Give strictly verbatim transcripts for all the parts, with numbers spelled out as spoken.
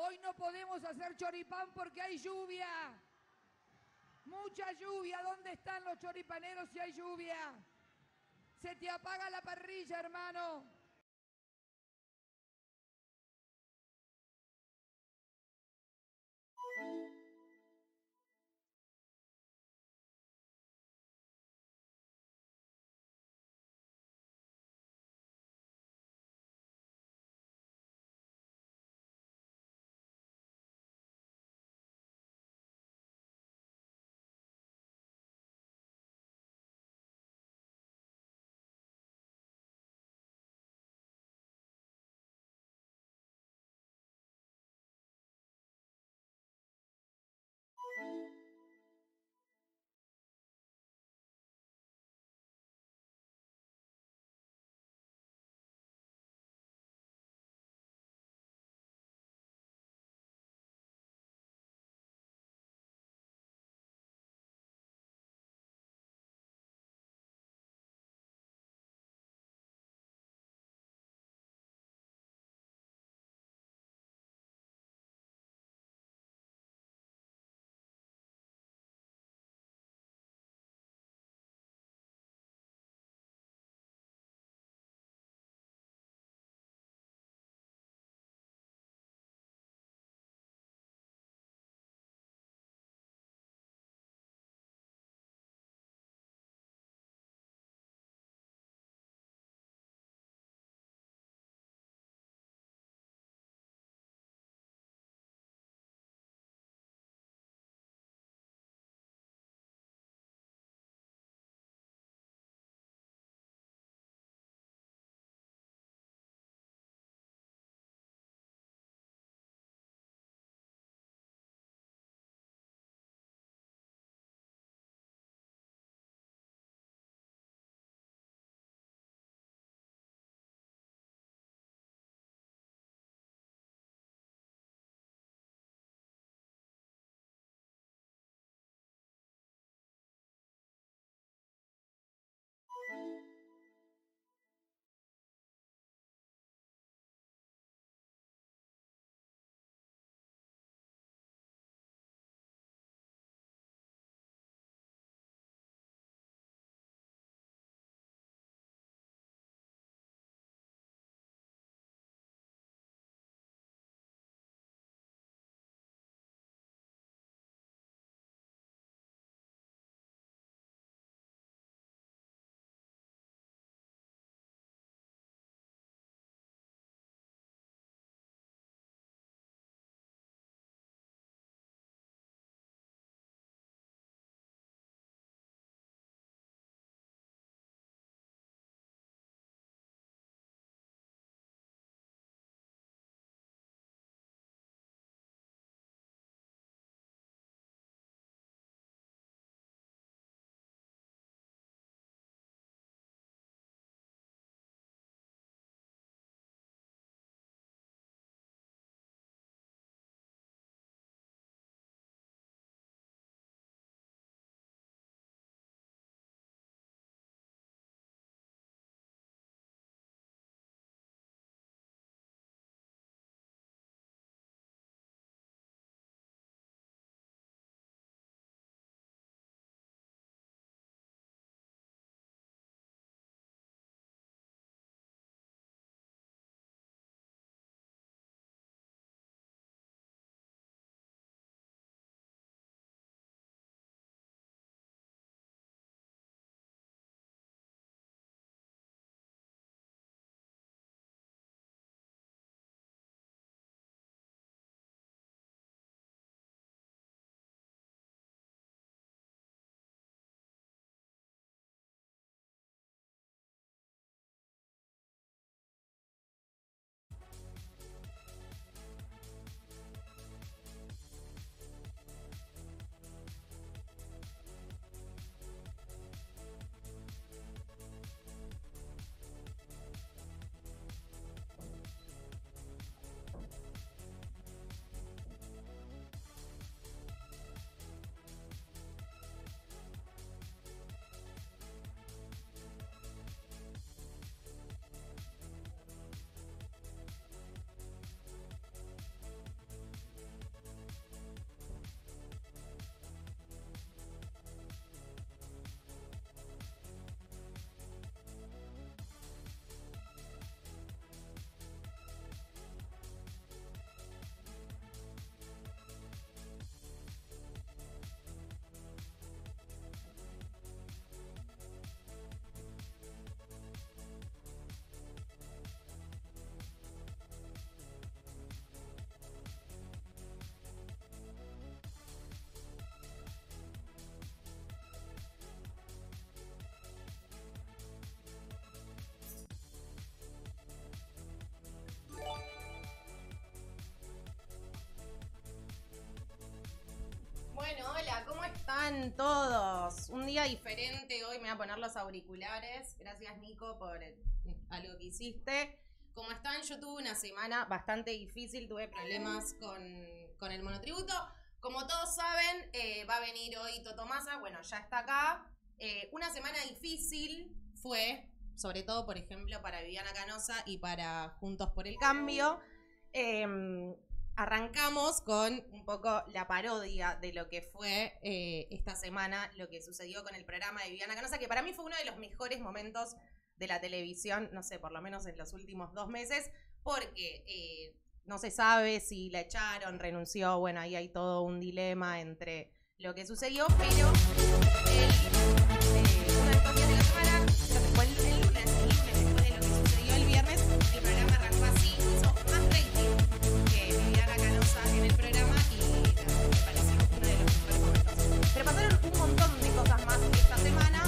Hoy no podemos hacer choripán porque hay lluvia. Mucha lluvia. ¿Dónde están los choripaneros si hay lluvia? Se te apaga la parrilla, hermano. están todos? Un día diferente, hoy me voy a poner los auriculares. Gracias, Nico, por algo que hiciste. ¿Cómo están? Yo tuve una semana bastante difícil, tuve problemas con, con el monotributo. Como todos saben, eh, va a venir hoy Toto Massa, bueno, ya está acá. Eh, una semana difícil fue, sobre todo, por ejemplo, para Viviana Canosa y para Juntos por el Cambio. Eh, Arrancamos con un poco la parodia de lo que fue eh, esta semana, lo que sucedió con el programa de Viviana Canosa, que para mí fue uno de los mejores momentos de la televisión, no sé, por lo menos en los últimos dos meses, porque eh, no se sabe si la echaron, renunció, bueno, ahí hay todo un dilema entre lo que sucedió, pero el, eh, una de las cosas de la semana, creo que fue el, el lunes, el lunes después de lo que sucedió el viernes, el programa arrancó así, hizo más rating que Viviana Canosa en el programa y me pareció uno de los mejores momentos. Pero pasaron un montón de cosas más esta semana.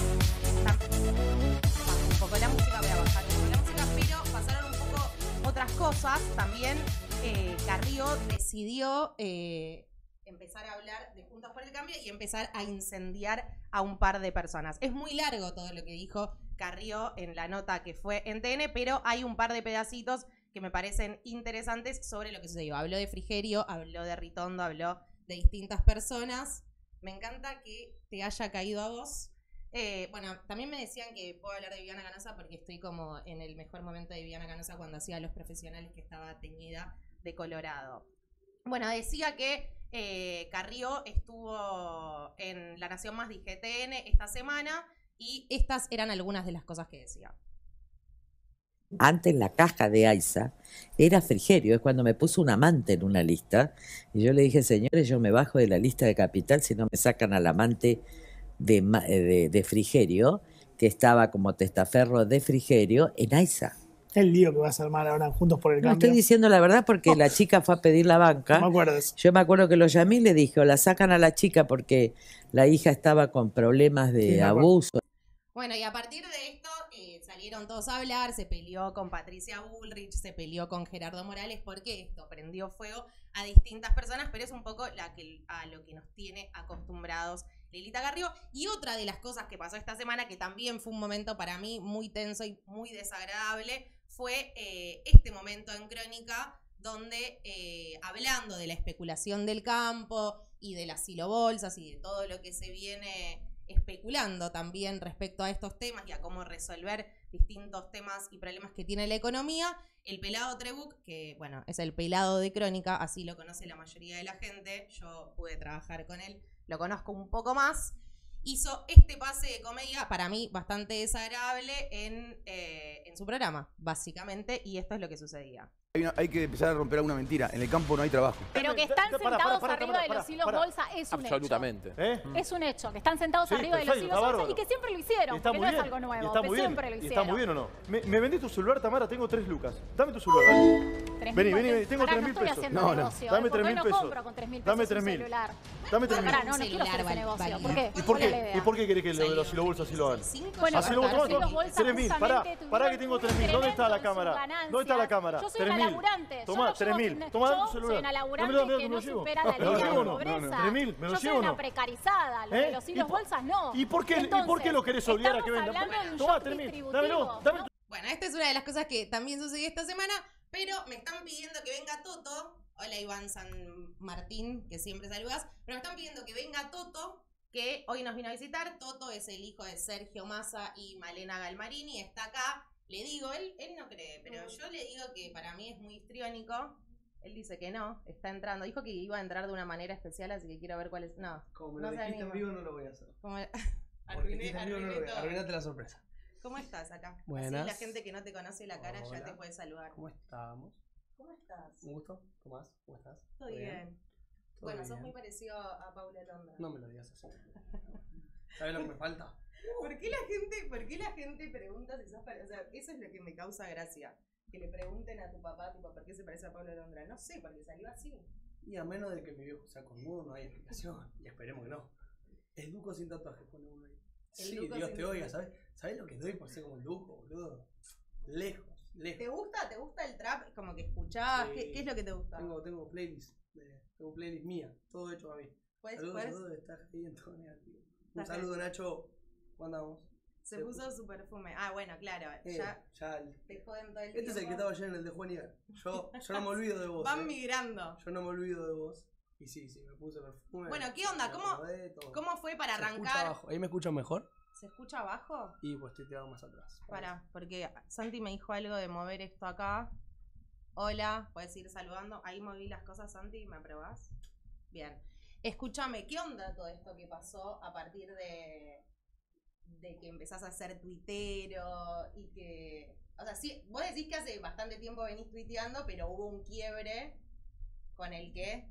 Bajo un poco la música, voy a bajar un poco la música, pero pasaron un poco otras cosas. También eh, Carrió decidió eh, empezar a hablar de Juntos por el Cambio y empezar a incendiar a un par de personas. Es muy largo todo lo que dijo Carrió en la nota que fue en T N, pero hay un par de pedacitos que me parecen interesantes sobre lo que sucedió. Habló de Frigerio, habló de Ritondo, habló de distintas personas. Me encanta que te haya caído a vos. Eh, bueno, también me decían que puedo hablar de Viviana Canosa porque estoy como en el mejor momento de Viviana Canosa cuando hacía Los Profesionales, que estaba teñida de colorado. Bueno, decía que eh, Carrió estuvo en La Nación Más, dije T N, esta semana, y estas eran algunas de las cosas que decía. Antes la caja de Aiza era Frigerio, es cuando me puso un amante en una lista y yo le dije, señores, yo me bajo de la lista de Capital si no me sacan al amante de, de, de Frigerio, que estaba como testaferro de Frigerio en Aiza. El lío que vas a armar ahora Juntos por el No, Cambio. estoy diciendo la verdad porque oh. la chica fue a pedir la banca. No me acuerdo de eso. Yo me acuerdo que lo llamé y le dije, o la sacan a la chica porque la hija estaba con problemas de sí, abuso. Bueno, y a partir de esto eh, salieron todos a hablar, se peleó con Patricia Bullrich, se peleó con Gerardo Morales, porque esto prendió fuego a distintas personas, pero es un poco la que, a lo que nos tiene acostumbrados Lilita Carrió. Y otra de las cosas que pasó esta semana, que también fue un momento para mí muy tenso y muy desagradable, fue eh, este momento en Crónica, donde eh, hablando de la especulación del campo y de las silobolsas y de todo lo que se viene especulando también respecto a estos temas y a cómo resolver distintos temas y problemas que tiene la economía, el pelado Trebuch, que bueno, es el pelado de Crónica, así lo conoce la mayoría de la gente, yo pude trabajar con él, lo conozco un poco más, hizo este pase de comedia, para mí bastante desagradable, en, eh, en su programa, básicamente, y esto es lo que sucedía. Hay, una, hay que empezar a romper alguna mentira. En el campo no hay trabajo. Pero que están sentados para, para, para, arriba para, para, de los hilos para, bolsa es un absolutamente. hecho. Absolutamente. ¿Eh? Es un hecho. Que están sentados sí, arriba perfecto, de los hilos bolsa y que siempre lo hicieron. Porque no es algo nuevo. Está muy que siempre bien. lo hicieron. ¿Está muy bien o no? Me, me vendés tu celular, Tamara. Tengo tres lucas. Dame tu celular. Dale. Vení, vení, vení. Tengo tres mil pesos. No, no. Negocio, dame tres mil no pesos. compro con tres mil pesos dame tres mil. Dame tres mil. No, no quiero hacer ese negocio. ¿Por qué? ¿Y por qué? ¿Y por qué querés que los silobolsas así lo hagan? Bueno, así lo vamos tres mil. Pará, pará que tengo tres mil. ¿Dónde está la cámara? ¿Dónde está la cámara? Yo soy una laburante. Tomá, tres mil. Tomá tu celular. Soy una laburante no, que no supera la línea de pobreza. tres mil, ¿me lo Yo soy una precarizada. Lo de los hilos bolsas no. ¿Y por qué, ¿y por qué lo querés obligar a que venda? Tomá, tres mil. Dámelo, dámelo. Bueno, esta es una de las cosas que también sucedió esta semana, pero me están pidiendo que venga Toto. Hola Iván San Martín, que siempre saludas. Pero me están pidiendo que venga Toto, que hoy nos vino a visitar. Toto es el hijo de Sergio Massa y Malena Galmarini. Está acá. Le digo, él, él no cree, pero yo le digo que para mí es muy histriónico. Él dice que no, está entrando. Dijo que iba a entrar de una manera especial, así que quiero ver cuál es. No, como me no lo dijiste en vivo, no lo voy a hacer. Como... Arruiné, arruiné no todo. Arruinate la sorpresa. ¿Cómo estás acá? Buenas. Así la gente que no te conoce la cara Hola. Ya te puede saludar. ¿Cómo estamos? ¿Cómo estás? Un gusto, Tomás, ¿cómo estás? Todo bien. bien. Bueno, bien. Sos muy parecido a Paula Londra. No me lo digas así. ¿Sabes lo que me falta? ¿Por qué la gente, por qué la gente pregunta si sos parecido? O sea, eso es lo que me causa gracia. Que le pregunten a tu papá, tipo, ¿por qué se parece a Paula Londra? No sé, porque salió así. Y a menos de que mi viejo sea conmudo, no hay explicación. Y esperemos que no. El Duco sin tatuaje, pone uno ahí. El sí, Dios te oiga, ¿sabes? ¿Sabes lo que doy por ser como el Duco, boludo? Lejos, lejos. ¿Te gusta? ¿Te gusta el trap? Como que escuchás. Sí. ¿Qué, ¿Qué es lo que te gusta? Tengo, tengo playlist. Eh, tengo playlist mía. Todo hecho a mí. Pues, saludos, pues, saludos, estás ahí en todo negativo. Un saludo, Nacho. ¿Cuándo andamos? Se puso su perfume. Ah, bueno, claro. Eh, ya, ya el- te joden todo el Este tiempo. es el que estaba ayer en el de Juan y Gar. Yo, yo no me olvido de vos. Van eh. migrando. Yo no me olvido de vos. Y sí, sí, me puse perfume. Bueno, ¿qué onda? me ¿Cómo, acomodé, todo. ¿Cómo fue para Se escucha arrancar? abajo. ¿Ahí me escuchan mejor? ¿Se escucha abajo? Y pues estoy tirado más atrás. Para, porque Santi me dijo algo de mover esto acá. Hola, puedes ir saludando. Ahí moví las cosas, Santi, ¿me aprobás? Bien. Escúchame, ¿qué onda todo esto que pasó a partir de, de que empezás a ser tuitero y que... O sea, sí, vos decís que hace bastante tiempo venís tuiteando, pero hubo un quiebre con el que...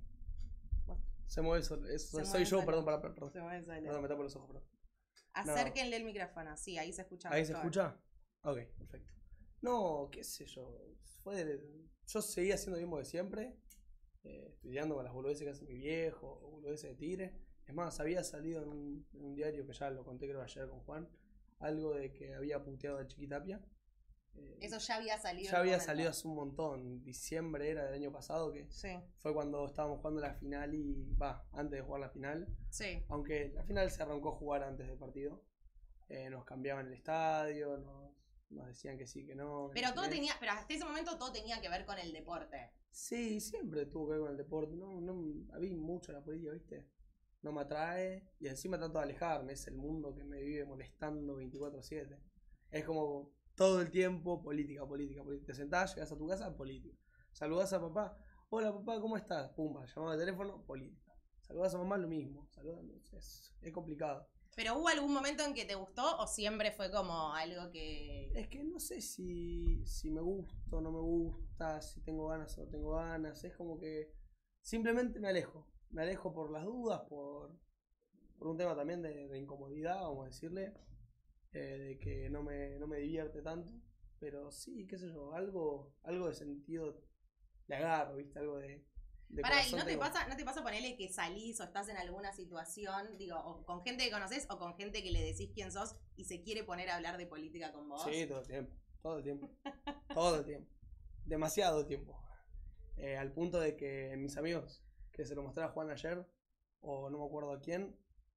Se mueve el sol. Es- Se soy mueve yo, solo. perdón, para, perdón. Se mueve solo. Perdón, me tapo los ojos, perdón. Acérquenle el micrófono, sí, ahí se escucha ¿Ahí se mejor. escucha? Ok, perfecto. No, qué sé yo. Fue de- yo seguía haciendo lo mismo de siempre. Eh, estudiando con las boludeces que hace mi viejo, o boludeces de tigre. Es más, había salido en un, en un diario que ya lo conté creo ayer con Juan, algo de que había puteado a Chiquitapia. Eh, Eso ya había salido. ya en había un momento. salido hace un montón. Diciembre era del año pasado, que Sí, fue cuando estábamos jugando la final y va, antes de jugar la final. sí. Aunque la final se arrancó a jugar antes del partido. Eh, nos cambiaban el estadio, nos, nos decían que sí, que no. que Pero no todo sé qué. tenía, pero hasta ese momento todo tenía que ver con el deporte. Sí, siempre tuvo que ver con el deporte. No, no, a mí mucho la política, ¿viste? No me atrae y encima trato de alejarme. Es el mundo que me vive molestando veinticuatro siete. Es como todo el tiempo política, política, política. Te sentás, llegás a tu casa, política. Saludás a papá. Hola papá, ¿cómo estás? Pumba, llamada de teléfono, política. Saludás a mamá, lo mismo. Saludás, es, es complicado. ¿Pero hubo algún momento en que te gustó o siempre fue como algo que... Es que no sé si, si me gusta o no me gusta, si tengo ganas o no tengo ganas. Es como que simplemente me alejo. Me alejo por las dudas, por, por un tema también de, de incomodidad, vamos a decirle. eh, de que no me, no me divierte tanto. Pero sí, qué sé yo, algo, algo de sentido le agarro, ¿viste? Algo de... de Pará, ¿y corazón no te, tengo. pasa, no te pasa ponerle que salís o estás en alguna situación, digo, o con gente que conoces o con gente que le decís quién sos y se quiere poner a hablar de política con vos? Sí, todo el tiempo, todo el tiempo, todo el tiempo, demasiado tiempo. Eh, al punto de que mis amigos, que se lo mostré a Juan ayer, o no me acuerdo a quién,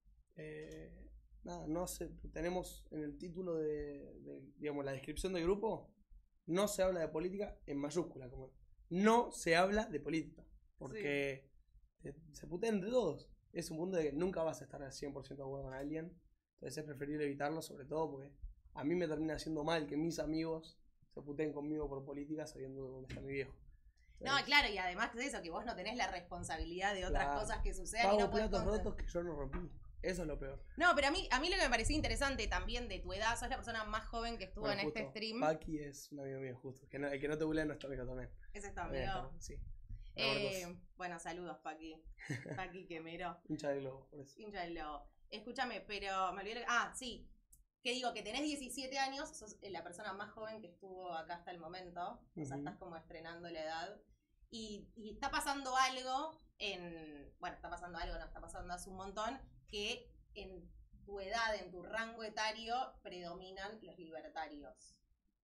eh, nada, no sé, tenemos en el título de, de, digamos, la descripción del grupo, no se habla de política en mayúscula, como no se habla de política, porque te- se putean entre todos. Es un punto de que nunca vas a estar al cien por ciento de acuerdo con alguien, entonces es preferible evitarlo, sobre todo porque a mí me termina haciendo mal que mis amigos se puteen conmigo por política sabiendo dónde está mi viejo. No, claro, y además de eso, que vos no tenés la responsabilidad de otras Claro. cosas que sucedan y Pago no podés platos contar. rotos que yo no rompí. Eso es lo peor. No, pero a mí, a mí lo que me parecía interesante también de tu edad, sos la persona más joven que estuvo Bueno, en este justo, stream. Paqui es un amigo mío, justo. Que no, el que no te bulea no está amigo también. Ese está Eh, amigo. sí. Eh, bueno, saludos, Paqui. Paqui Quemero. Hincha de globo, por eso. Hincha del globo. Escúchame, pero me olvidé. Ah, sí. Que digo, que tenés diecisiete años, sos la persona más joven que estuvo acá hasta el momento. O sea, Ujú. estás como estrenando la edad. Y, y está pasando algo en. Bueno, está pasando algo, no está pasando hace un montón. Que en tu edad, en tu rango etario, predominan los libertarios.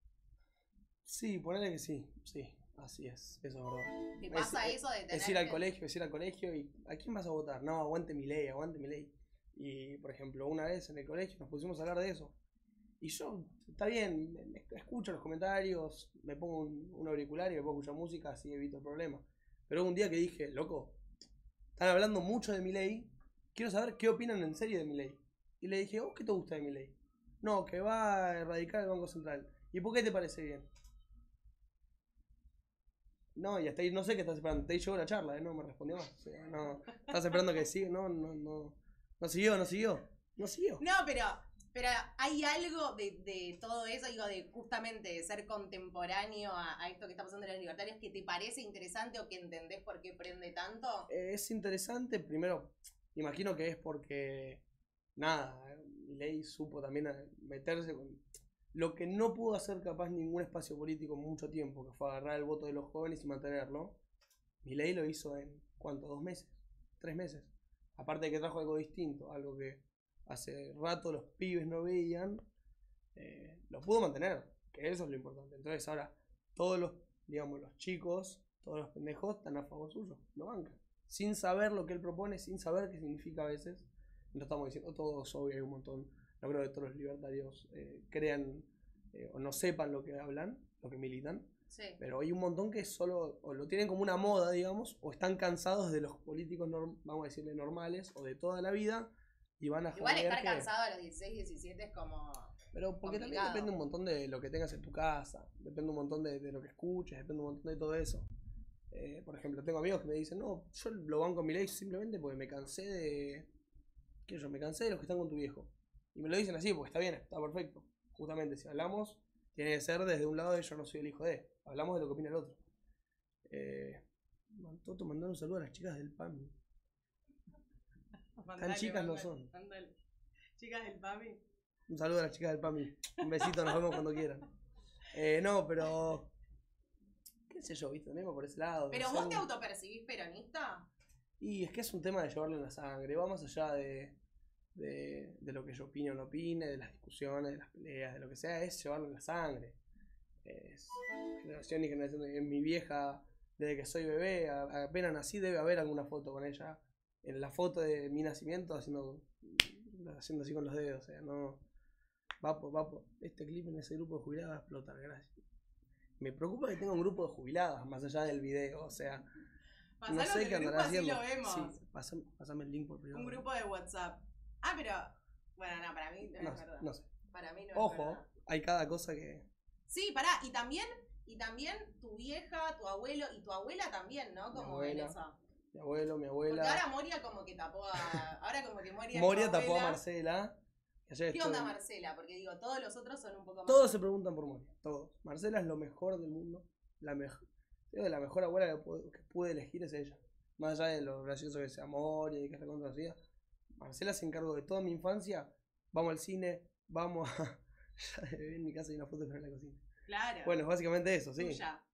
Sí, ponele que sí, sí, así es, eso es verdad. ¿Te Es- pasa es- eso de tener Es ir al que- colegio, es ir al colegio y ¿a quién vas a votar? No, aguante mi ley, aguante mi ley. Y por ejemplo, una vez en el colegio nos pusimos a hablar de eso. Y yo, está bien, me- me escucho los comentarios, me pongo un, un auricular y me pongo a escuchar música, así evito el problema. Pero hubo un día que dije, loco, están hablando mucho de mi ley, quiero saber qué opinan en serio de mi ley. Y le dije, ¿vos qué te gusta de mi ley? No, que va a erradicar el Banco Central. ¿Y por qué te parece bien? No, y hasta ahí no sé qué estás esperando. Hasta ahí llegó la charla, ¿eh? No me respondió más. O sea, no, estás esperando que siga. No, no, no. No siguió, no siguió. No siguió. No, pero, pero hay algo de, de todo eso, digo, de justamente de ser contemporáneo a, a esto que está pasando en los libertarios, que te parece interesante o que entendés por qué prende tanto. Eh, es interesante, primero, imagino que es porque, nada, Milei supo también a- meterse con lo que no pudo hacer capaz ningún espacio político en mucho tiempo, que fue agarrar el voto de los jóvenes y mantenerlo. Milei lo hizo en, ¿cuánto? ¿Dos meses? ¿Tres meses? Aparte de que trajo algo distinto, algo que hace rato los pibes no veían, eh, lo pudo mantener, que eso es lo importante. Entonces ahora todos los, digamos, los chicos, todos los pendejos están a favor suyo, lo bancan, sin saber lo que él propone, sin saber qué significa a veces. No estamos diciendo todos, obvio, hay un montón. No creo que todos los libertarios eh, crean eh, o no sepan lo que hablan, lo que militan. Sí. Pero hay un montón que solo o lo tienen como una moda, digamos, o están cansados de los políticos, norm, vamos a decirle, normales o de toda la vida y van a igual estar que... cansado a los dieciséis, diecisiete es como... Pero porque complicado. También depende un montón de lo que tengas en tu casa, depende un montón de, de lo que escuches, depende un montón de todo eso. Eh, por ejemplo, tengo amigos que me dicen, no, yo lo banco en mi ley simplemente porque me cansé de... ¿Qué yo? Me cansé de los que están con tu viejo. Y me lo dicen así porque está bien, está perfecto. Justamente, si hablamos, tiene que ser desde un lado de yo no soy el hijo de. Hablamos de lo que opina el otro. Eh, Toto, mandar un saludo a las chicas del PAMI. Tan chicas no son. Mandale. Chicas del PAMI. Un saludo a las chicas del PAMI. Un besito, nos vemos cuando quieran. Eh, no, pero... ¿Qué sé yo, viste? Tenemos por ese lado. ¿Pero vos te autopercibís peronista? Y es que es un tema de llevarlo en la sangre. Va más allá de... De, de lo que yo opine o no opine, de las discusiones, de las peleas, de lo que sea, es llevarlo en la sangre. Es generación y generación. En mi vieja, desde que soy bebé, a, apenas nací, debe haber alguna foto con ella. En la foto de mi nacimiento, haciendo, haciendo así con los dedos. O sea, no. Va por, va por. Este clip en ese grupo de jubiladas va a explotar, gracias. Me preocupa que tenga un grupo de jubiladas, más allá del video, o sea. Pasalo no sé qué andará haciendo. Lo vemos. Sí, pasame, pasame el link por privado. Un grupo de WhatsApp. Ah, pero. Bueno, no, para mí no, no es verdad. No sé. Para mí no Ojo, es verdad. Hay cada cosa que. Sí, pará, y también, y también tu vieja, tu abuelo y tu abuela también, ¿no? Como abuela, en esa. Mi abuelo, mi abuela. Porque ahora Moria como que tapó a. Ahora como que Moria. Moria tapó a Marcela. ¿Qué estoy... onda Marcela? Porque digo, todos los otros son un poco más. Todos se preguntan por Moria, todos. Marcela es lo mejor del mundo. La mejor. La mejor abuela que pude, que pude elegir es ella. Más allá de lo gracioso que sea Moria y que se conocía. Marcela se encargó de toda mi infancia. Vamos al cine, vamos a... en mi casa hay una foto de en la cocina. Claro. Bueno, es básicamente eso, sí. Tuya.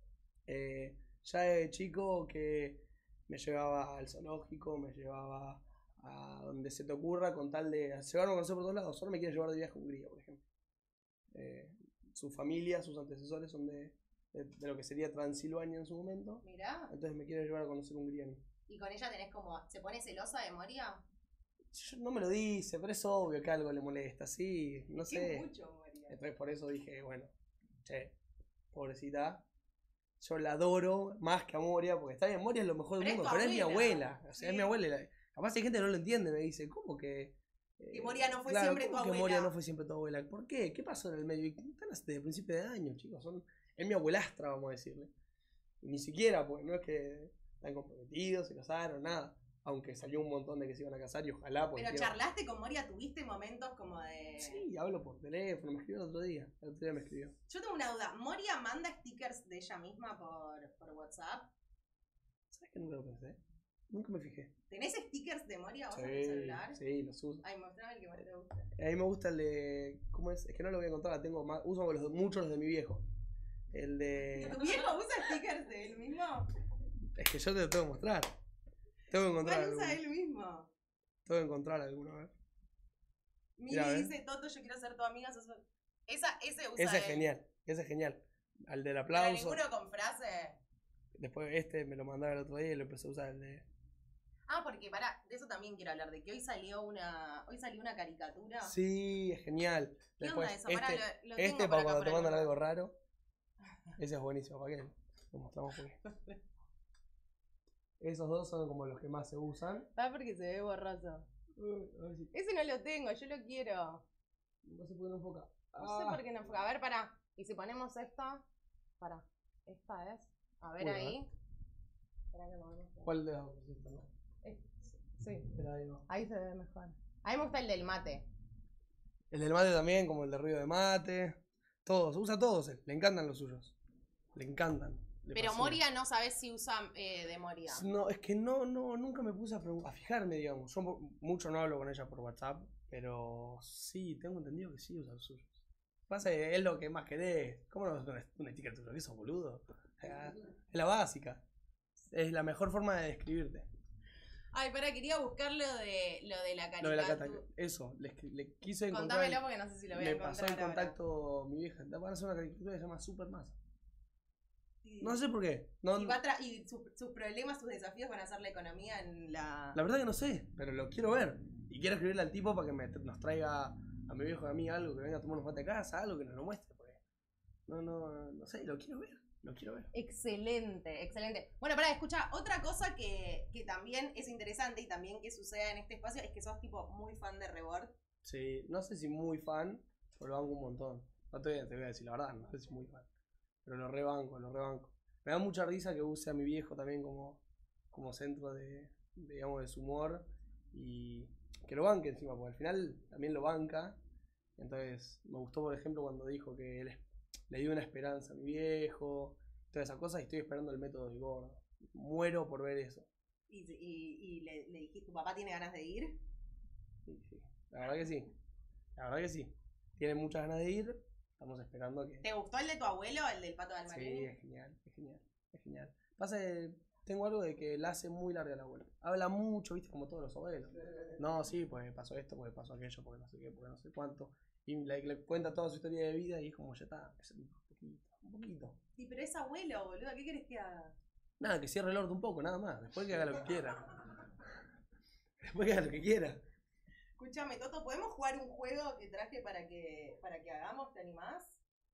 Eh, ya de chico que me llevaba al zoológico, me llevaba a donde se te ocurra con tal de llevarme a conocer por todos lados. Solo me quiere llevar de viaje a Hungría, por ejemplo. Eh, su familia, sus antecesores son de, de, de lo que sería Transilvania en su momento. Mirá. Entonces me quiere llevar a conocer Hungría a mí. ¿Y con ella tenés como... ¿Se pone celosa de Moria? Yo, no me lo dice, pero es obvio que algo le molesta, sí, no sé. Mucho, Moria. Entonces por eso dije, bueno, che, pobrecita, yo la adoro más que a Moria, porque está bien, Moria es lo mejor del pero mundo, es pero abuela. es mi abuela, o sea, Sí. es mi abuela. Capaz hay gente que no lo entiende, me dice, ¿cómo que? Eh, que Moria no fue claro, siempre tu ¿cómo abuela? que Moria no fue siempre tu abuela? ¿Por qué? ¿Qué pasó en el medio? Están desde el principio de año, chicos, son, es mi abuelastra, vamos a decirle. Y ni siquiera, pues, no es que están comprometidos, se casaron, nada. Aunque salió un montón de que se iban a casar y ojalá... Pero quiero... charlaste con Moria, ¿tuviste momentos como de...? Sí, hablo por teléfono, me escribió el otro día, el otro día me escribió. Yo tengo una duda, ¿Moria manda stickers de ella misma por, por WhatsApp? ¿Sabes que nunca lo pensé? Nunca me fijé. ¿Tenés stickers de Moria vos sí, en el celular? Sí, los uso. Ay, mostrame el que más te gusta. A mí me gusta el de... ¿Cómo es? Es que no lo voy a encontrar, tengo más, uso los, muchos los de mi viejo. El de... ¿Tu viejo usa stickers de él mismo? Es que yo te lo tengo que mostrar. Tengo que encontrar ¿Cuál usa alguno. él mismo? Tengo que encontrar alguno, a ver. Miri Mirá, dice, Toto, yo quiero ser tu amiga. Sos... Esa, ese usa Ese es él. genial, ese es genial. Al del Pero aplauso. ninguno con frase. Después este me lo mandaron el otro día y lo empecé a usar el de... Ah, porque pará, de eso también quiero hablar, de que hoy salió una, hoy salió una caricatura. Sí, es genial. ¿Qué Después, onda eso? este, Pará, lo, lo este tengo para por acá cuando te por mandan el- algo raro. Ese es buenísimo, ¿para qué? Lo mostramos porque... Esos dos son como los que más se usan. Ah, porque se ve borroso. Uh, a ver si... Ese no lo tengo, yo lo quiero. No se puede enfocar. No sé por qué no enfoca. A ver, pará. Y si ponemos esta. Pará. Esta es. A ver Uy, ahí. Esperá que movemos. ¿Cuál de los dos? Este, no? Eh, Sí. Espera, ahí va. Ahí se ve mejor. A mí me gusta el del mate. El del mate también, como el de ruido de mate. Todos, usa todos él. Le encantan los suyos. Le encantan. Le Pero fascina. Moria no sabes si usa eh, de Moria. No, es que no, no, nunca me puse a, pregun- a fijarme, digamos. Yo mo- mucho no hablo con ella por WhatsApp, pero sí, tengo entendido que sí usa los suyos. Pasa que es lo que más querés. ¿Cómo no vas a un, un sticker tuyo? ¿Qué sos, boludo? O sea, es la básica. Es la mejor forma de describirte. Ay, pará, quería buscar lo de, lo de la Lo de la caricatura. cata, eso, le, escri- le quise encontrar. Contámelo porque no sé si lo voy a Me encontrar pasó el ahora. contacto mi vieja. Te van a hacer una caricatura que se llama Supermasa. No sé por qué. No, y va a y su, sus problemas, sus desafíos van a ser la economía en la... La verdad que no sé, pero lo quiero ver. Y quiero escribirle al tipo para que me, nos traiga a mi viejo y a mí algo, que venga a tomar unos mate a casa, algo que nos lo muestre. Porque no, no, no sé, lo quiero ver. Lo quiero ver. Excelente, excelente. Bueno, pará, escucha, otra cosa que, que también es interesante y también que suceda en este espacio es que sos tipo muy fan de Rebord. Sí, no sé si muy fan, pero lo banco un montón. No te voy, a, te voy a decir la verdad, no sé si muy fan. Pero lo rebanco, lo rebanco. Me da mucha risa que use a mi viejo también como, como centro de, de, digamos, de su humor. Y que lo banque encima, porque al final también lo banca. Entonces, me gustó, por ejemplo, cuando dijo que él le dio una esperanza a mi viejo, todas esas cosas, y estoy esperando el método del gordo. Muero por ver eso. ¿Y, y, y le, le dijiste, tu papá tiene ganas de ir? Sí, sí. La verdad que sí. La verdad que sí. Tiene muchas ganas de ir. Estamos esperando que... ¿Te gustó el de tu abuelo, el del Pato de Almarini? Sí, es genial, es genial, es genial. Pasa que tengo algo de que la hace muy larga el abuelo. Habla mucho, viste, como todos los abuelos. No, sí, pues pasó esto, pues pasó aquello, porque no sé qué, porque no sé cuánto. Y le, le cuenta toda su historia de vida y es como, ya está, es un poquito, un poquito. Sí, pero es abuelo, boludo, ¿qué querés que haga? Nada, que cierre el orto un poco, nada más. Después que haga lo que quiera. Después que haga lo que quiera. Escúchame, Toto, ¿podemos jugar un juego que traje para que, para que hagamos? ¿Te animás?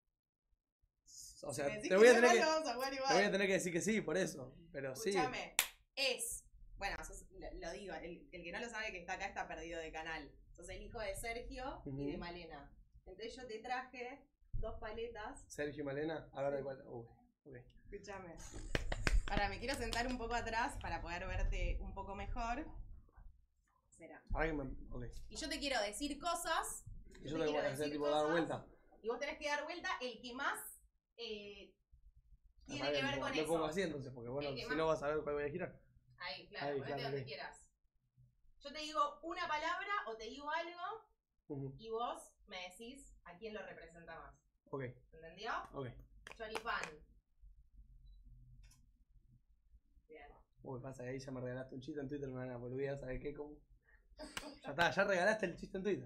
O sea, si te voy, a que tener que, a te voy a tener que decir que sí, por eso. Pero Escúchame, sí. es, bueno, sos, lo, lo digo, el, el que no lo sabe que está acá está perdido de canal. Sos el hijo de Sergio uh-huh. y de Malena. Entonces yo te traje dos paletas. Sergio y Malena, a ver de cuál. Uy, okay. Escúchame. Ahora me quiero sentar un poco atrás para poder verte un poco mejor. Será. Ahora que me, okay. Y yo te quiero decir cosas. Y yo, yo te tengo que hacer tipo dar vuelta. Y vos tenés que dar vuelta el que más eh, tiene Además, que ver lo, con lo eso. pongo así entonces, porque bueno, si más... no vas a ver cuál voy a girar. Ahí, claro, Ahí, ponete claro, donde okay. quieras. Yo te digo una palabra o te digo algo uh-huh. y vos me decís a quién lo representa más. Ok. ¿Entendió? Ok. Choripán. Bien. Uy, pasa que ahí ya me regalaste un chiste en Twitter, me van a volver a saber qué, cómo. Ya está, ya regalaste el chiste en Twitter.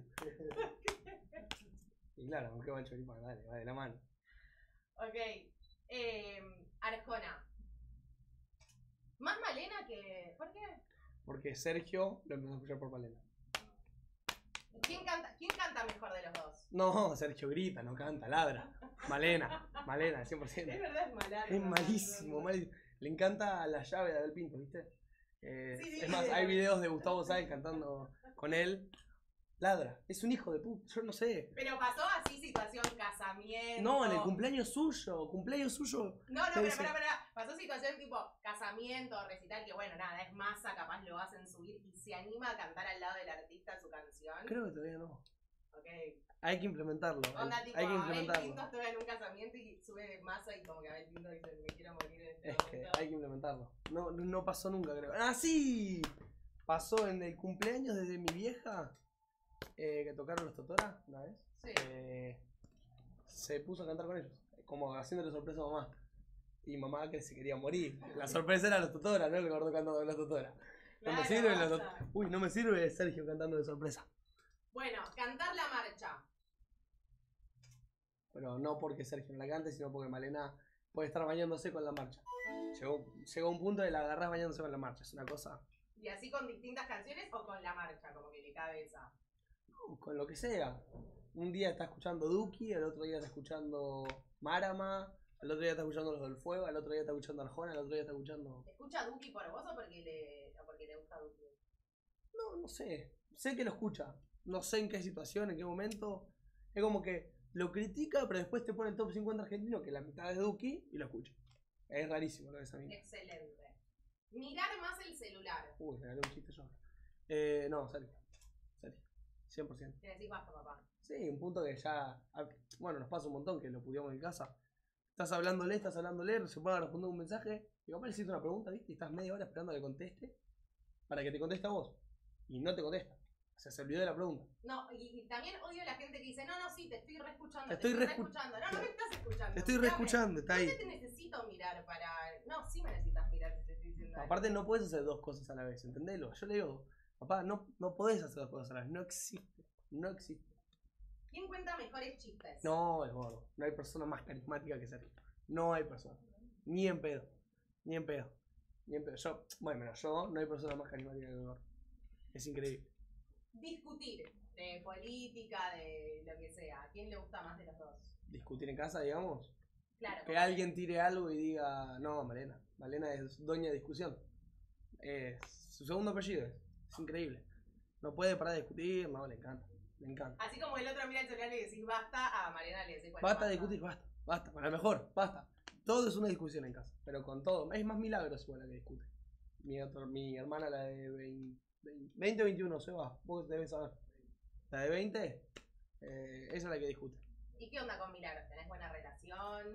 Y claro, ¿con qué va el choripán? Dale, va de la mano. Ok. Eh, Arjona. Más Malena que... ¿Por qué? Porque Sergio lo empezó a escuchar por Malena. ¿Quién canta, ¿Quién canta mejor de los dos? No, Sergio grita, no canta, ladra. Malena, Malena, cien por ciento. Es verdad, es malada. Es malísimo, malísimo. Le encanta la llave de Abel Pinto, ¿viste? Eh, sí, sí, es más, sí, hay sí. videos de Gustavo Sáenz cantando con él. Ladra, es un hijo de puta, yo no sé. Pero pasó así situación casamiento. No, en el cumpleaños suyo, cumpleaños suyo. No, no, pero pará, pará. Pasó situación tipo casamiento, recital, que bueno, nada, es masa, capaz lo hacen subir y se anima a cantar al lado del artista su canción. Creo que todavía no. Ok. Hay que implementarlo. Onda, tipo, hay que implementarlo. Abel Pinto estuvo en un casamiento y sube masa y como que Abel Pinto dice, me quiero morir en este Es momento. que hay que implementarlo. No, no pasó nunca, creo. ¡Ah, sí! Pasó en el cumpleaños de mi vieja. Eh, que tocaron los Totora una vez. Sí. Eh, se puso a cantar con ellos, como haciéndole sorpresa a mamá. Y mamá que se quería morir. La sorpresa era los Totora, no el gordo cantando los Totora. No Claro, me sirve los Totora. Uy, no me sirve Sergio cantando de sorpresa. Bueno, cantar la marcha. Pero no porque Sergio no la cante, sino porque Malena puede estar bañándose con la marcha. Llegó, llegó un punto de la agarrás bañándose con la marcha. Es una cosa. ¿Y así con distintas canciones o con la marcha? Como que le cabe esa. Con lo que sea. Un día está escuchando Duki, el otro día está escuchando Marama, el otro día está escuchando Los del Fuego, el otro día está escuchando Arjona, el otro día está escuchando... ¿Escucha Duki por vos o porque le, o porque le gusta Duki? No, no sé. Sé que lo escucha. No sé en qué situación, en qué momento. Es como que lo critica, pero después te pone el top cincuenta argentino, que la mitad es Duki, y lo escucha. Es rarísimo lo de esa mina. Excelente. Mirar más el celular. Uy, regalé un chiste yo. Eh, no, Sergio. Sergio. cien por ciento. Te decís basta, papá. Sí, un punto que ya... Bueno, nos pasa un montón que lo pudiamos en casa. Estás hablándole, estás hablándole, se pone a responder un mensaje y capaz le hiciste una pregunta, ¿viste? Y estás media hora esperando a que conteste para que te conteste a vos. Y no te contesta. O sea, se olvidó de la pregunta. No, y, y también odio a la gente que dice, no, no, sí, te estoy reescuchando. Te estoy, te estoy reescu reescuchando. No, no me estás escuchando. Te estoy reescuchando, está ahí. No te necesito mirar para... No, sí me necesitas mirar, te estoy diciendo. Aparte no puedes hacer dos cosas a la vez, ¿entendelo? Yo le digo, papá, no, no podés hacer dos cosas a la vez. No existe. No existe. ¿Quién cuenta mejores chistes? No, es gordo. No hay persona más carismática que Sergio. No hay persona. Ni en pedo. Ni en pedo. Ni en pedo. Yo, bueno, yo no hay persona más carismática que Eduardo. Es increíble. Discutir de política, de lo que sea. ¿A quién le gusta más de los dos? Discutir en casa, digamos. Claro. Que alguien tire algo y diga, no, Malena. Malena es doña de discusión. Es su segundo apellido. Es, es increíble. No puede parar de discutir, no, le encanta. Le encanta. Así como el otro mira el celular y decís basta, a Mariana le decís bueno, basta de discutir, basta, basta. Bueno, a lo mejor, basta. Todo es una discusión en casa, pero con todo. Es más Milagros igual la que discute. Mi, otro, mi hermana, la de veinte o veintiuno, se va, vos debes saber. La de veinte, eh, esa es la que discute. ¿Y qué onda con Milagros? ¿Tenés buena relación?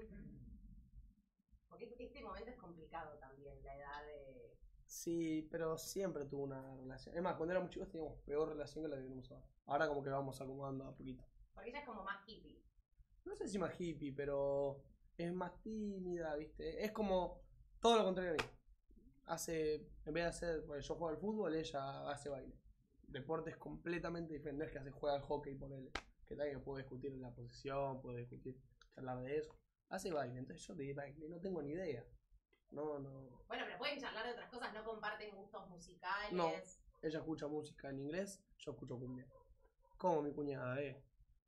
Porque este momento es complicado también, la edad de... Sí, pero siempre tuvo una relación. Es más, cuando éramos chicos teníamos peor relación que la que tenemos ahora. Ahora como que vamos acomodando a poquito. Porque ella es como más hippie. No sé si más hippie, pero es más tímida, ¿viste? Es como todo lo contrario a mí. Hace, en vez de hacer, porque yo juego al fútbol, ella hace baile. Deporte es completamente diferente. No es que hace juega al hockey, ponele. Que también puedo discutir en la posición, puedo discutir, charlar de eso. Hace baile, entonces yo de baile no tengo ni idea. No, no. Bueno, pero pueden charlar de otras cosas, no comparten gustos musicales. No, ella escucha música en inglés, yo escucho cumbia. Como mi cuñada, eh.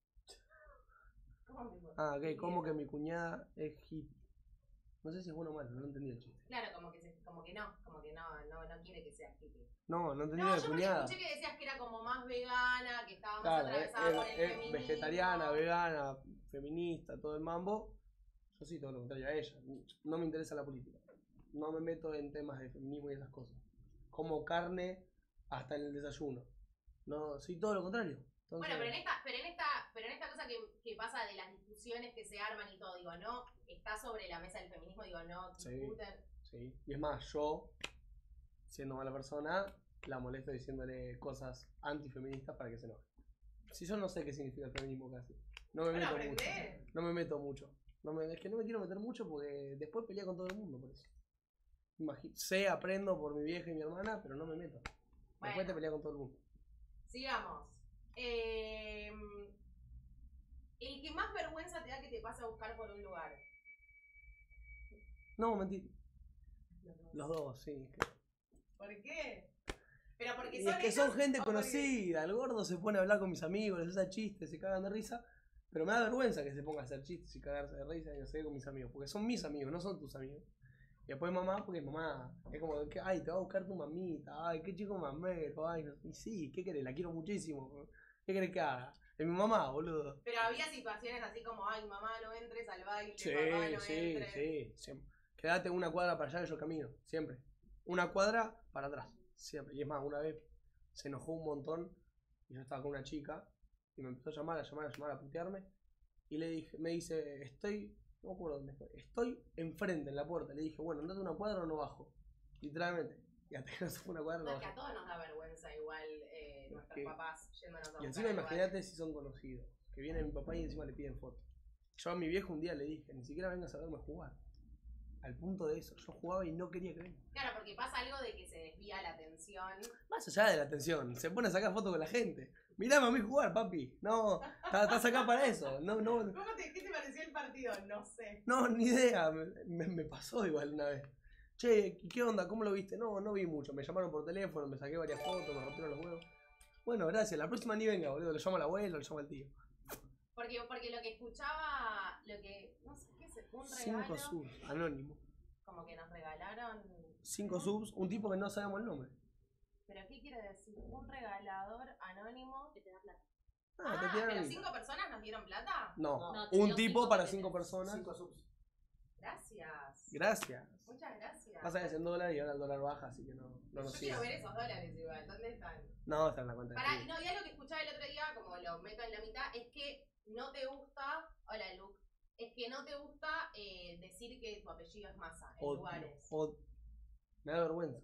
¿Cómo me Ah, ok, como que mi cuñada es hippie. No sé si es bueno o malo, no entendí el chiste. Claro, como que, se, como que no, como que no, no, no quiere que sea hippie. No, no entendí no, la yo cuñada. escuché que decías que era como más vegana, que estaba más Claro, atravesada es, por el es feminismo. vegetariana, vegana, feminista, todo el mambo. Yo sí, todo lo contrario a ella. No me interesa la política. No me meto en temas de feminismo y esas cosas. Como carne hasta en el desayuno. No, soy todo lo contrario. Entonces, bueno, pero en esta, pero en esta, pero en esta cosa que, que pasa de las discusiones que se arman y todo, digo, no, está sobre la mesa del feminismo, digo, no, discuten. Sí, sí. Y es más, yo, siendo mala persona, la molesto diciéndole cosas antifeministas para que se enoje. Si yo no sé qué significa el feminismo casi. No me Bueno, meto mucho. aprendé. No me meto mucho. No me, es que no me quiero meter mucho porque después pelea con todo el mundo por eso. Imagino, sé, aprendo por mi vieja y mi hermana, pero no me meto. Después Bueno. te pelea con todo el mundo. Sigamos. Eh, el que más vergüenza te da que te pase a buscar por un lugar. No, mentira. Los dos, sí. ¿Por qué? Pero porque Y son es que ellos son gente o porque- conocida. El gordo se pone a hablar con mis amigos, les hace chistes, se cagan de risa. Pero me da vergüenza que se ponga a hacer chistes y cagarse de risa y no sé con mis amigos. Porque son mis amigos, no son tus amigos. Y después mamá, porque mamá es como que, ay, te va a buscar tu mamita, ay, qué chico mamero, ay, no. Y sí, ¿qué querés? La quiero muchísimo. ¿Qué querés que haga? Es mi mamá, boludo. Pero había situaciones así como, ay, mamá, no entres al baile, Sí, papá, no sí, entres. sí. Siempre. Quédate una cuadra para allá y yo camino, siempre. Una cuadra para atrás, siempre. Y es más, una vez se enojó un montón y yo estaba con una chica y me empezó a llamar, a llamar, a llamar, a putearme. Y le dije, me dice, estoy, no me acuerdo dónde fue, estoy enfrente en la puerta. Le dije, bueno, andate una cuadra o no bajo. Literalmente. Y hasta que no se fue una cuadra no No, es que a bajo. todos nos da vergüenza igual eh, nuestros que- papás yéndonos a Y buscar encima al lugar. imagínate si son conocidos. Que viene mi papá y encima le piden fotos. Yo a mi viejo un día le dije, ni siquiera vengas a verme jugar. Al punto de eso, yo jugaba y no quería que venga. Claro, porque pasa algo de que se desvía la atención. Más allá de la atención, se pone a sacar fotos con la gente. Mirame a mí jugar, papi. No, está- estás acá para eso. No, no, ¿Cómo te, ¿Qué te pareció el partido? No sé. no, ni idea. Me, me- me pasó igual una vez. Che, ¿qué onda? ¿Cómo lo viste? No, no vi mucho. Me llamaron por teléfono, me saqué varias fotos, me rompieron los huevos. Bueno, gracias. La próxima ni venga, boludo. Lo llamo al abuelo, lo llamo al tío. Porque, porque lo que escuchaba, lo que, no sé qué es, un Cinco regalo, subs, anónimo. como que nos regalaron. Cinco subs, un tipo que no sabemos el nombre. ¿Pero qué quiere decir? Un regalador anónimo que te da plata. Ah, Ah, te tiraron ¿pero el- cinco personas nos dieron plata? No, No, te un dio tipo cinco para paquetes. cinco personas. Cinco subs. Gracias. Gracias. Muchas gracias. Pasa que es en dólar y ahora el dólar baja, así que no, no nos Yo sigue. quiero ver esos dólares igual. ¿Dónde están? No, está en la cuenta de Pará, y Steam. no, y algo que escuchaba el otro día, como lo meto en la mitad, es que no te gusta. Hola, Luke. Es que no te gusta eh, decir que tu apellido es Massa en Odio, lugares. odio. Me da vergüenza.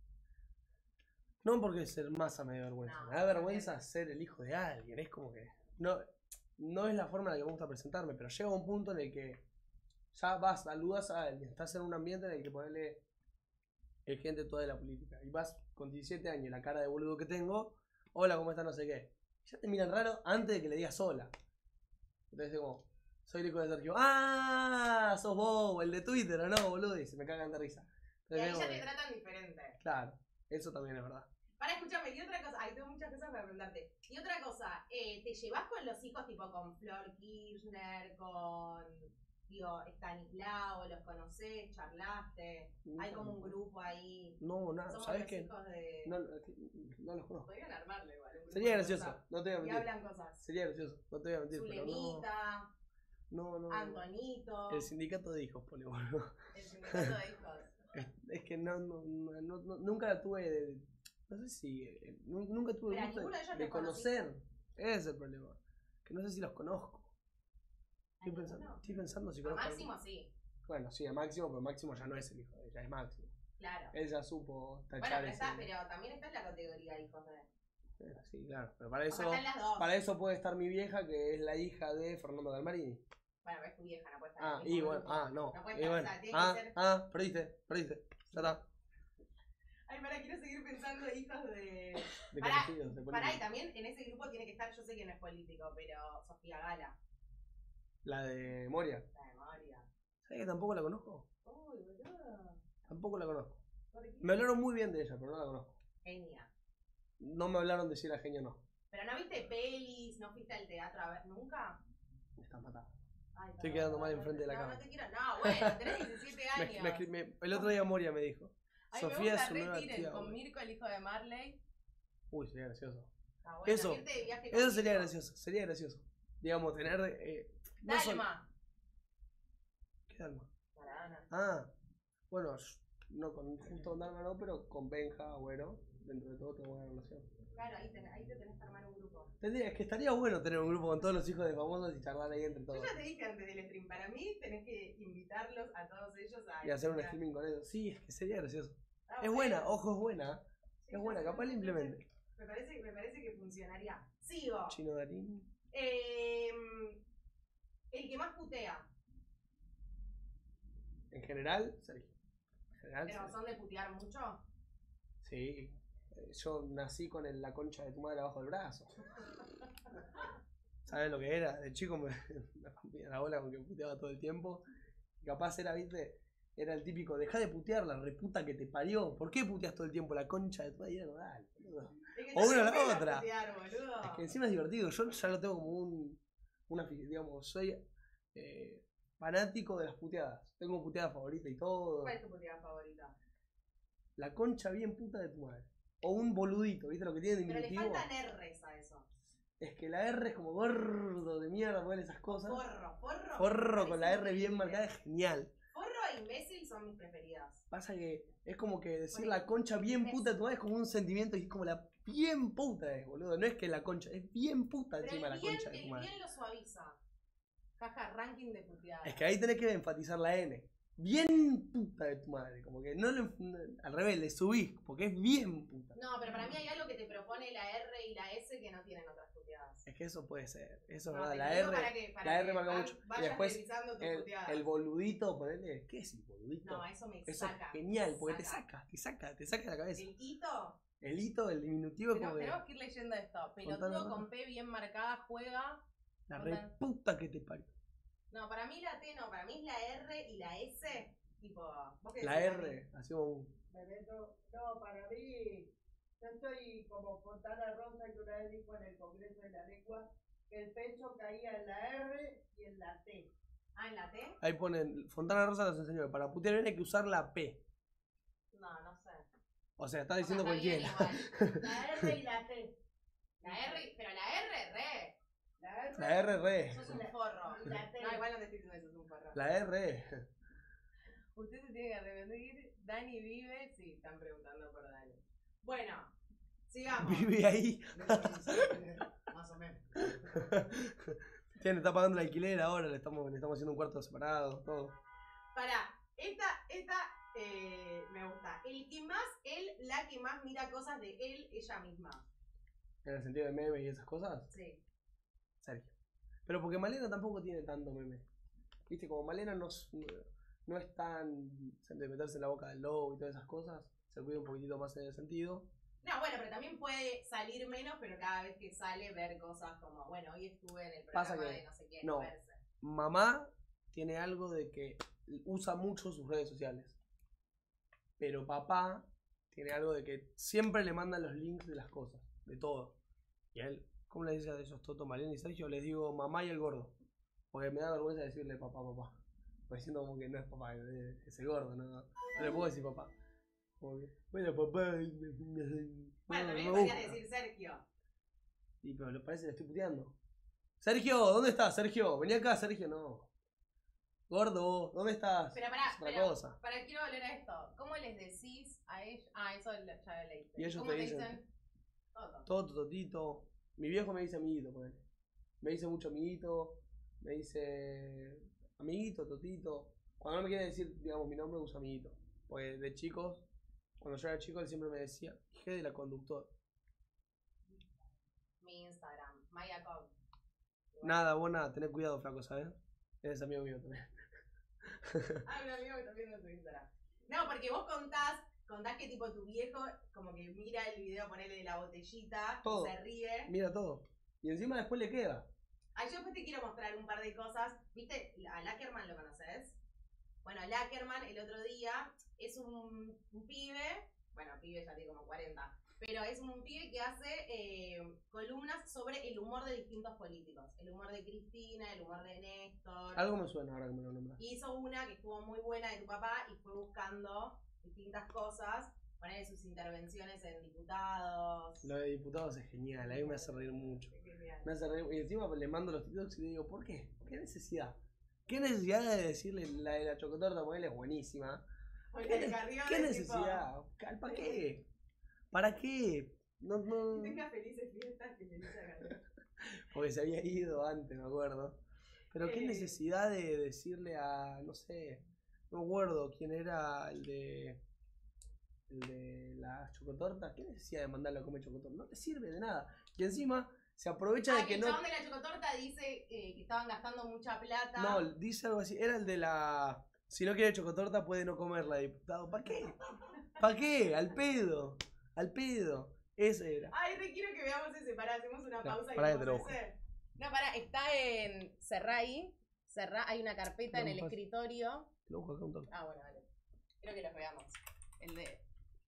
No porque ser masa me da vergüenza. No, me da vergüenza también. ser el hijo de alguien. Es como que. No, no es la forma en la que me gusta presentarme, pero llega un punto en el que ya vas, saludas a alguien. Estás en un ambiente en el que ponerle el gente toda de la política. Y vas con diecisiete años, la cara de boludo que tengo. Hola, ¿cómo estás? No sé qué. Ya te miran raro antes de que le digas hola. Entonces, como, Soy el hijo de Sergio. ¡Ah! Sos vos, el de Twitter, ¿o no, boludo? Y se me cagan de risa. Y ahí Entonces, ya como te que- tratan diferente. Claro, eso también es verdad. Para, escúchame, y otra cosa, ay, tengo muchas cosas para preguntarte. Y otra cosa, eh, ¿te llevas con los hijos tipo con Flor Kirchner, con, digo, Stanislao, los conocés, charlaste? Hay como un grupo ahí. No, nada, Somos ¿sabes los qué? hijos de... No, no los conozco. Podrían armarlo igual. un grupo Sería de gracioso, WhatsApp. no te voy a Y mentir. hablan cosas. Sería gracioso, no te voy a mentir, pero no. Zulemita, No, no. Antonito, El sindicato de hijos, pone boludo. el sindicato de hijos. Es, es que no, no, no, no- no- nunca tuve. No sé si. eh, nu- nunca tuve Pero a el gusto ninguno de ellos de los conocer. Ese es el problema. Que no sé si los conozco. ¿A Estoy pensando, ninguno? estoy pensando si A conozco. a Máximo algún- sí, Bueno, sí, a Máximo, pero Máximo ya no es el hijo de ella, es Máximo. claro. Él ya supo Bueno, tachar pero, ese. está, pero también está en la categoría hijos de... Eh, Sí, claro. Pero para O eso, sea, están las dos. para eso puede estar mi vieja, que es la hija de Fernando Galmarini. Bueno, es tu vieja, no puede estar Ah, en el y mismo bueno, grupo. ah, no. No puede Y estar, bueno. o sea, tiene Ah, que ser... ah, perdiste, perdiste. Ya está. Ay, para, quiero seguir pensando hijos de... De Pará, conocidos, de Pará, y políticos. también en ese grupo tiene que estar, yo sé que no es político, pero Sofía Gala, La de Moria. la memoria. ¿Sabes que tampoco la conozco? Uy, boludo. Tampoco la conozco. ¿Por qué? Me hablaron muy bien de ella, pero no la conozco. Genia. No me hablaron de si era genio o no. ¿Pero no viste pelis? ¿No fuiste al teatro a ver nunca? Me están matando. Ay, Estoy perdón, quedando mal no, enfrente de la no, cama. No te quiero, no, bueno, tenés diecisiete Me- años. me escri- me- el otro día Moria me dijo. Ay, Sofía me es gusta su re nueva Tiren tía. con boludo. Mirko, el hijo de Marley. Uy, sería gracioso. Está bueno, Eso, irte de viaje con Eso sería Mirko. gracioso, sería gracioso. Digamos, tener. Eh, no sol- Dalma. ¿Qué Dalma? Maradona. Ah, bueno, sh- no con justo con Dalma no, pero con Benja, bueno, dentro de todo tengo buena relación. Claro, ahí, ten- ahí te tenés que armar un grupo. Tendría, es que estaría bueno tener un grupo con todos los hijos de famosos y charlar ahí entre Yo todos. ya te dije antes del stream, para mí tenés que invitarlos a todos ellos a... Y hacer un escuchar. streaming con ellos. Sí, es que sería gracioso. Ah, Es bueno. buena, ojo, es buena. Sí, Es buena, sí, capaz sí, la sí, implemente. sí. Me parece, me parece que funcionaría. Sigo. Chino Darín. Eh, el que más putea. En general, Sergio. En general, Pero Sergio. son de putear mucho. Sí. Eh, Yo nací con el- la concha de tu madre abajo del brazo. ¿Sabes lo que era? De chico me, me rompía la bola con que puteaba todo el tiempo. Y capaz era, viste, era el típico, deja de putear la reputa que te parió. ¿Por qué puteas todo el tiempo la concha de tu madre? Y era, no, dale, boludo. Es que O yo una o la no puedo otra. putear, boludo. Es que encima es divertido. Yo ya lo tengo como un. Una, afic- digamos, soy eh, fanático de las puteadas. Tengo puteada favorita y todo. ¿Cuál es tu puteada favorita? La concha bien puta de tu madre. O un boludito, ¿viste lo que tiene de Pero le diminutivo? faltan R's a eso. Es que la R es como gordo de mierda, poner esas cosas. Forro, forro. Forro me con la parece R bien increíble. marcada es genial. Forro e imbécil son mis preferidas. Pasa que es como que decir Bueno, la concha bien es- puta de tu madre es como un sentimiento y es como la bien puta es, boludo. No es que la concha, es bien puta Pero encima el la bien, concha de tu el madre. bien lo suaviza. Jaja, ranking de puteadas. Es que ahí tenés que enfatizar la N. Bien puta de tu madre. Como que no le, al revés, le subís, porque es bien puta. No, pero para mí hay algo que te propone la R y la S que no tienen otras puteadas. Es que eso puede ser. Eso es No, verdad. te La digo R, para que- para la que R marca va- mucho. Y vayas después revisando tus el, puteadas. el boludito, ponele. ¿Qué es el boludito? No, eso me Eso saca. es genial, porque me te saca, te saca, te saca de la cabeza. El hito. El hito, el diminutivo es Tenemos, como de tenemos que ir leyendo esto. Fontana Pelotudo Rosa. con P bien marcada juega. la Fontana- reputa que te parió. No, para mí la T no, para mí es la R y la S. Tipo, ¿vos qué La decís, Dani? R, así como un. Bebeto, no, para mí, yo estoy como Fontana Rosa que una vez dijo en el Congreso de la Lengua que el pecho caía en la R y en la T. Ah, ¿en la T? Ahí ponen. Fontana Rosa nos enseñó que para putear bien hay que usar la P. No, no sé. O sea, está diciendo Está bien cualquiera. igual. La R y la T. La R, pero la R, re. La R, La R, re. Sos un forro. La T. No, igual no te estoy diciendo que sos un forro. La R. Usted se tiene que arrepentir. Dani vive. Sí, están preguntando por Dani. Bueno, sigamos. Vive ahí. Más o menos. Tiene, está pagando el alquiler ahora, le estamos, le estamos haciendo un cuarto separado, todo. Pará, esta, esta eh, me gusta. El que más, él, la que más mira cosas de él, ella misma. En el sentido de meme y esas cosas, Sí. Sergio. Pero porque Malena tampoco tiene tanto meme. Viste, como Malena no, es- no es tan de meterse en la boca del lobo y todas esas cosas, se cuida un poquitito más en ese sentido. No, bueno, pero también puede salir menos, pero cada vez que sale ver cosas como, bueno, hoy estuve en el Pasa programa que- de no sé qué, no. verse. mamá tiene algo de que usa mucho sus redes sociales. Pero papá tiene algo de que siempre le mandan los links de las cosas, de todo. Y a él, ¿cómo le dice a esos Toto, Malena y Sergio? Les digo mamá y el gordo. Porque me da vergüenza decirle papá, papá. Porque siento como que no es papá, es el gordo, no, no le puedo decir papá. Porque, bueno, papá. Bueno, también podrías decir Sergio. Y pero le parece que le estoy puteando. Sergio, ¿dónde estás, Sergio? Vení acá, Sergio, no. Gordo, ¿dónde estás? Pero pará, es otra pero, cosa. Para, quiero volver a esto. ¿Cómo les decís a ellos? Ah, eso ya lo leíste. Y ellos ¿Cómo te te dicen, dicen? Toto. Toto, Totito. Mi viejo me dice amiguito, por él. Me dice mucho amiguito. Me dice amiguito, Totito. Cuando no me quiere decir, digamos, mi nombre, usa amiguito. Porque de chicos, cuando yo era chico, él siempre me decía G de la conductor. Mi Instagram, Mayacom. Nada, vos nada, tenés cuidado, flaco, ¿sabes? Eres amigo mío también. Ah, un amigo que también no tu Instagram. No, porque vos contás, contás que tipo tu viejo como que mira el video, ponele de la botellita, Todo. se ríe. Mira todo. Y encima después le queda. Ah, yo después te quiero mostrar un par de cosas. ¿Viste? A Lackerman lo conoces. Bueno, Lackerman el otro día es un, un pibe, bueno, pibe ya tiene como cuarenta, pero es un pibe que hace eh, columnas sobre el humor de distintos políticos. El humor de Cristina, el humor de Néstor. Algo me suena ahora que me lo nombras. Hizo una que estuvo muy buena de tu papá y fue buscando distintas cosas. Poner sus intervenciones en diputados. Lo de diputados es genial, a mí me hace reír mucho. Me hace reír. Y encima le mando los TikToks y le digo, ¿por qué? ¿Qué necesidad? ¿Qué necesidad de decirle la de la chocotorta? Porque él es buenísima. Porque ¿Qué, el ¿qué necesidad? Tipo... ¿Para qué? ¿Para qué? No, no... Que tenga felices fiestas que le dice a Gabriel. Porque se había ido antes, me acuerdo. Pero qué Eh. necesidad de decirle a, no sé, no me acuerdo quién era el de... El de la chocotorta, ¿qué necesidad de mandarlo a comer chocotorta? No te sirve de nada. Y encima se aprovecha ah, de que el no. El chabón de la chocotorta dice eh, que estaban gastando mucha plata. No, dice algo así. Era el de la. Si no quiere chocotorta, puede no comerla, diputado. ¿Para qué? ¿Para qué? Al pedo. Al pedo. Ese era. Ay, te quiero que veamos ese. Pará, hacemos una No, pausa pará y que te lo vamos a busco. ese. No, pará, está en. Cerrá ahí. Cerrá, hay una carpeta No, en el fácil. escritorio. Te lo busco acá un toque. Ah, bueno, vale. Quiero que los veamos. El de.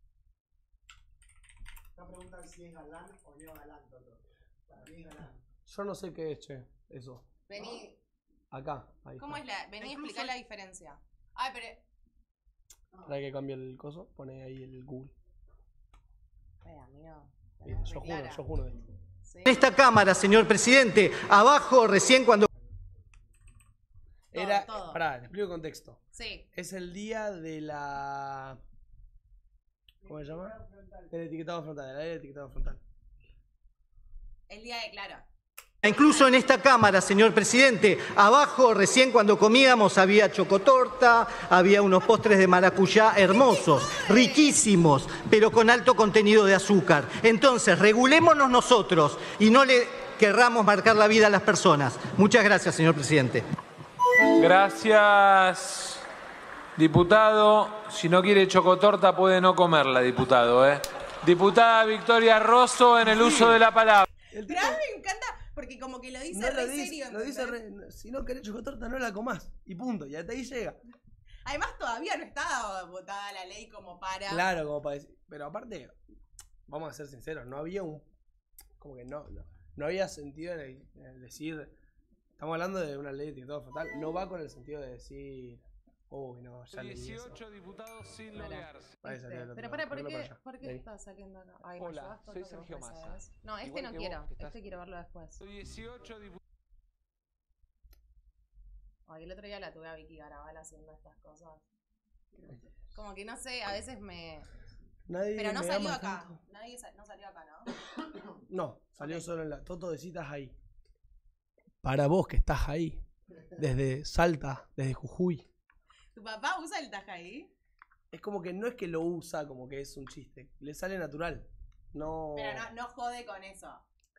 No preguntan si es galán o no galán, Toto. Para mí es galán. Yo no sé qué es, che. Eso. Vení. Acá. Ahí ¿Cómo está. es la.? Vení a Incluso explicar el- la diferencia. Ay, pero. Para que cambie el coso, pone ahí el Google. Ay, amigo. Viste, Yo juro, yo juro esto. Sí. En esta cámara, señor presidente, abajo recién cuando... Era. todo. Pará, te explico el contexto. Sí. Es el día de la. ¿Cómo se llama? Del etiquetado frontal, de la ley del etiquetado frontal. El día de Claro. Incluso en esta cámara, señor presidente, abajo recién cuando comíamos había chocotorta, había unos postres de maracuyá hermosos, riquísimos, pero con alto contenido de azúcar. Entonces, regulémonos nosotros y no le querramos marcar la vida a las personas. Muchas gracias, señor presidente. Gracias, diputado. Si no quiere chocotorta puede no comerla, diputado, ¿eh? Diputada Victoria Rosso en el uso de la palabra. El Pero a mí me encanta porque como que lo dice no re lo dice, serio. lo dice ¿entendés? re- si no querés chocotorta no la comás. Y punto, y hasta ahí llega. Además todavía no está votada la ley como para... Claro, como para decir. Pero aparte, vamos a ser sinceros, no había un. Como que no, no, no había sentido en el, en el decir. Estamos hablando de una ley de etiquetado frontal. No va con el sentido de decir. Uy, no, ya leí eso. dieciocho diputados sin loguearse. Ahí salió el Este, otro pero lado. para, ¿por Ponelo qué, para allá. ¿por qué Vení. estás saliendo acá? Ay, ¿me Hola, ayudás, soy Toto, Sergio por favor, Massa. ¿sabes? No, este Igual no que quiero. vos, que estás- Este quiero verlo después. dieciocho diputados. Ay, el otro día la tuve a Vicky Garabal haciendo estas cosas. Como que no sé, a veces me... Nadie Pero no me salió ama acá. tanto. Nadie sa- no salió acá, ¿no? No, salió Ok. solo en la. Toto de citas ahí. Para vos que estás ahí. Desde Salta, desde Jujuy. ¿Tu papá usa el tajaí? Es como que no es que lo usa como que es un chiste. Le sale natural. No. Pero no, no jode con eso.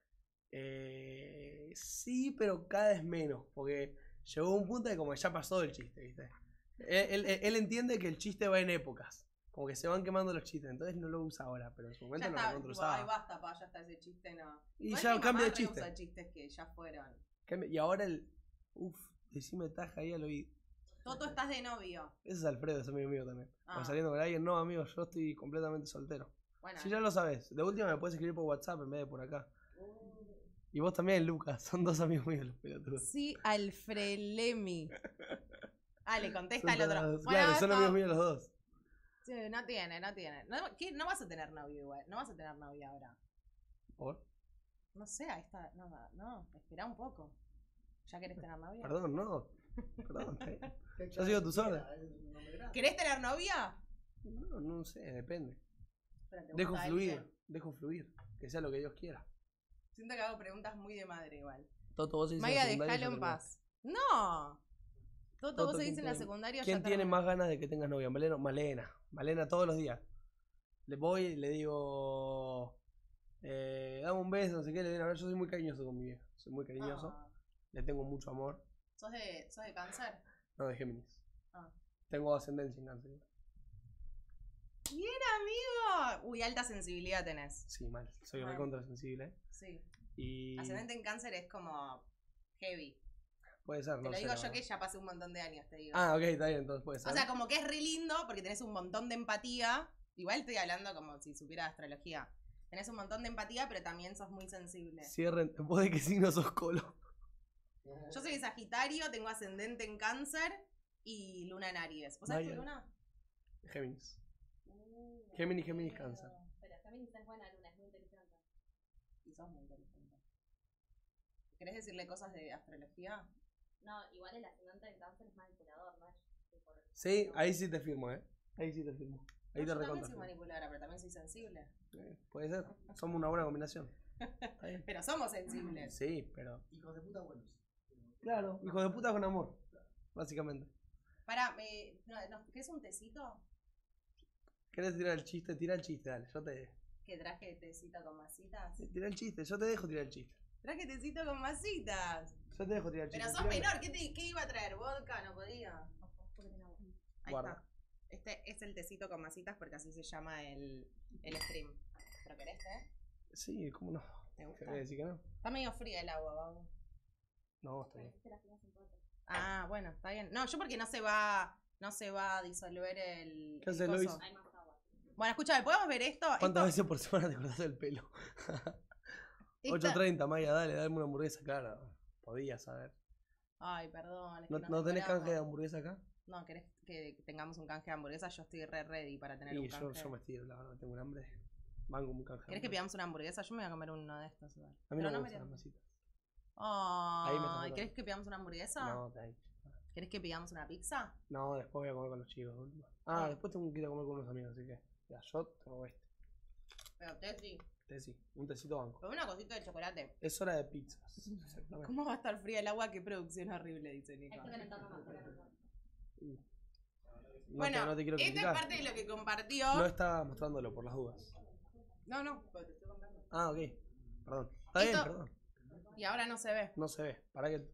Eh, sí, pero cada vez menos. Porque llegó un punto de como que ya pasó el chiste, ¿viste? Él, él- él entiende que el chiste va en épocas. Como que se van quemando los chistes. Entonces no lo usa ahora, pero en su Ya momento lo está, recontra tipo, ay, usaba. basta, pa, ya está ese chiste, no. Y Igual ya mi cambia mamá de chiste. reusa chistes que ya fueron. Cambia- Y ahora el. Uf, Decime taja ahí al oído. Toto, estás de novio. Ese es Alfredo, es amigo mío también. Ah. O saliendo con alguien, no, amigo, yo estoy completamente soltero. Bueno. Si ya lo sabes, de última me puedes escribir por WhatsApp en vez de por acá. Y vos también, Lucas, son dos amigos míos los pelotudos. Sí, Alfrelemi. Ah, le contesta al otro. Claro, Bueno, son esto- amigos míos los dos. Sí, no tiene, no tiene. No, ¿qué? No vas a tener novio igual. No vas a tener novia ahora. ¿Por? No sé, ahí está. No, no, no. Espera un poco. ¿Ya querés tener novia? Perdón, no. Perdón, está bien. Yo sigo tus órdenes. ¿Querés tener novia? No, no sé, depende. Pero te Dejo gusta fluir, alguien. dejo fluir. Que sea lo que Dios quiera. Siento que hago preguntas muy de madre igual. Toto, vos seguís en Maya, la secundaria, déjalo yo en terminé. paz. No. Toto, Toto, vos seguís ¿quién en la tiene- secundaria. ¿Quién ya tiene terminó. más ganas de que tengas novia? Malena, Malena. Malena todos los días. Le voy y le digo, eh, dame un beso, no sé qué, le digo, a ver, yo soy muy cariñoso con mi vieja. Soy muy cariñoso. Ah. Le tengo mucho amor. ¿Sos de, sos de cáncer? No, de Géminis. Ah. Tengo ascendencia en cáncer. Bien, amigo. Uy, alta sensibilidad tenés. Sí, mal. Soy Mal. recontra sensible. Sí. Y Ascendente en cáncer es como heavy. puede ser, Te no lo sé, digo la yo verdad. que ya pasé un montón de años, te digo. Ah, ok, está bien, entonces puede ser. O sea, como que es re lindo porque tenés un montón de empatía. Igual estoy hablando como si supiera de astrología. Tenés un montón de empatía, pero también sos muy sensible. Cierren. ¿Vos de qué signo sos colo? Yo soy de Sagitario, tengo ascendente en cáncer y luna en Aries. ¿Vos sabés tu Vaya. luna? Géminis. Géminis, Géminis, cáncer. Pero Géminis es buena luna, es muy inteligente. Y sos muy inteligente. ¿Querés decirle cosas de astrología? No, igual el ascendente en cáncer es manipulador, ¿no? Es tipo- Sí, ahí sí te firmo, eh. Ahí sí te firmo. Ahí te No, yo también recontra. soy firmo. manipuladora, pero también soy sensible. Eh, Puede ser. Somos una buena combinación. Está bien. Pero somos sensibles. Sí, pero. Hijos de puta buenos. Claro, hijo de puta con amor. Básicamente. Pará, me, no, no, ¿querés un tecito? ¿Querés tirar el chiste? Tira el chiste, dale. Yo te. Que traje tecito con masitas. Tira el chiste, yo te dejo tirar el chiste. Traje tecito con masitas. Yo te dejo tirar el chiste. Pero sos tiralo. menor, ¿qué, te- qué iba a traer? ¿Vodka? No podía. Ahí Guarda. está. Este es el tecito con masitas porque así se llama el, el stream. ¿Pero querés, eh? Sí, ¿cómo no? ¿Te ¿Qué gusta? voy a decir que no? Está medio fría el agua, vamos. No, está bien. Ah, bueno, está bien. No, yo porque no se va, no se va a disolver el. ¿Qué el haces, coso. Luis? Bueno, escúchame, ¿podemos ver esto? ¿Cuántas Esto- veces por semana te cortas el pelo? esta- ocho treinta, Maya, dale, dame una hamburguesa, claro. Podías saber. Ay, perdón. es ¿No, que nos ¿no tenés demoramos. canje de hamburguesa acá? No, ¿querés que tengamos un canje de hamburguesa? Yo estoy re ready para tener Y un yo, canje. yo me estiro, la verdad, tengo un hambre. Mango un canje. de ¿Querés que hamburguesa. pidamos una hamburguesa? Yo me voy a comer uno de estos. igual. A mí Pero no me me gustan las digas- masitas. Ay, Ahí me está ¿querés que pidamos una hamburguesa? No, está ahí. ¿Querés que pidamos una pizza? No, después voy a comer con los chicos. de última. Ah, Ah. después tengo que ir a comer con unos amigos, así que. Ya, yo tengo este. Pero Tessy, Té sí, un tecito banco. pero una cosita de chocolate. Es hora de pizzas. Exactamente. ¿Cómo va a estar fría el agua? Qué producción horrible, dice Nico. Estoy calentando más, estoy calentando. Uh. No Bueno, te, no te quiero esta es criticar. parte de lo que compartió. No estaba mostrándolo por las dudas. No, no, pero te estoy contando. Ah, ok. Perdón. Está bien, Esto- perdón. Y ahora no se ve. No se ve. Para que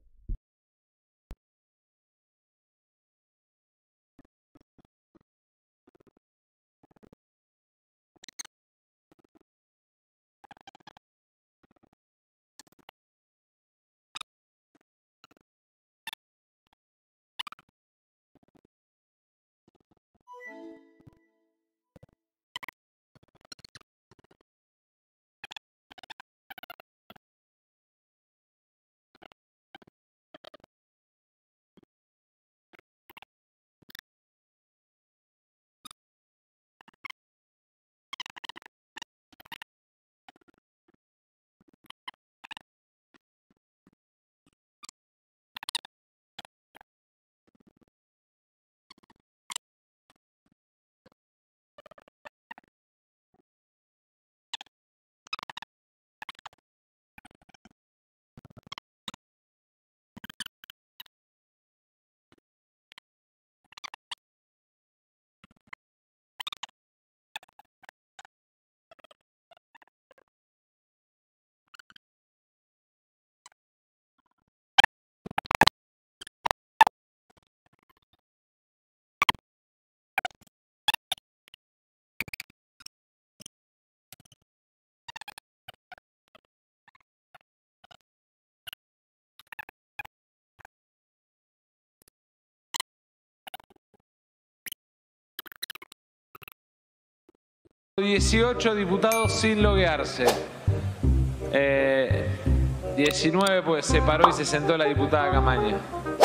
dieciocho diputados sin loguearse. Eh, diecinueve pues se paró y se sentó la diputada Camaña.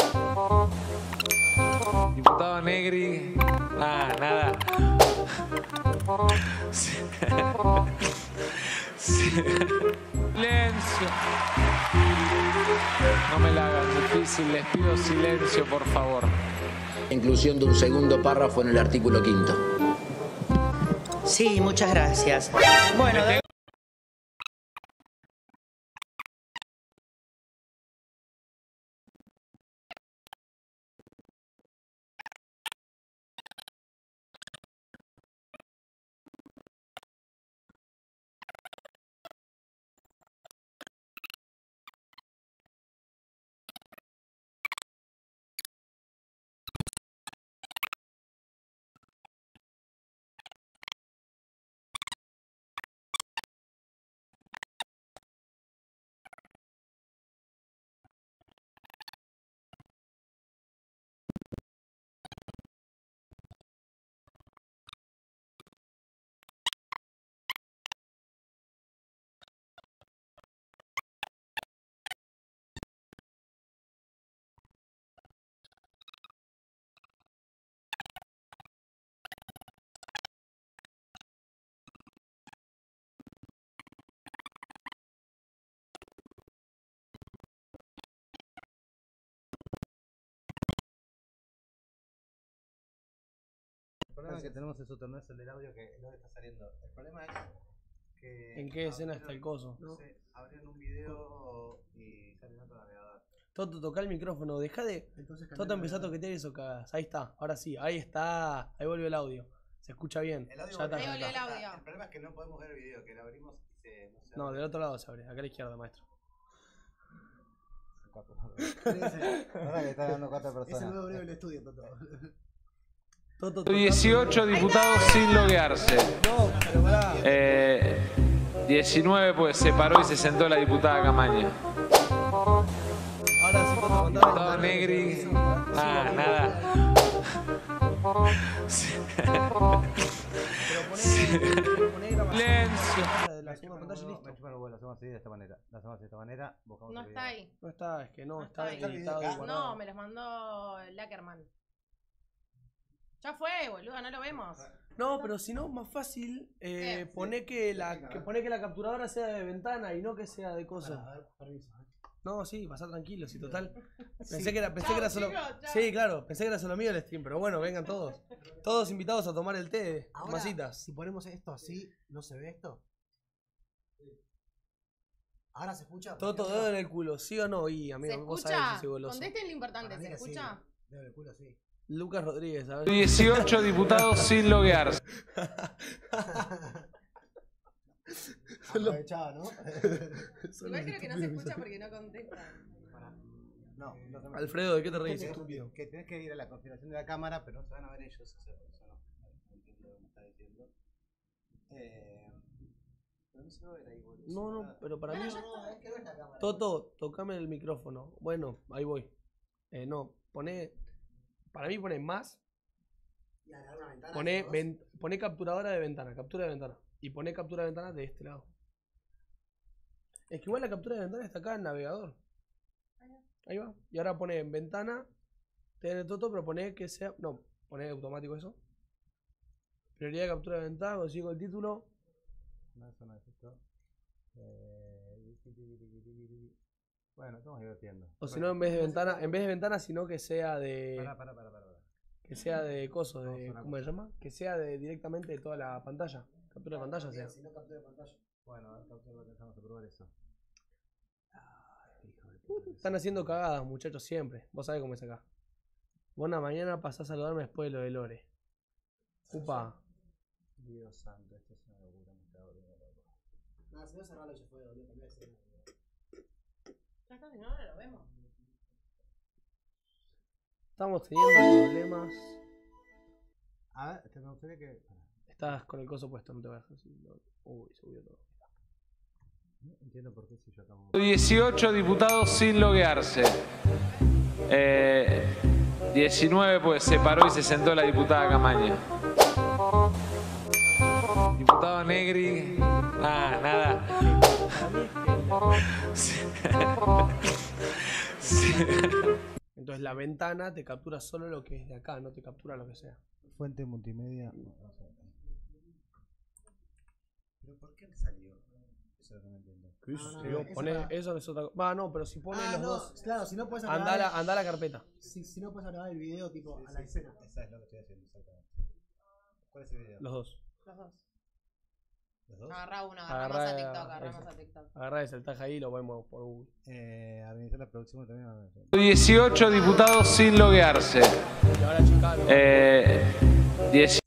Diputado Negri. Ah, nada. Sí. Sí. Silencio. No me la hagan difícil, les pido silencio, por favor. Inclusión de un segundo párrafo en el artículo quinto. Sí, muchas gracias. Bueno, de... El problema que tenemos es otro, no es el del audio que el audio está saliendo. El problema es que... ¿En qué escena está el coso? No sé, abrieron un video y sale en otro navegador. Toto, toca el micrófono, deja de... Entonces, Toto empezó a toquetear eso cagadas. Ahí está, ahora sí, ahí está. Ahí volvió el audio. Se escucha bien. El audio ya está, Ahí ya volvió el está. audio. El problema es que no podemos ver el video, que lo abrimos y se... No, se No, abre. del otro lado se abre, acá a la izquierda, maestro. Ahora que está dando cuatro personas. Es el nuevo video del estudio, Toto. Toto, dieciocho diputados sin loguearse. No, pero pará. Eh, diecinueve pues se paró y se sentó la diputada Camaña. Ahora sí, Toto, mandá. Diputado Negri. Ah, nada. Sí. Silencio. La segunda pantalla y listo. Me chupan los huevos, lo hacemos así de esta manera. Lo hacemos de esta manera, buscamos No el está video. ahí. No está, es que no, No está está ahí. editado y No, guardado. me los mandó Lackerman. Ya fue, boludo, no lo vemos. No, pero si no, más fácil, eh, poné que la, que poné que la capturadora sea de ventana y no que sea de cosas. No, sí, pasá tranquilo, sí, total. Pensé que era, pensé Chau, que era solo. chicos, chau. Sí, claro, pensé que era solo mío el stream, pero bueno, vengan todos. Todos invitados a tomar el té, Ahora, masitas. si ponemos esto así, ¿no se ve esto? ¿Ahora se escucha? Toto, dedo en el culo, ¿sí o no? Y ¿Se amigo, vos sabés escucha? que soy goloso. Contesten lo importante, Para mí ¿se que sí. escucha? Dedo en el culo, sí. Lucas Rodríguez, a ver. dieciocho diputados sin loguearse. Aprovechaba, ¿no? Igual creo que no se escucha porque no contesta. No, no se- Alfredo, ¿de qué te Que reís, tenés- estúpido? Que tenés que ir a la configuración de la cámara, pero no se van a ver ellos. O sea, por eso no. No entiendo lo que me está diciendo. Eh, pero no se va a ver ahí, boludo. No, no, pero para mí. No, es que no es la cámara. Toto, tocame el micrófono. Bueno, ahí voy. Eh, no, poné. Para mí poné más. Y agarrar una ventana, Poné, dos. ven- poné capturadora de ventana, captura de ventana. Y poné captura de ventana de este lado. Es que igual la captura de ventana está acá en el navegador. Ahí va. Y ahora poné en ventana. Tiene Toto, pero poné que sea. No, poné automático eso. Prioridad de captura de ventana, consigo el título. No, eso no es esto. Eh, Bueno, estamos divirtiendo. O si no, en vez de ventana, en vez de ventana, sino que sea de. Pará, pará, pará, pará. Que sea de coso, de. Vamos a ¿Cómo se llama? Que sea de directamente de toda la pantalla. Captura de pantalla sea. Si no captura de pantalla. Bueno, a ver, captura, empezamos a probar eso. Están haciendo cagadas, muchachos, siempre. Vos sabés cómo es acá. Buena mañana, pasás a saludarme después de lo de Lore. Upa. Dios santo, esto es una locura, me está volviendo loco. Nada, si no cerrarlo ya fue, boludo, cambiar de escena. Ya está, si no, no lo vemos. Estamos teniendo problemas. A ver, te me gustaría que. Estás con el coso puesto, no te vayas así. No. Uy, se subió todo. No entiendo por qué si yo acabo. dieciocho diputados sin loguearse. Eh, diecinueve pues se paró y se sentó la diputada Camaña. Diputado Negri. Ah, nada. Sí. Sí. Entonces la ventana te captura solo lo que es de acá, no te captura lo que sea. Fuente multimedia. ¿Pero por qué salió? Eso no entiendo. ¿Qué Ah, es? no, Digo, eso poné- para- eso es otra cosa. Va, no, pero si pones Ah, los no, dos. claro, si no puedes Andá a agregar la, el- andá a la carpeta. Si, si no puedes agregar el video tipo a la escena. Esa es lo que estoy haciendo, exactamente. ¿Cuál es el video? Los dos. Los dos. ¿Los dos? Agarrá uno, agarramos Agarrá a TikTok, agarramos ese. a TikTok. Agarrá ese, el tag ahí y lo vemos por Google. Eh, administrar la producción también. dieciocho diputados sin loguearse. Y ahora Chicago. Eh, dieciocho.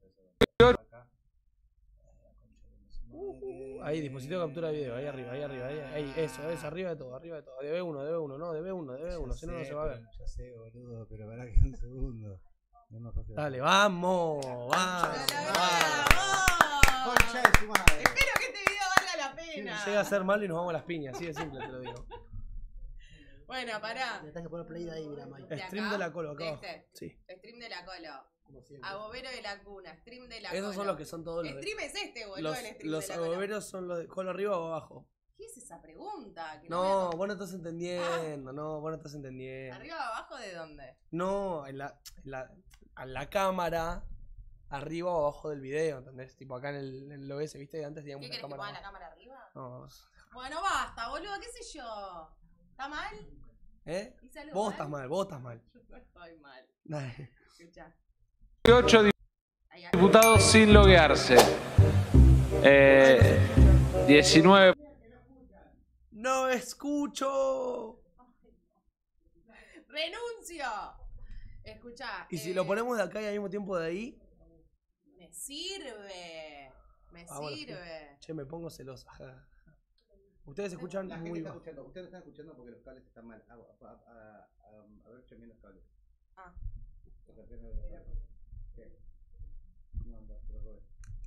Uh, ahí, dispositivo de captura de video, ahí arriba, ahí arriba, ahí, ahí, eso, eso, arriba de todo, arriba de todo. Debe uno, debe uno, no, debe uno, debe uno, si no, no se va a ver. Ya sé, boludo, pero pará que un segundo. No es más fácil. Dale, vamos, vamos. Concha de su madre. Espero que este video valga la pena. Llega a ser malo y nos vamos a las piñas, así de simple te lo digo. Bueno, pará. Le tenés que poner play de ahí, mira, Mike. ¿De Stream acá? de la Colo, acá De abajo. este. Sí. Stream de la Colo. Agobero de la cuna, stream de la Esos Colo. son los que son todos los de- Stream es este, boludo, Los, el stream los de la Colo. agoberos son los de Colo arriba o abajo. ¿Qué es esa pregunta? Que No, voy a- vos no estás entendiendo, no, vos no estás entendiendo. ¿Arriba o abajo de dónde? No, en la, en la, a la cámara, arriba o abajo del video, ¿entendés? Tipo acá en el, en el O B S, ¿viste? Antes teníamos ¿Qué una querés que cámara. ponga la cámara arriba? No, Bueno, basta, boludo, qué sé yo. ¿Está mal? ¿eh? ¿Hice algo Vos mal? estás mal, vos estás mal. Yo no estoy mal. Dale. Escuchá. dieciocho diputados sin loguearse. Eh, diecinueve. ¡No escucho! ¡Renuncio! Escuchá. Y si eh, lo ponemos de acá y al mismo tiempo de ahí. Me sirve. Me Ah, bueno, sirve. Che, me pongo celosa. ja, ja. Ustedes escuchan La gente muy está bajo. escuchando, ustedes están escuchando porque los cables están mal. A, a, a, a, a ver, chequen los cables. Ah. O sea, chequen los cables. ¿Qué? No, no, pero Robert.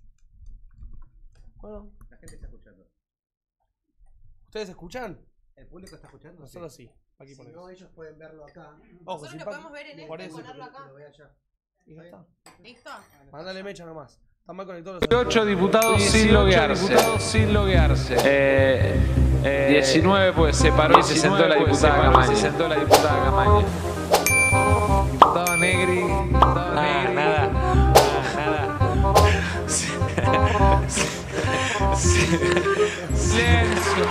Bueno. La gente está escuchando. ¿Ustedes escuchan? ¿El público está escuchando? Nosotros sí. Aquí Si ponemos. no, ellos pueden verlo acá. Ojo, Nosotros si lo pa- podemos ver en por este y eso. ponerlo acá. Lo voy allá. Y ya está. ¿Listo? Mándale mecha nomás. Están mal conectados los dieciocho diputados sin loguearse. Diputados sin loguearse. Eh, eh, diecinueve pues se paró y se sentó la diputada Camaño. Se sentó la diputada Camaño. Diputado Negri. Diputado Negri. Nada. Nada. Silencio.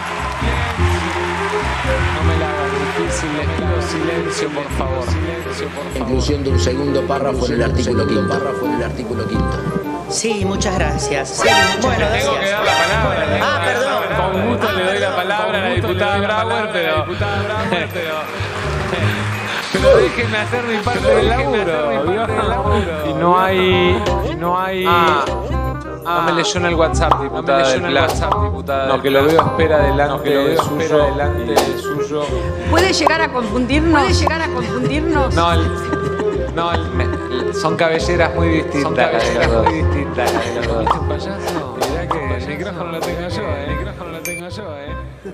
No me la hagas difícil, les pido silencio, por favor. Silencio, por favor. Inclusión de un segundo párrafo en el artículo quinto. Párrafo en el artículo quinto. Sí, muchas gracias. Sí, bueno, Le tengo que dar la palabra. le tengo Ah, que dar la perdón. palabra. Con gusto le doy la palabra a la diputada Brauer, pero. Pero déjenme hacer mi parte del laburo. Y no hay. Y no hay. No me leyó en el WhatsApp, diputada del Plan. No, que lo veo espera delante de suyo. delante de suyo. ¿Puede llegar a confundirnos? ¿Puede llegar a confundirnos? No, el- no el- me- son cabelleras muy distintas. Son cabelleras muy distintas. la de los dos. ¿Viste, payaso? Mirá que el micrófono lo tengo yo, eh. El micrófono lo tengo yo, eh.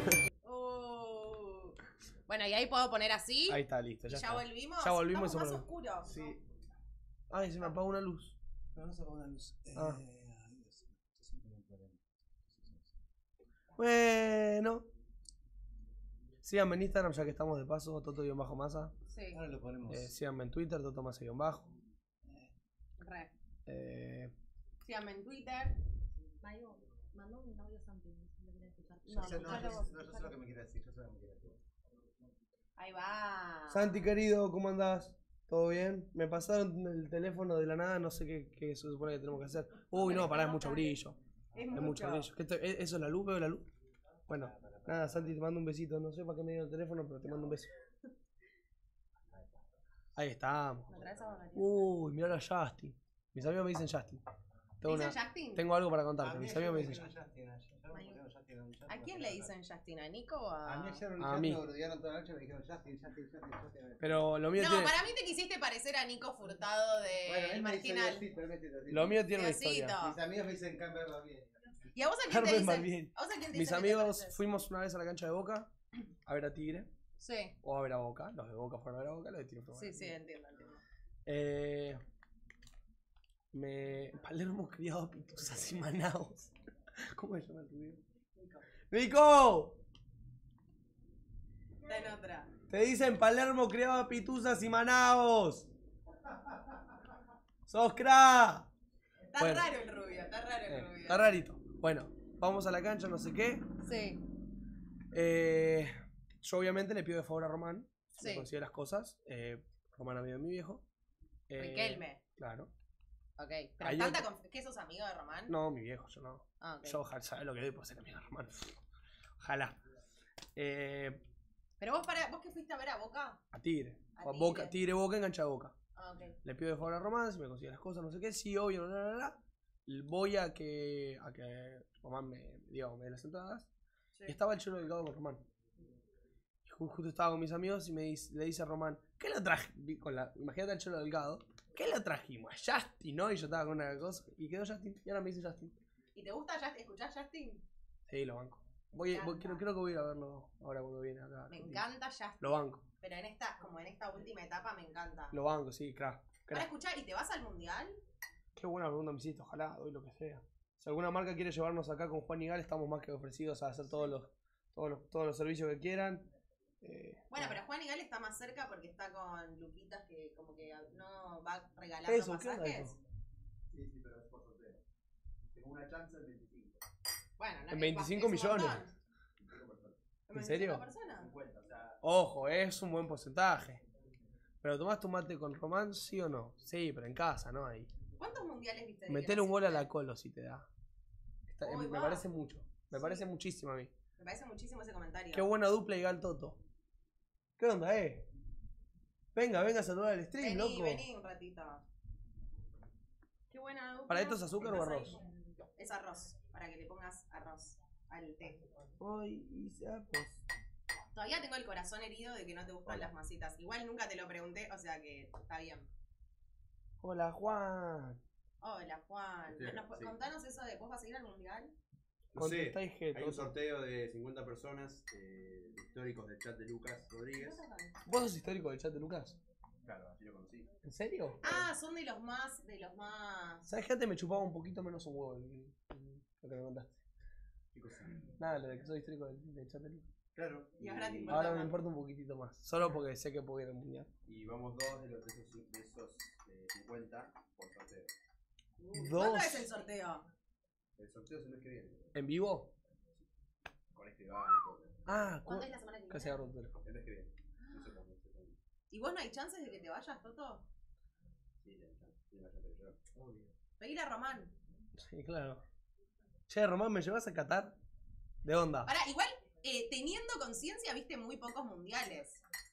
Uh. Bueno, y ahí puedo poner así. Ahí está, listo. Ya, ¿Ya está. volvimos? Ya volvimos. Estamos y más se oscuros. Sí. Ay, se me apagó una luz. Pero no se apaga una luz. Ah. Eh, ay, Dios, esto siempre es un problema. Bueno. Síganme en Instagram ya que estamos de paso, Toto-Masa. Sí. Ahora lo ponemos. Eh, síganme en Twitter, Toto-Masa-Bajo. Re. Eh, Síganme en Twitter. Mayo, mandó un audio Santi. si lo quiere escuchar. Yo No, sé, no, escuchalo yo, vos, no, yo sé lo escuchalo. que me quiere decir. Yo sé lo que me quiere decir. Ahí va. Santi querido, ¿cómo andás? ¿Todo bien? Me pasaron el teléfono de la nada, no sé qué, qué se supone que tenemos que hacer. Uy, no, pará, es mucho brillo. Es Es mucho. mucho brillo. ¿Qué esto- ¿e- ¿Eso es la luz? ¿Veo la luz? Bueno, nada, Santi, te mando un besito. No sé para qué me dio el teléfono, pero te mando un beso. Ahí estamos. ¿Me traes a Margarita? Uy, mirá la Justin. Mis amigos me dicen Justin. Tengo, ¿Dicen una- Justin? tengo algo para contarte. Mis amigos me dicen Justin. ¿A quién le dicen Justin? ¿A Nico o a.? A mí ayer A mí. me rodearon toda la noche y me dijeron Justin, Justin, Justin, Justin. Pero lo mío No, tiene, para mí te quisiste parecer a Nico Furtado de Bueno, él El me dice Marginal. Diosito, él me dice Diosito. lo mío tiene una Diosito. historia. Mis amigos me dicen Camber Barbieri. ¿Y a vos a quién te Carmen dicen? Barbieri. ¿A vos a quién te Mis dicen que te amigos pareces? fuimos una vez a la cancha de Boca a ver a Tigre. Sí, O a ver a Boca. Los de Boca fueron a ver a Boca, los de Tigre fueron a ver sí, a sí, Tigre. entiendo, entiendo. Eh, Me... Palermo criado pituzas y manaos. ¿Cómo se llama tu video? ¡Nico! Está en otra. Te dicen Palermo criado a pituzas y manaos. ¡Sos cra! Está Bueno. raro el rubio, está raro el Eh, rubio. está rarito. Bueno, vamos a la cancha, no sé qué. Sí. Eh, yo obviamente le pido de favor a Román. Sí. Me consigue las cosas. Eh, Román amigo de mi viejo. Eh, Riquelme. Claro. Ok. Pero Hay tanta otro- conf- ¿Qué sos amigo de Román? No, mi viejo, yo no. Ah, ok. Yo ojalá, ¿sabes lo que doy por ser amigo de Román? Ojalá. Eh, Pero vos, para, vos que fuiste a ver a Boca. a Tigre. A A Tigre. Boca, Tigre Boca, engancha a Boca. Ah, ok. Le pido de favor a Román, si me consigue las cosas, no sé qué. Sí, obvio, bla, bla, bla. Voy a que, a que Román me, digamos, me dé las entradas. Sí. Y estaba el Cholo Delgado con Román. Y ju- justo estaba con mis amigos y me dice, le dice a Román, ¿qué le traje? Vi- Con la, imagínate al Cholo Delgado. ¿Qué le trajimos? A Justin, ¿no? Y yo estaba con una cosa. Y quedó Justin. Y ahora me dice Justin. ¿Y te gusta Justin? ¿Escuchás Justin? Sí, lo banco. Voy, voy- creo, creo que voy a verlo ahora cuando viene acá. Me encanta Justin. Lo banco. Pero en esta, como en esta última etapa me encanta. Lo banco, sí, claro. Para escuchar, ¿y te vas al mundial? Qué buena pregunta me hiciste. Ojalá, doy lo que sea. Si alguna marca quiere llevarnos acá con Juan y Gal, estamos más que ofrecidos a hacer todos los, todos los, todos los servicios que quieran. Eh, Bueno, pero Juan Igal está más cerca porque está con Luquitas que como que no va regalando Eso, ¿qué onda pasajes. eso? Sí, sí, pero es por sorteo. Tengo una chance en veinticinco. Bueno, no, En es- veinticinco es un millones. montón. ¿En serio? personas? cincuenta, o sea, Ojo, es un buen porcentaje. ¿Pero tomás tu mate con Román, sí o no? Sí, pero en casa, ¿no? Ahí. ¿Cuántos mundiales viste? de Metele un Bielsa? gol a la Colo si te da. Está- Uy, me va. parece mucho. Me Sí. parece muchísimo a mí. Me parece muchísimo ese comentario. Qué buena dupla y Gal Toto. ¿Qué onda, eh? Venga, venga a saludar al stream, Vení, loco. vení un ratito. Qué buena dupla. ¿Para esto es azúcar o ¿Estás ahí? arroz? Es arroz, para que le pongas arroz al té. Ay, hice arroz. Todavía tengo el corazón herido de que no te gustan las masitas. Igual nunca te lo pregunté, o sea que está bien. Hola, Juan. Hola, Juan. Sí, ¿Nos- sí. Contanos eso de vos vas a ir al mundial. no sé, Contestá, Ingeto. hay un sorteo de cincuenta personas eh, históricos del chat de Lucas Rodríguez. ¿Vos sos histórico del chat de Lucas? Claro, así lo conocí. ¿En serio? Ah, son de los más, de los más. ¿Sabes que antes me chupaba un poquito menos un huevo el- el- lo que me contaste? ¿Qué cosa? Nada, lo de que soy histórico del, del chat de Lucas. Claro. Y ahora te importa Ahora me más. importa un poquitito más. Solo porque sé que puedo ir al mundial. Y vamos dos de, los, de esos, de esos eh, cincuenta por sorteo. Dos. ¿Cuándo es el sorteo? El sorteo es el mes que viene. ¿En vivo? Con este va y todo. Ah, ¿Cuándo cu- es la semana que Casi viene? agarro tu teléfono. El mes que viene. No sé cuándo, no sé cuándo. ¿Y vos no hay chances de que te vayas, Toto? Sí, ya, ya. Tiene la chance de yo. Obvio. Pedir a Román. Sí, claro. Che, Román, ¿me llevas a Qatar? ¿De onda? Pará, igual, eh, teniendo conciencia, viste muy pocos mundiales.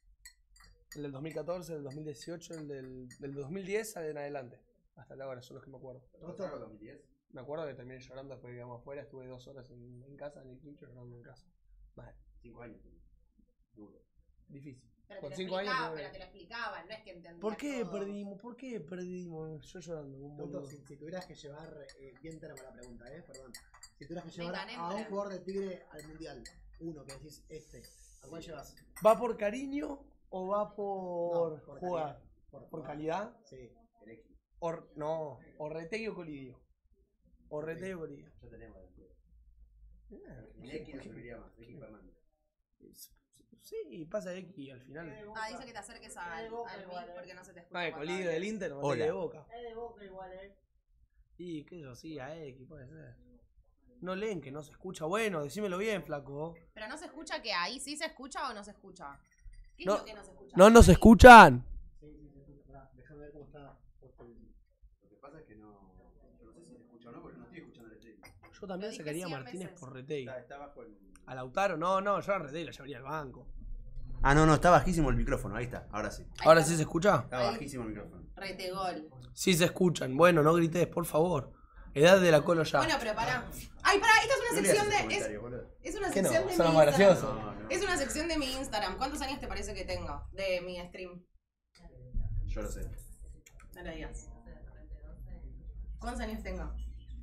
El del dos mil catorce, el del dos mil dieciocho, el del, del dos mil diez en adelante. Hasta ahora son los que me acuerdo. ¿Todo el dos mil diez? Me acuerdo que terminé llorando después que íbamos afuera. Estuve dos horas en, en casa, en el quincho, llorando en casa. Vale, Cinco años. Duro. difícil. Pero Con te, lo cinco años explicaba, tuve- pero te lo explicaban, no es que entendías ¿Por qué todo. perdimos? ¿Por qué perdimos? Yo llorando. Un Toto, boludo. si, si tuvieras que llevar, eh, bien tenemos la pregunta, eh, perdón. Si tuvieras que Venga, llevar a Nembra. un jugador de Tigre al mundial, uno que decís este, ¿a cuál llevas? ¿Va por cariño o va por, No, por jugar? calidad. ¿Por, Por- calidad? Sí. Or, no, Orretegui o Colidio. Orretegui o Colidio. Ya tenemos delantero. Eh, En X no serviría más. X Fernández. Sí, pasa X al final. Ah, dice que te acerques al, al mic porque no se te escucha. Ah, de cuando Colidio hablas. del Inter, Hola. Orretegui de Boca. Es de Boca igual, eh. Y qué sé yo, sí, a X puede ser. No leen que no se escucha. Bueno, decímelo bien, flaco. Pero no se escucha que ahí sí se escucha o no se escucha. ¿Qué No, es lo que no se escucha? no nos escuchan. Sí, sí, se escucha. Pará, déjame ver cómo está puesto el- Lo que pasa es que no. Yo no sé si se escucha o no, porque no estoy escuchando el stream. Yo también Lo dije sacaría a cien Martínez veces. por Retegui. Está, está bajo el. A Lautaro, no, no, yo a Retegui lo llevaría al banco. Ah, no, no, está bajísimo el micrófono. Ahí está, ahora sí. ¿Ahora sí se escucha? Está bajísimo el micrófono. Retegol. Sí se escuchan. Bueno, no grites, por favor. Edad de la Colo ya. Bueno, pero pará. Ay, pará, esta es una No leas sección ese de. Es, comentario, boludo. es una ¿Qué no? sección de Son mi más Instagram. graciosos. No, no. Es una sección de mi Instagram. ¿Cuántos años te parece que tengo de mi stream? Yo lo sé. No lo digas. ¿Cuántos años tengo?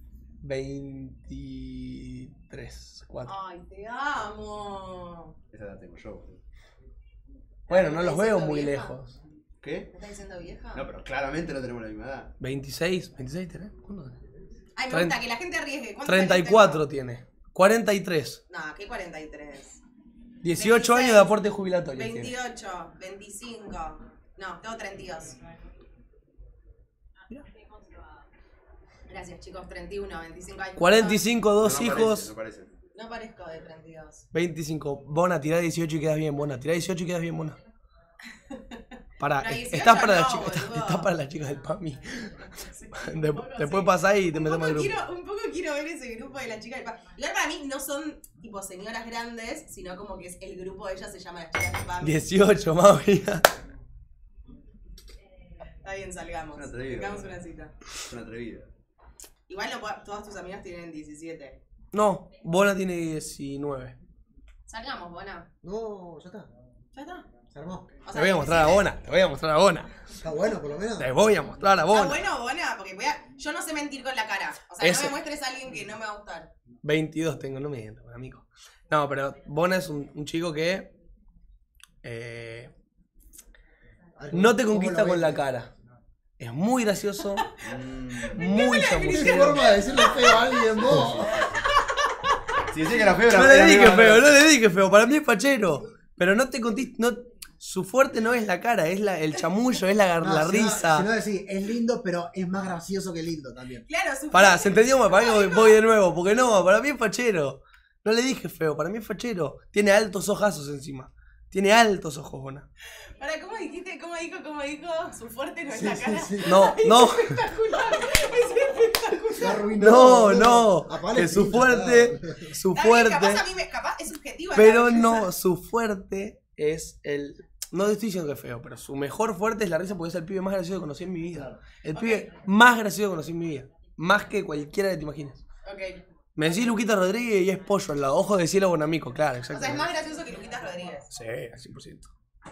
veintitrés, cuatro. Ay, te amo. Esa edad tengo yo, boludo. Bueno, no los ¿Me veo siento muy vieja? lejos. ¿Qué? ¿Me estás diciendo vieja? No, pero claramente no tenemos la misma edad. veintiséis, veintiséis tenés. ¿Cuándo tenés? Ay, me gusta que la gente arriesgue. ¿Cuántos treinta y cuatro tiene. cuarenta y tres. No, ¿qué cuarenta y tres? dieciocho años de aporte jubilatorio. veintiocho, veinticinco. No, tengo treinta y dos. Gracias, chicos. treinta y uno, veinticinco años. cuarenta y cinco, dos no, no hijos. Parece, no parece. No parezco de treinta y dos. veinticinco. Bona, tirá dieciocho y quedas bien, Bona. Tirá dieciocho y quedas bien, Bona. Pará, Pero dieciocho estás para, no, la chica, estás, boludo. estás para las chicas del PAMI. De- después pasás y te Un metemos poco, al grupo. quiero, un poco quiero ver ese grupo de las chicas del PAMI. Igual para mí no son tipo señoras grandes, sino como que es el grupo de ellas se llama las chicas del PAMI. dieciocho, más vida. Está bien, salgamos. Es una atrevida. Tengamos una cita. Es una atrevida. Igual no, puedo- todas tus amigas tienen diecisiete. No, Bona tiene diecinueve. Salgamos, Bona. No, ya está. ¿Ya está? Se armó. O Te sea, voy a mostrar a Bona, te voy a mostrar a Bona. Está bueno, por lo menos. Te voy a mostrar a ¿Está Bona. bueno, Bona? Porque voy a... yo no sé mentir con la cara. O sea, Ese- no me muestres a alguien que no me va a gustar. veintidós tengo, no me miento, buen amigo. No, pero Bona es un, un chico que eh, no te ¿Cómo conquista lo con la vende? cara. Es muy gracioso, Mm. muy ¿Qué chamullero. forma de decirle feo a alguien vos? Si decía que era feo, No era le dije era- feo, no le dije feo. Para mí es fachero. Pero no te conquista. No, su fuerte no es la cara, es la, el chamullo, es la, No, la si risa. No, si no decís, es lindo, pero es más gracioso que lindo también. Claro, su... Pará, se entendió mal, para que voy, voy de nuevo. Porque no, para mí es fachero. No le dije feo, para mí es fachero. Tiene altos ojazos encima. Tiene altos ojos, Bona. Pará, ¿cómo dijiste? ¿Cómo dijo? ¿Cómo dijo? Su fuerte no es Sí, la sí, cara. sí. No, no, Es espectacular. Es Se espectacular. arruinó, no, boludo. no. Apagale Que el su pincho, fuerte, claro. su Está bien, capaz fuerte. a mí me... Capaz es subjetiva. Pero la no, belleza. su fuerte es el. No estoy diciendo que es feo, pero su mejor fuerte es la risa porque es el pibe más gracioso que conocí en mi vida. El pibe más gracioso que conocí en mi vida. Más que cualquiera que te imagines. Ok. Me decís Luquita Rodríguez y es pollo al lado. Ojo de cielo bonamico, claro, O sea, es exacto. más gracioso que Luquitas Rodríguez. Sí, al cien por ciento.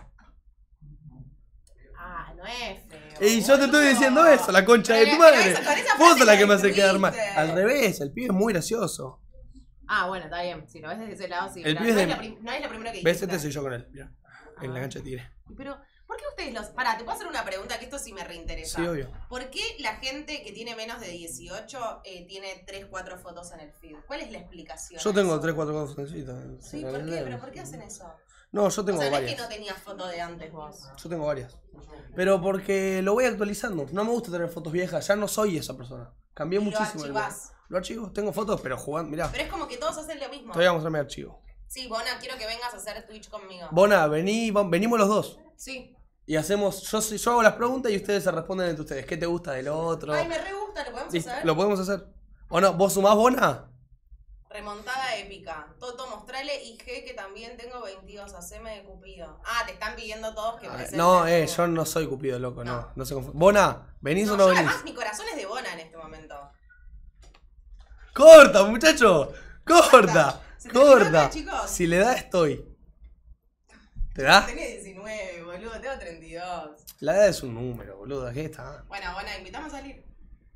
Ah, no es feo. Y yo te estoy diciendo eso, la concha de tu Pero madre. esa- con esa Vos frase sos la me que me hace quedar mal. destruiste. Al revés, el pibe es muy gracioso. Ah, bueno, está bien. Si lo ves desde ese lado, sí. El Claro, pibe es no, de- es la prim- no es la primera que ¿Ves? dijiste. Este soy yo con él, mira. En la cancha de tigre. Pero, ¿por qué ustedes los...? Pará, te puedo hacer una pregunta que esto sí me reinteresa. Sí, obvio. ¿Por qué la gente que tiene menos de dieciocho eh, tiene tres, cuatro fotos en el feed? ¿Cuál es la explicación? Yo a tengo eso? tres, cuatro cosecitas. Sí, ¿por qué? ¿Pero por qué hacen eso? No, yo tengo o sea, no es varias. que no tenías foto de antes vos. Yo tengo varias. Pero porque lo voy actualizando. No me gusta tener fotos viejas. Ya no soy esa persona. Cambié Y lo muchísimo. el- archivás. Lo archivo. Tengo fotos, pero jugando. Mirá. Pero es como que todos hacen lo mismo. Te voy a mostrar mi archivo. Sí, Bona, quiero que vengas a hacer Twitch conmigo. Bona, vení, va- venimos los dos. Sí. Y hacemos. Yo, soy- yo hago las preguntas y ustedes se responden entre ustedes. ¿Qué te gusta del otro? Ay, me re gusta, ¿lo podemos Listo, hacer? ¿lo podemos hacer? ¿O no? ¿Vos sumás Bona? Remontada épica. Toto, mostrale y G que también tengo veintidós. Haceme de Cupido. Ah, te están pidiendo todos que presentes. No, eh, yo no soy Cupido, loco, no. No, se confund- Bona, ¿venís o no yo venís? además mi corazón es de Bona en este momento. ¡Corta, muchacho! ¡Corta! ¿Se terminó ¡Corta! acá, chicos? Si le da, estoy. ¿Te da? Tenés diecinueve, boludo. Tengo treinta y dos. La edad es un número, boludo. Aquí está. Bueno, Bona, invitamos a salir.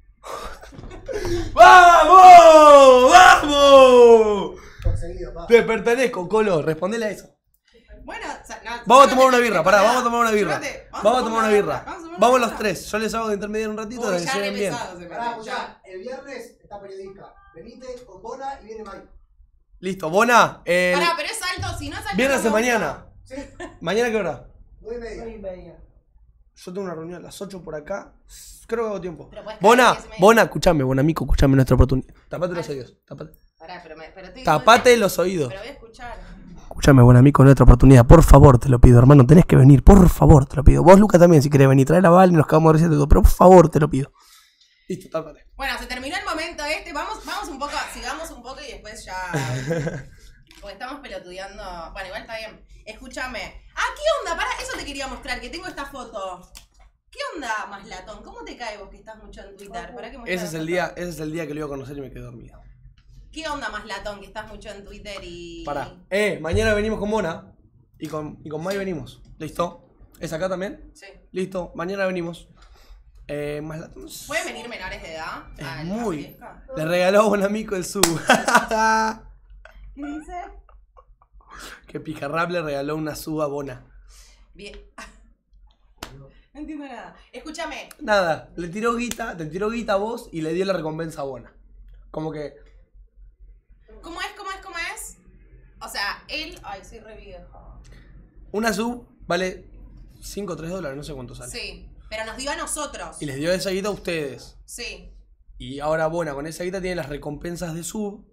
¡Vamos! ¡Vamos! Conseguido, pa. Te pertenezco, Colo. Respondele a eso. Bueno, o sea, no, Vamos a yo tomar no una te- birra, te- pará, pará. vamos a tomar una birra. Espérate, Vamos a tomar una birra. Vamos a tomar una Vamos birra. los tres. Yo les hago de intermediario un ratito. Uy, que ya se re lleven bien. pesado se me Pará, hace, escuchá, ya. el viernes está periodista. Venite con Bona y viene Mike. Listo, Bona. Eh, Pará, pero es alto, si no es alto. viernes no de me gusta. mañana. Sí, ¿Mañana qué hora? nueve y media. Yo tengo una reunión a las ocho por acá. Creo que hago tiempo. Pero puedes Bona, quedar diez y media. Bona, escuchame, Bonamico, escuchame nuestra oportunidad. Tapate los oídos. Tapate, Pará, pero, me, pero estoy tapate los oídos. Pero voy a escuchar. Escuchame, Bonamico, nuestra oportunidad. Por favor, te lo pido, hermano. Tenés que venir. Por favor, te lo pido. Vos, Luca, también, si querés venir. Trae la bala y nos cagamos de risa de todo. Pero por favor, te lo pido. Listo, tápate. Bueno, se terminó el momento este. Vamos, vamos un poco, sigamos un poco y después ya. Porque estamos pelotudeando. Bueno, igual está bien. Escúchame. Ah, ¿qué onda? Para, eso te quería mostrar, que tengo esta foto. ¿Qué onda, Maslatón? ¿Cómo te cae vos que estás mucho en Twitter? Pará que muestre Ese la es el foto. día, ese es el día que lo iba a conocer y me quedé dormido. ¿Qué onda, Maslatón, que estás mucho en Twitter y. Pará. Eh, mañana venimos con Mona. Y con, y con Mai venimos. ¿Listo? ¿Es acá también? Sí. Listo, mañana venimos. Eh, más la... ¿Pueden venir menores de edad? Es al muy. Fiesca? Le regaló a un amigo el sub. ¿Qué dice? Que Pijarrap le regaló una sub a Bona. Bien. entiendo nada. Escúchame. Nada, le tiró guita, te tiró guita a vos y le dio la recompensa buena. Como que. ¿Cómo es? ¿Cómo es? ¿Cómo es? O sea, él. Ay, soy re viejo. Una sub vale cinco o tres dólares, no sé cuánto sale. Sí, pero nos dio a nosotros. Y les dio esa guita a ustedes. Sí. Y ahora, bueno, con esa guita tiene las recompensas de sub.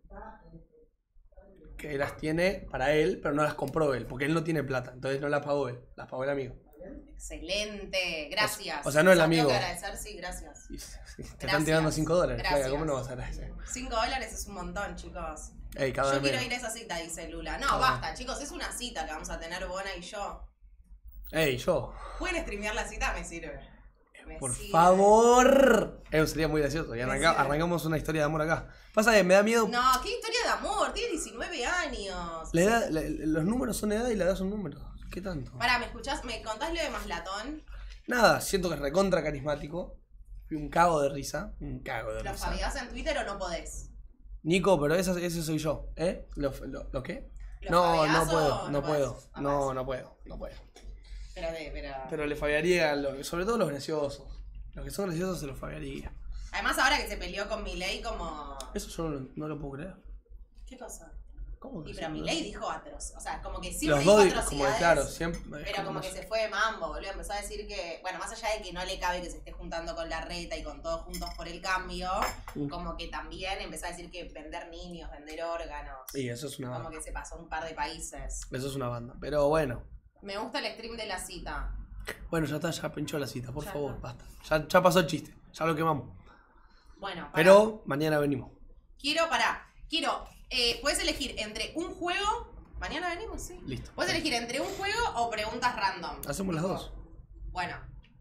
Que las tiene para él, pero no las compró él, porque él no tiene plata, entonces no las pagó él, las pagó el amigo. Excelente, gracias. O sea, no el amigo. Tengo que agradecer, sí, gracias. Te Gracias. están tirando cinco dólares, Gracias. Flavia, ¿cómo no vas a agradecer? cinco dólares es un montón, chicos. Ey, cada Yo vez quiero menos. ir a esa cita, dice Lula. No, Cada basta, chicos, es una cita que vamos a tener Bona y yo. Ey, yo. ¿Pueden streamear la cita? Me sirve. Me Por sirve. favor. Eso sería muy gracioso. Y Me arranca- sirve. arrancamos una historia de amor acá. Pasa que me da miedo. No, qué historia de amor, tiene diecinueve años. La edad- la- los números son edad y la edad son números. ¿Qué tanto? Pará, ¿me escuchás? ¿Me contás lo de Maslatón? Nada, siento que es recontra carismático. Fui un cago de risa. Un cago de ¿Lo risa. fabiás en Twitter o no podés? Nico, pero ese, ese soy yo. ¿Eh? ¿Lo, lo, ¿lo qué? ¿Lo No, fabiás no o puedo, no no puedo. podés? No, no puedo, no puedo. Pero de, pero... Pero le fabiaría, lo- sobre todo los graciosos. Los que son graciosos se los fabiaría. Además, ahora que se peleó con Milei, como... Eso yo no, lo- no lo puedo creer. ¿Qué cosa? ¿Cómo que Y sí, pero no? Milei dijo atroz. O sea, como que siempre Los dijo dos, atrocidades. como que claro, siempre. es Pero como no que sé. se fue de mambo, boludo. Empezó a decir que, bueno, más allá de que no le cabe que se esté juntando con la reta y con todos juntos por el cambio, Mm. como que también empezó a decir que vender niños, vender órganos. Y eso es una Como banda. que se pasó a un par de países. Eso es una banda. Pero bueno. Me gusta el stream de la cita. Bueno, ya está, ya pinchó la cita, por Ya favor, está. basta. Ya, ya pasó el chiste, ya lo quemamos. Bueno, pará. Pero mañana venimos. Quiero, pará. Quiero, eh, puedes elegir entre un juego. Mañana venimos, sí. Listo. Puedes elegir entre un juego o preguntas random. Hacemos las dos. Bueno,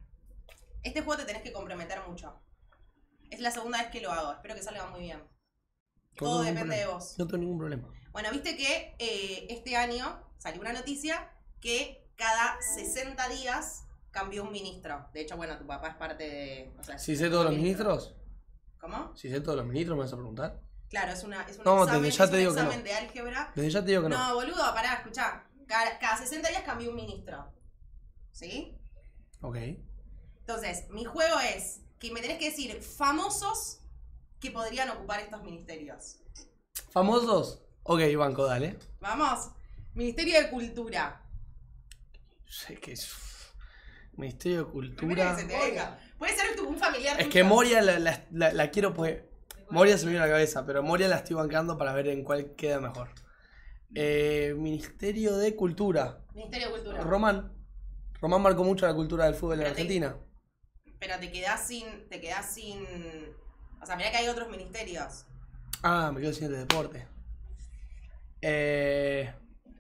este juego te tenés que comprometer mucho. Es la segunda vez que lo hago. Espero que salga muy bien. No Todo tengo ningún depende de problema. vos. No tengo ningún problema. Bueno, viste que eh, este año salió una noticia que cada sesenta días cambió un ministro. De hecho, bueno, tu papá es parte de... O sea, Si es sé un todos los ministro. ministros, ¿Cómo? si sé todos los ministros, ¿me vas a preguntar? Claro, es, una, es un No, examen, desde ya es te un digo que examen no. de álgebra. Desde ya te digo que no. No, boludo, pará, escuchá. Cada, cada sesenta días cambió un ministro. ¿Sí? Ok. Entonces, mi juego es que me tenés que decir famosos que podrían ocupar estos ministerios. ¿Famosos? Ok, banco, dale. Vamos. Ministerio de Cultura. Sé que es. Ministerio de Primero Cultura. que se te venga. Puede ser tu- un familiar Es tuyo. que Moria la, la, la- la quiero pues. Moria se me vino a la cabeza, pero Moria la estoy bancando para ver en cuál queda mejor. Eh, Ministerio de Cultura. Ministerio de Cultura. Román. Román marcó mucho la cultura del fútbol en Pero te- Argentina. Pero te quedás sin. Te quedás sin. O sea, mirá que hay otros ministerios. Ah, me quedo sin el de deporte. Eh,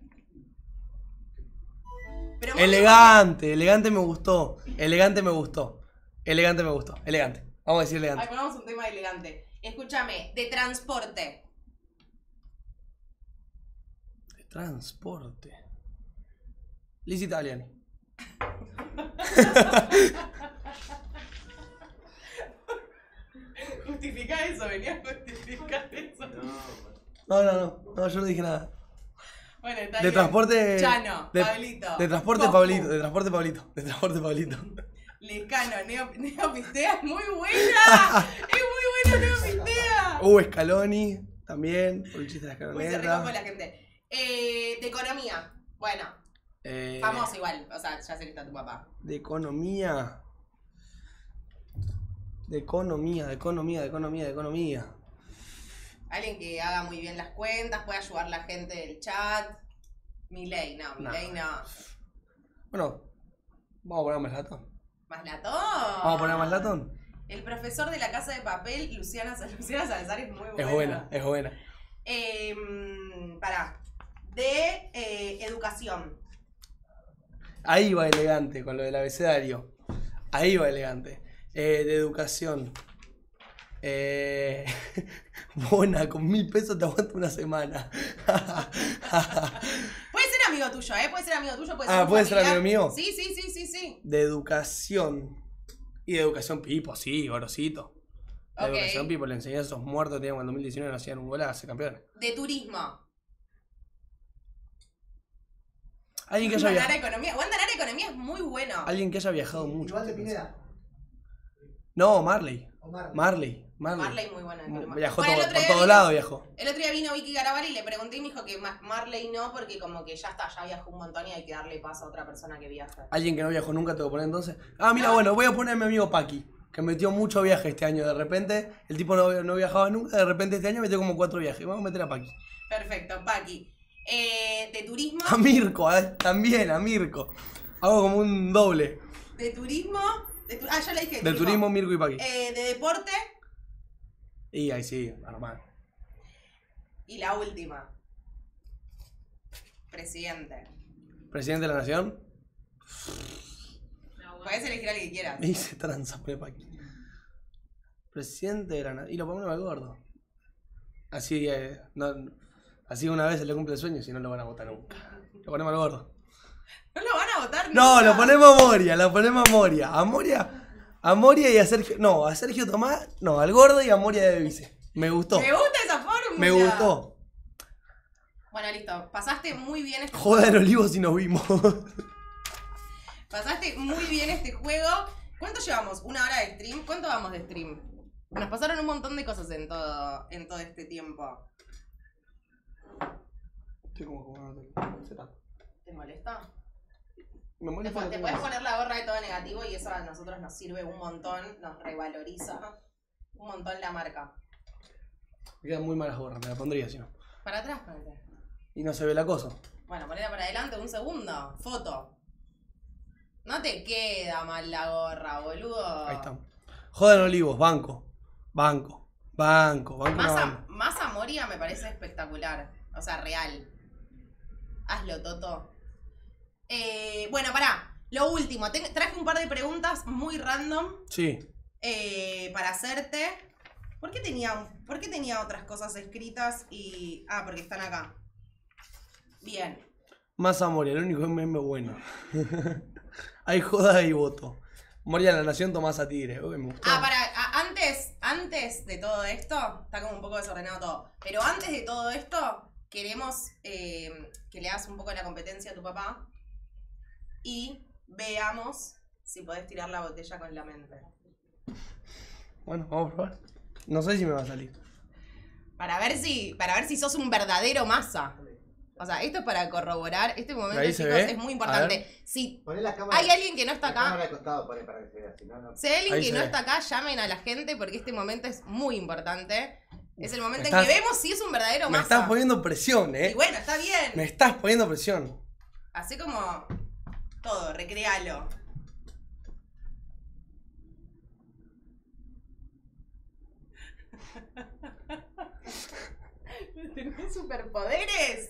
Pero vos elegante, elegante me gustó. Elegante me gustó. Elegante me gustó. Elegante. Vamos a decir Ay, elegante. ponemos un tema elegante. Escúchame, de transporte. De transporte. Liz Italiani. Justifica eso, venía a justificar eso. No, no, no. No, yo no dije nada. Bueno, está De bien. transporte. Chano, de, Pablito. De transporte Coscu, Pablito. De transporte Pablito. De transporte Pablito. Lescano, Neo, Neopistea es muy buena. Es muy buena Neopistea. Uh, Scaloni. También. Por el chiste de la Uy, se escaloneta. recopó la gente. Eh, de economía. Bueno, Eh, famoso igual. O sea, ya sé que está tu papá. De economía. De economía, de economía, de economía, de economía. Alguien que haga muy bien las cuentas, puede ayudar a la gente del chat. Milei, no, Milei no. Bueno, vamos a poner más latón. Maslatón. Vamos a poner más latón. El profesor de la Casa de Papel, Luciana, Luciana Salazar, es muy buena. Es buena, es buena. Eh, pará. De eh, educación. Ahí va elegante con lo del abecedario. Ahí va elegante. Eh, de educación. Eh, buena, con mil pesos te aguanto una semana. Puede ser amigo tuyo, ¿eh? Puede ser amigo tuyo, puede ser Ah, un ¿puede ser familiar. amigo mío? Sí, sí, sí, sí, sí. De educación. Y de educación Pipo, sí, gorosito. De Ok. educación Pipo, le enseñé a esos muertos que tenían cuando en dos mil diecinueve no hacían un golazo, campeones. De turismo. Alguien que haya Wanda viajado. Nara Economía. Wanda Nara Economía es muy bueno. Alguien que haya viajado mucho. Igual de Pineda. No, Marley. O Marley. Marley. Marley. Marley muy buena. Mm, Viajó Bueno, el todo- otro por día todos vino- lados, viajó. El otro día vino Vicky Garabari y le pregunté y me dijo que Ma- Marley no, porque como que ya está, ya viajó un montón y hay que darle paso a otra persona que viaja. Alguien que no viajó nunca te voy a poner entonces. Ah, mira, bueno, voy a poner a mi amigo Paqui, que metió mucho viaje este año. De repente, el tipo no, no viajaba nunca, de repente este año metió como cuatro viajes. Vamos a meter a Paqui. Perfecto, Paqui. Eh, de turismo, A Mirko, eh, también, a Mirko. Hago como un doble. de turismo, de tu- ah, ya le dije. De turismo, Mirko y Paqui. Eh, de deporte Y ahí sí, normal. y la última. Presidente. Presidente de la Nación. Puedes elegir al que quieras. Me dice tranza, pone Paqui. Presidente de la Nación. Y lo ponemos al gordo. Así, eh, no, así una vez se le cumple el sueño, si no lo van a votar nunca. Lo ponemos al gordo. No lo van a votar No, nunca. lo ponemos a Moria, lo ponemos a Moria. A Moria, a Moria y a Sergio. No, a Sergio Tomás, no, al gordo y a Moria de vice. Me gustó. Me gusta esa fórmula. Me gustó. Bueno, listo. Pasaste muy bien este Joda en Olivos y nos vimos. Pasaste muy bien este juego. ¿Cuánto llevamos? ¿Una hora de stream? ¿Cuánto vamos de stream? Nos pasaron un montón de cosas en todo, en todo este tiempo. Estoy como jugando. ¿Te molesta? Me Te, molesta. te puedes poner la gorra de todo negativo y eso a nosotros nos sirve un montón, nos revaloriza un montón la marca. Me quedan muy malas gorras, me la pondría si no. Para atrás, ponete. Y no se ve la cosa. Bueno, ponela para adelante un segundo. Foto. No te queda mal la gorra, boludo. Ahí está. Joda en Olivos, banco. Banco. Banco. Banco una Más, banda. a, más a Moria me parece espectacular. O sea, real. Hazlo, Toto. Eh, bueno, pará. Lo último. Te- traje un par de preguntas muy random Sí. eh, para hacerte. ¿Por qué, tenía, ¿Por qué tenía otras cosas escritas y... Ah, porque están acá. Bien. Más a Moria, el único meme bueno. Hay joda y voto. Moria en la Nación, Tomás a Tigre. Uy, me gustó. Ah, para, a- antes, antes de todo esto, está como un poco desordenado todo, pero antes de todo esto, queremos eh, que le hagas un poco la competencia a tu papá y veamos si podés tirar la botella con la mente. Bueno, vamos a probar. No sé si me va a salir. Para ver si, para ver si sos un verdadero masa. O sea, esto es para corroborar. Este momento, Ahí chicos, se ve. es muy A importante. Si Poné la cámara. hay alguien que no está la cámara acá, de costado, poné para que se vea, si no, no. si hay alguien Ahí que se no ve. está acá, llamen a la gente porque este momento es muy importante. Es el momento Me en estás- que vemos si es un verdadero Me masa. estás poniendo presión, Y eh. bueno, está bien. Me estás poniendo presión. Así como todo, recrealo. ¿Tenés superpoderes?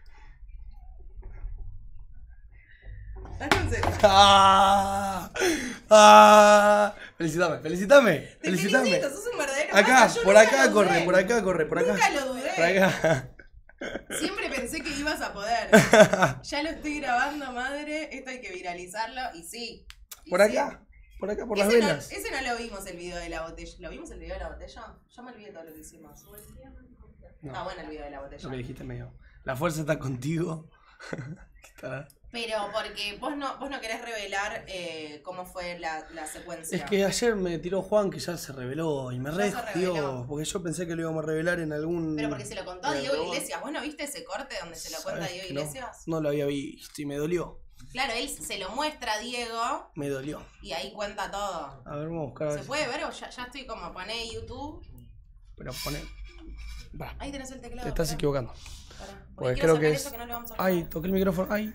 ¿Estás concentrado? ¡Ah! ¡Ah! Felicitame, felicitame, Te felicitame. felicito, sos un verdadero Acá, masa. Yo por nunca acá lo corre, dudé. por acá corre, por acá. Nunca lo dudé. Por acá. Siempre pensé que ibas a poder. Ya lo estoy grabando, madre. Esto hay que viralizarlo. Y sí. y Por sí. acá. Por acá, por las Ese no, venas. ese no lo vimos el video de la botella. ¿Lo vimos el video de la botella? Ya me olvidé todo lo que hicimos. No. Está bueno el video de la botella. Lo que dijiste medio. La fuerza está contigo. ¿Qué tal? Pero porque vos no, vos no querés revelar eh, cómo fue la, la secuencia. Es que ayer me tiró Juan que ya se reveló y me Ya re se jodió, reveló. porque yo pensé que lo íbamos a revelar en algún... Pero porque se lo contó a eh, Diego robot. Iglesias. ¿Vos no viste ese corte donde se lo cuenta a ¿Sabés Diego que no? Iglesias? No lo había visto y me dolió. Claro, él se lo muestra a Diego Me dolió. y ahí cuenta todo. A ver, vamos a buscar a ver ¿Se si- puede ver o ya, ya estoy como poné YouTube? Pero pone... Va, Ahí tenés el teclado. te estás pará. equivocando. Pará, porque Porque quiero creo que sacar es... eso que no le vamos a Ay, toqué el micrófono. Ay.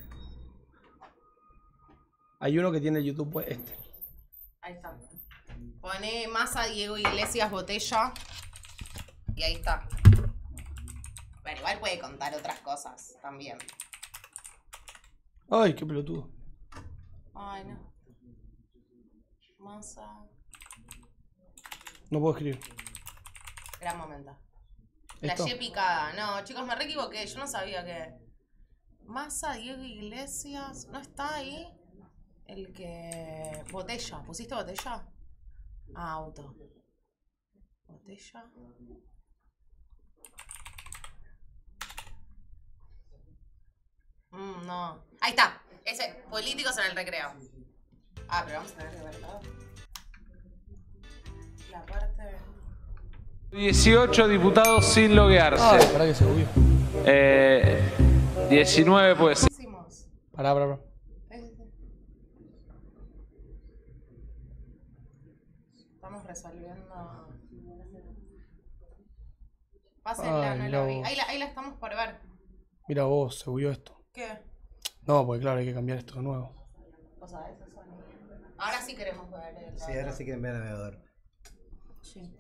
Hay uno que tiene el YouTube, pues este. Ahí está. Poné masa Diego Iglesias botella. Y ahí está. Bueno, igual puede contar otras cosas también. Ay, qué pelotudo. Ay, no. Masa. No puedo escribir. Gran momento. La ¿Esto? Y picada. No, chicos, me re equivoqué. Yo no sabía que. Masa Diego Iglesias. ¿No está ahí? El que. Botella. ¿Pusiste botella? Ah, auto. Botella. Mm, no. Ahí está. Ese, políticos en el recreo. Ah, pero vamos a tener que ver todo. La parte... dieciocho diputados sin loguearse. Ah, pará que se subió. Eh, diecinueve puede ser. Pará, pará, pará. Estamos resolviendo... Pásenla, Ay, no mira la vi. vos. Ahí la, ahí la estamos por ver. Mira vos, se subió esto. ¿Qué? No, porque claro, hay que cambiar esto de nuevo. O sea, eso son... Ahora sí queremos ver el... Sí, ahora sí quieren ver el navegador. Sí.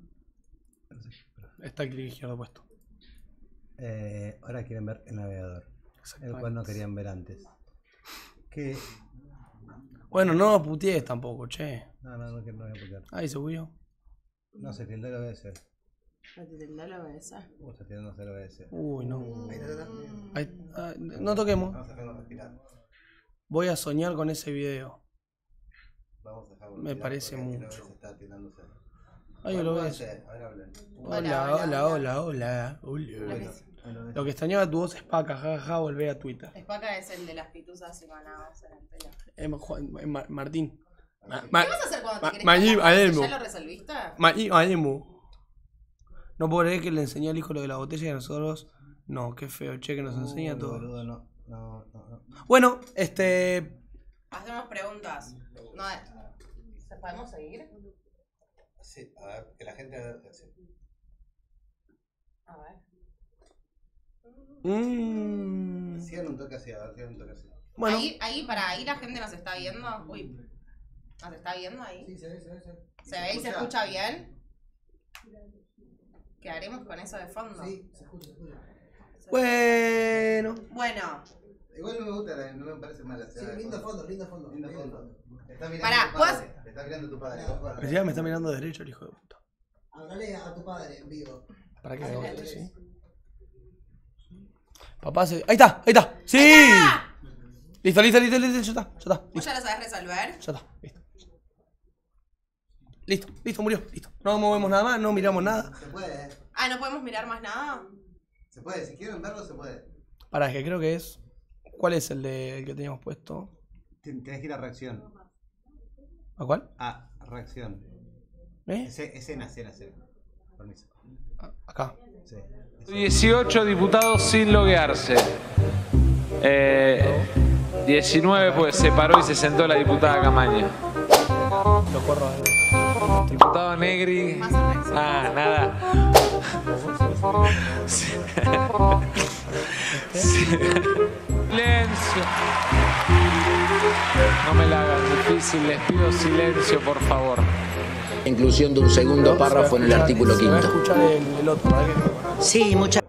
Está el clic izquierdo puesto. Eh, ahora quieren ver el navegador. El cual no querían ver antes. ¿Qué? Bueno, no putees tampoco, che. No, no, no, que no voy a putear. Ahí se subió. No, se tildó el O B S. ¿Se tildó el O B S? Uh, se tildó el O B S. Uy, no. Ahí está, está. Ahí, ah, no toquemos. Vamos a dejarlo respirar. Voy a soñar con ese video. Vamos a dejarlo Me respirar parece porque el mucho. O B S está tildándose. Ay, el O B S. A ver, hablen. Hola, hola, hola, hola. Hola. Lo que extrañaba tu voz es Paca, jajaja, volvé a Twitter. Espaca es el de las pituzas y manadas en el pelo. Eh, Juan- eh, Ma- Martín. Ma- ¿Qué Ma- vas a hacer cuando te Ma- querés Mayim casar? Ademo. ¿Ya lo resolviste? Mayim Ademo. No puedo creer que le enseñó al hijo lo de la botella y a nosotros. No, qué feo, che, que nos enseña Uy, todo. boludo, no, no, no, no. Bueno, este. Hacemos preguntas. No, ¿se podemos seguir? Sí, a ver, que la gente haga- sí. A ver. Mmm. Sigan un toque así, a ver, sigan un toque así. Bueno. Ahí, ahí, para ahí la gente nos está viendo. Uy. ¿Nos está viendo ahí? Sí, se ve, se ve, se ve. ¿Se ve y se escucha bien? ¿Qué haremos con eso de fondo? Sí, se escucha, se escucha. Bueno. Bueno. Igual no me gusta, la- no me parece mala. Sí, lindo fondo, lindo fondo. Lindo fondo. Está mirando Pará, tu ¿puedo- padre. Te está mirando tu padre. Encima me está mirando de derecho el hijo de puta. Hablale a tu padre en vivo. ¿Para qué? Hablale, Otro, sí. ¿sí? Papá se. ¡Ahí está! ¡Ahí está! ¡Sí! Listo, listo, listo, listo, ya está, ya está. ¿Vos ya lo sabés resolver? Ya está, listo. Listo, listo, murió, listo. No movemos nada más, no miramos nada. Se puede, Ah, ¿no podemos mirar más nada? se puede. Si quieren verlo, se puede. Pará, es que creo que es. ¿Cuál es el de el que teníamos puesto? Ten- Tenés que ir a reacción. ¿A cuál? A reacción. ¿Eh? Ese- Escena, escena, escena. Permiso. Acá. Sí. dieciocho diputados sin loguearse. Eh, diecinueve pues se paró y se sentó la diputada Camaña. Los cuernos de. Diputado Negri. Ah, nada. Sí. Sí. Silencio. No me la hagan difícil, les pido silencio, por favor. Inclusión de un segundo párrafo en el artículo Se va a quinto. escuchar el, el otro, ¿para qué? Sí, muchas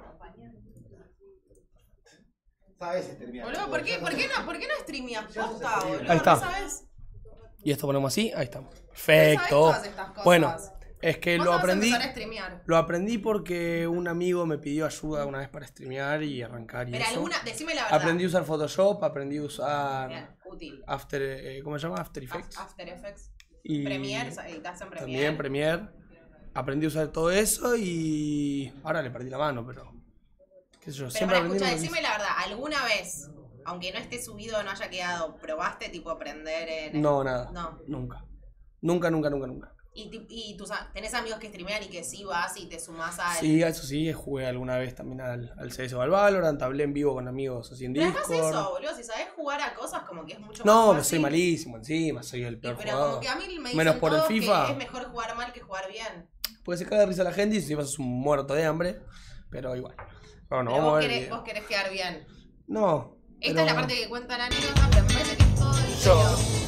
Sabes streamear. Boludo, ¿por qué, por qué no, por qué no streameas posta, boludo? Ahí está. ¿No sabes? Y esto ponemos así, ahí estamos. ¿No Perfecto. sabes todas estas cosas? Bueno, es que Vos lo vas a aprendí. empezar a streamear. Lo aprendí porque un amigo me pidió ayuda una vez para streamear y arrancar y Pero eso. alguna, decime la verdad. Aprendí a usar Photoshop, aprendí a usar Bien, útil. After, eh, ¿cómo se llama? After Effects. After Effects. Y Premiere, editas en Premiere. También Premiere. Aprendí a usar todo eso y ahora le perdí la mano, pero qué sé yo, Pero siempre para aprendí. escuchar, lo que decime la verdad, ¿alguna vez, aunque no esté subido, no haya quedado, probaste tipo aprender en... No, nada. No. Nunca. Nunca, nunca, nunca, nunca. Y, ti- y tus, a- tenés amigos que streamean y que sí vas y te sumás al... Sí, eso sí, jugué alguna vez también al, al C S o al Valorant, hablé en vivo con amigos así en Pero además Discord. eso, boludo, si sabés jugar a cosas como que es mucho No, más que soy fácil. malísimo encima, soy el Y- peor pero jugador. como que a mí me dicen Menos por el todos FIFA. que es mejor jugar mal que jugar bien. Porque se caga de risa la gente y si vas un muerto de hambre, pero igual. Bueno, Pero vamos a vos ver. el querés, video. vos querés quedar bien. No. Esta pero- es la parte que cuenta la anécdota, pero me parece que es todo el Yo.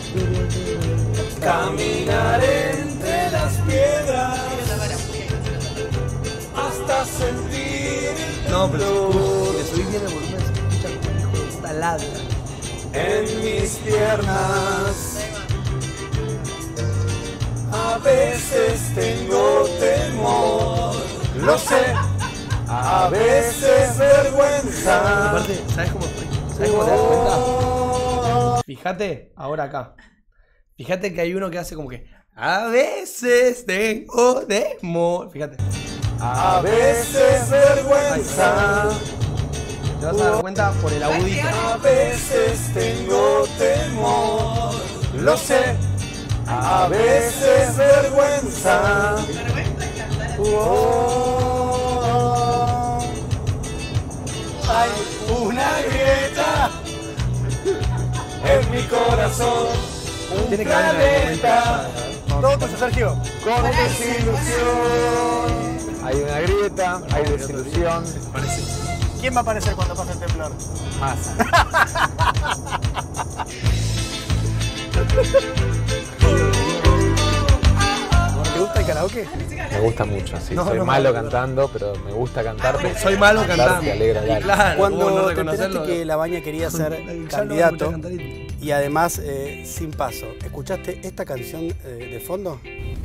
Caminar entre las piedras hasta sentir No, pero si le subí bien el volumen se escucha como un hijo de puta ladra. en mis piernas. A veces tengo temor, lo sé, a veces vergüenza. Aparte, ¿sabes cómo, ¿sabes cómo te das cuenta? Fíjate, ahora acá. Fíjate que hay uno que hace como que a veces tengo temor. Fíjate. A veces vergüenza. te vas a dar cuenta por el agudito. A veces tengo temor, lo sé. A veces vergüenza. Oh, hay una grieta en mi corazón. Un Tiene que haber una planeta Todo tuyo, Sergio. con desilusión. Hay una grieta, hay desilusión. ¿Quién va a aparecer cuando pase el temblor? Massa. ¿Te gusta el karaoke? Me gusta mucho, sí. No, Soy no, malo no. cantando, pero me gusta cantar. porque Soy malo cantar cantando. te alegra el alma. Claro, Cuando ¿cómo no te reconocerlo? enteraste que La Baña quería ser Ya lo candidato escuché cantar y- y además eh, sin paso, ¿escuchaste esta canción eh, de fondo?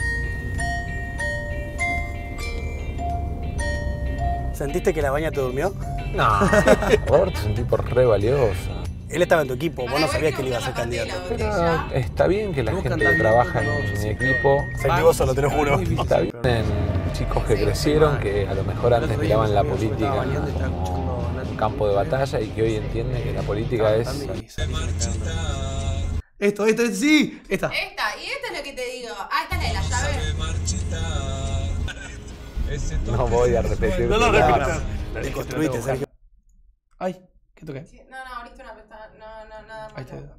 ¿Sentiste que La Baña te durmió? No, Roberto es un tipo re valioso. Él estaba en tu equipo, vos no sabías que él iba a ser candidato. Pero está bien que la gente que trabaja en mi equipo. Afectuoso, te lo juro. Está bien en chicos que crecieron, que a lo mejor antes miraban la política como un campo de batalla y que hoy entienden que la política es. Esto, esto, esto, sí, esta. Esta, y esta es lo que te digo. Ah, esta es la de la llave. No voy a repetir. No lo nada. repitas. Te construiste, Sergio. Ay, ¿qué toqué? Sí, no, no, abriste una pestaña. No, no, nada más. Ahí está.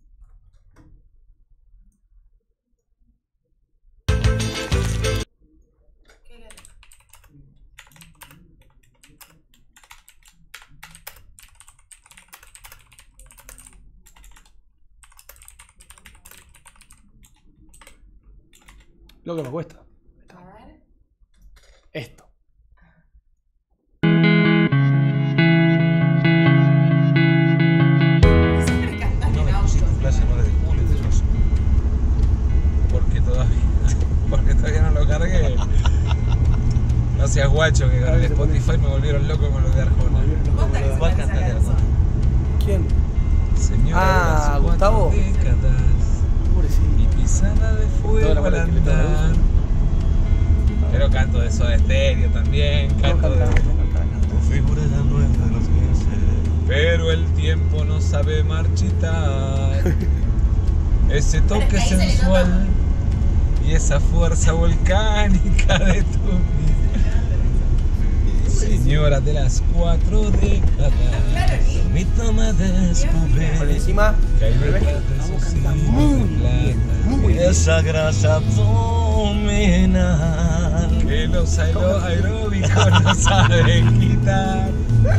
Lo que me cuesta. A ver. Esto. Siempre cantas en autos. Playa nueve de julio, ellos. Porque todavía, porque todavía no lo cargué. No seas guacho que cargué Spotify, me volvieron loco con lo de Arjona. ¿Vos te cantar Arjona? ¿Quién? Señora Ah, de las Gustavo. cuatro décadas, y pisada de fuego al andar. Pero canto de Soda Stereo también, canto de... Tu figura ya no es de los quince. Pero el tiempo no sabe marchitar. Ese toque sensual y esa fuerza volcánica de tu vida. Señora de las cuatro décadas, permítame descubrir Por encima. que hay detrás de esos hilos de plata Esa grasa abdominal que los aero- aeróbicos no saben quitar.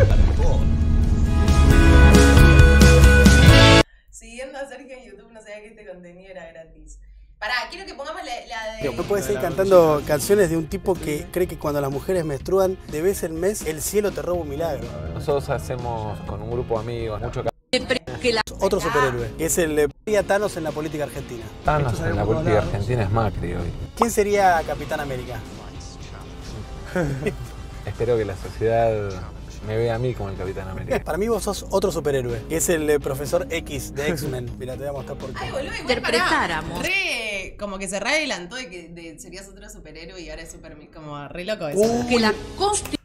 Siguiendo a Sergio en YouTube, no sabía que este contenido era gratis. Pará, quiero que pongamos la, la de... No puedes ir cantando canciones de un tipo que cree que cuando las mujeres menstruan de vez en mes el cielo te roba un milagro. Nosotros hacemos con un grupo de amigos mucho Otro superhéroe, que es el eh, Thanos en la política argentina. Thanos en la política argentina es Macri hoy. ¿Quién sería Capitán América? Espero que la sociedad me vea a mí como el Capitán América. Para mí vos sos otro superhéroe, que es el eh, Profesor X de X-Men. Mira, te voy a mostrar por qué. Ay, boludo, igual, Interpretáramos. pará. Re, como que se re adelantó de que de- serías otro superhéroe y ahora es super... Como re loco eso. Uh, Que la constitución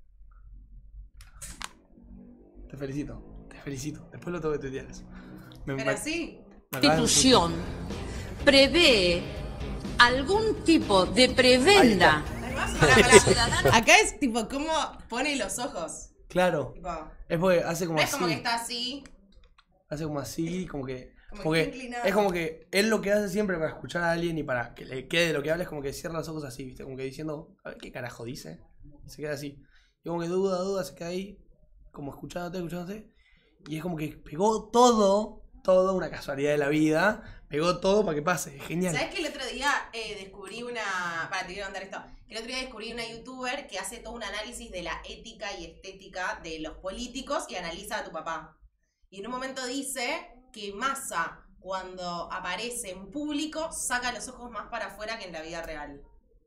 Te felicito, te felicito. Después lo tengo que tuitear eso. Me- Pero me- sí. me acabas de Constitución prevé algún tipo de prebenda. Acá es tipo cómo pone los ojos. Claro. Tipo, Es porque hace como no es así. como que está así. Hace como así, como que. Como como que que está inclinado. es como que él lo que hace siempre para escuchar a alguien y para que le quede lo que habla es como que cierra los ojos así, ¿viste? Como que diciendo, a ver qué carajo dice. Y se queda así. Y como que duda, duda, se queda ahí, como escuchándote, escuchándote. Y es como que pegó todo, todo, una casualidad de la vida. Pegó todo para que pase. Es genial. ¿Sabes que el otro día eh, descubrí una... Para, te quiero contar esto. Que el otro día descubrí una youtuber que hace todo un análisis de la ética y estética de los políticos y analiza a tu papá. Y en un momento dice que Massa, cuando aparece en público, saca los ojos más para afuera que en la vida real.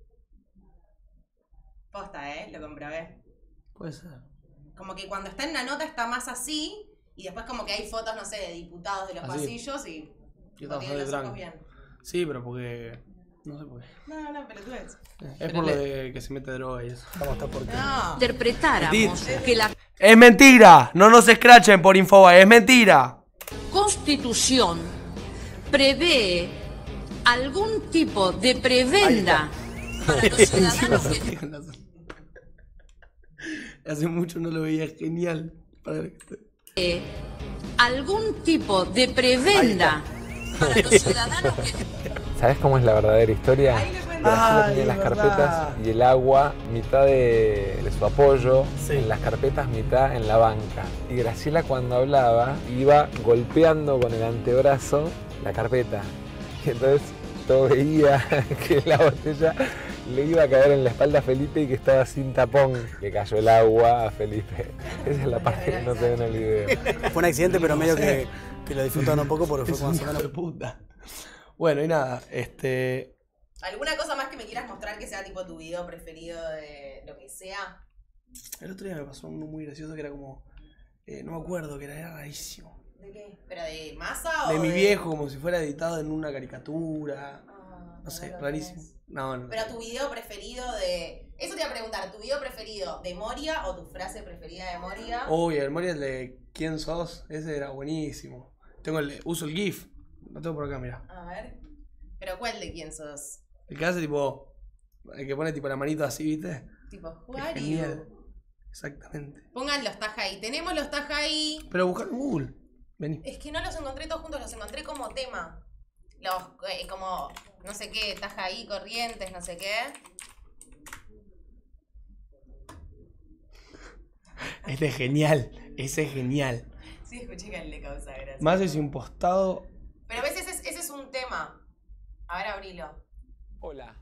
Posta, ¿eh? Lo comprobé. Puede ser. Como que cuando está en una nota está más así, y después como que hay fotos, no sé, de diputados de los Así. pasillos y... Yo tipo, estaba tienen de los ojos tranqui. bien. Sí, pero porque. No sé por qué. No, no, pero tú ves. Es por lo de que se mete droga y eso. Vamos a estar por qué. No. Interpretáramos Mentira. que la Es mentira. No nos escrachen por Infobae. Es mentira. Constitución prevé algún tipo de prebenda para los ciudadanos que... Hace mucho no lo veía, genial. Para eh, algún tipo de prebenda para los ciudadanos que... ¿Sabes cómo es la verdadera historia? Graciela tenía las carpetas y el agua, mitad de, de su apoyo sí. en las carpetas, mitad en la banca. Y Graciela cuando hablaba iba golpeando con el antebrazo la carpeta. Y entonces yo veía que la botella le iba a caer en la espalda a Felipe y que estaba sin tapón. Le cayó el agua a Felipe. Esa es la parte que no se ve en el video. Fue un accidente, pero medio que, que lo disfrutaron un poco porque fue más o menos... de puta. Bueno, y nada, este... ¿Alguna cosa más que me quieras mostrar que sea tipo tu video preferido de lo que sea? El otro día me pasó uno muy gracioso que era como... Eh, no me acuerdo, que era, era rarísimo. ¿De qué? ¿Pero de masa o de de...? mi viejo, como si fuera editado en una caricatura. Ah, no sé, rarísimo. No, no. Pero tu video preferido de... Eso te iba a preguntar, ¿tu video preferido de Moria o tu frase preferida de Moria? Uy, el Moria, el de ¿Quién sos? Ese era buenísimo. Tengo el, uso el GIF. Lo tengo por acá, mira. A ver. ¿Pero cuál de quién sos? El que hace tipo... El que pone tipo la manito así, ¿viste? Tipo, who are you? Exactamente. Pongan los taja ahí. Tenemos los taja ahí. Pero buscar en Google. Vení. Es que no los encontré todos juntos, los encontré como tema. Los, eh, como, no sé qué, taja ahí, corrientes, no sé qué. Este es genial. Ese es genial. Sí, escuché que a él le causa gracia. Más es impostado. Pero a veces ese, ese es un tema. A ver, abrilo. Hola.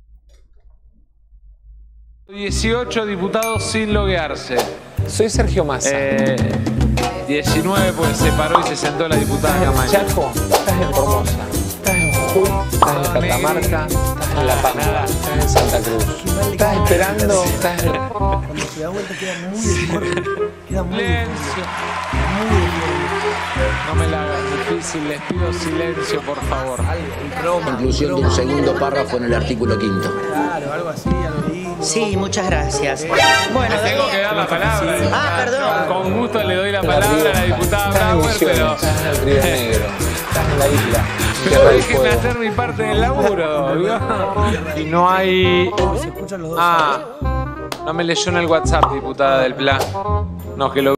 dieciocho diputados sin loguearse. Soy Sergio Massa. Eh, diecinueve porque se paró y se sentó la diputada Camaño. Chaco, estás en Formosa. Estás en Jujuy. Estás en Catamarca. Estás en La Pampa. Estás en Santa Cruz. Estás esperando. Estás en... Cuando se da vuelta queda muy deforme. Queda muy silencio. Muy deforme. No me la hagan difícil, les pido silencio, por favor. Inclusión de un segundo párrafo en el artículo quinto. Claro, algo así, algo lindo. Sí, muchas gracias. Bueno, tengo que dar la palabra. Ah, perdón. Con gusto le doy la palabra a la diputada Brauer, pero... Estás en el Río Negro. Estás en la isla. Pero déjenme hacer mi parte del laburo, ¿vio? Y no hay... Se escuchan los dos. Ah, no me leyó en el WhatsApp, diputada del Plan. No, que lo...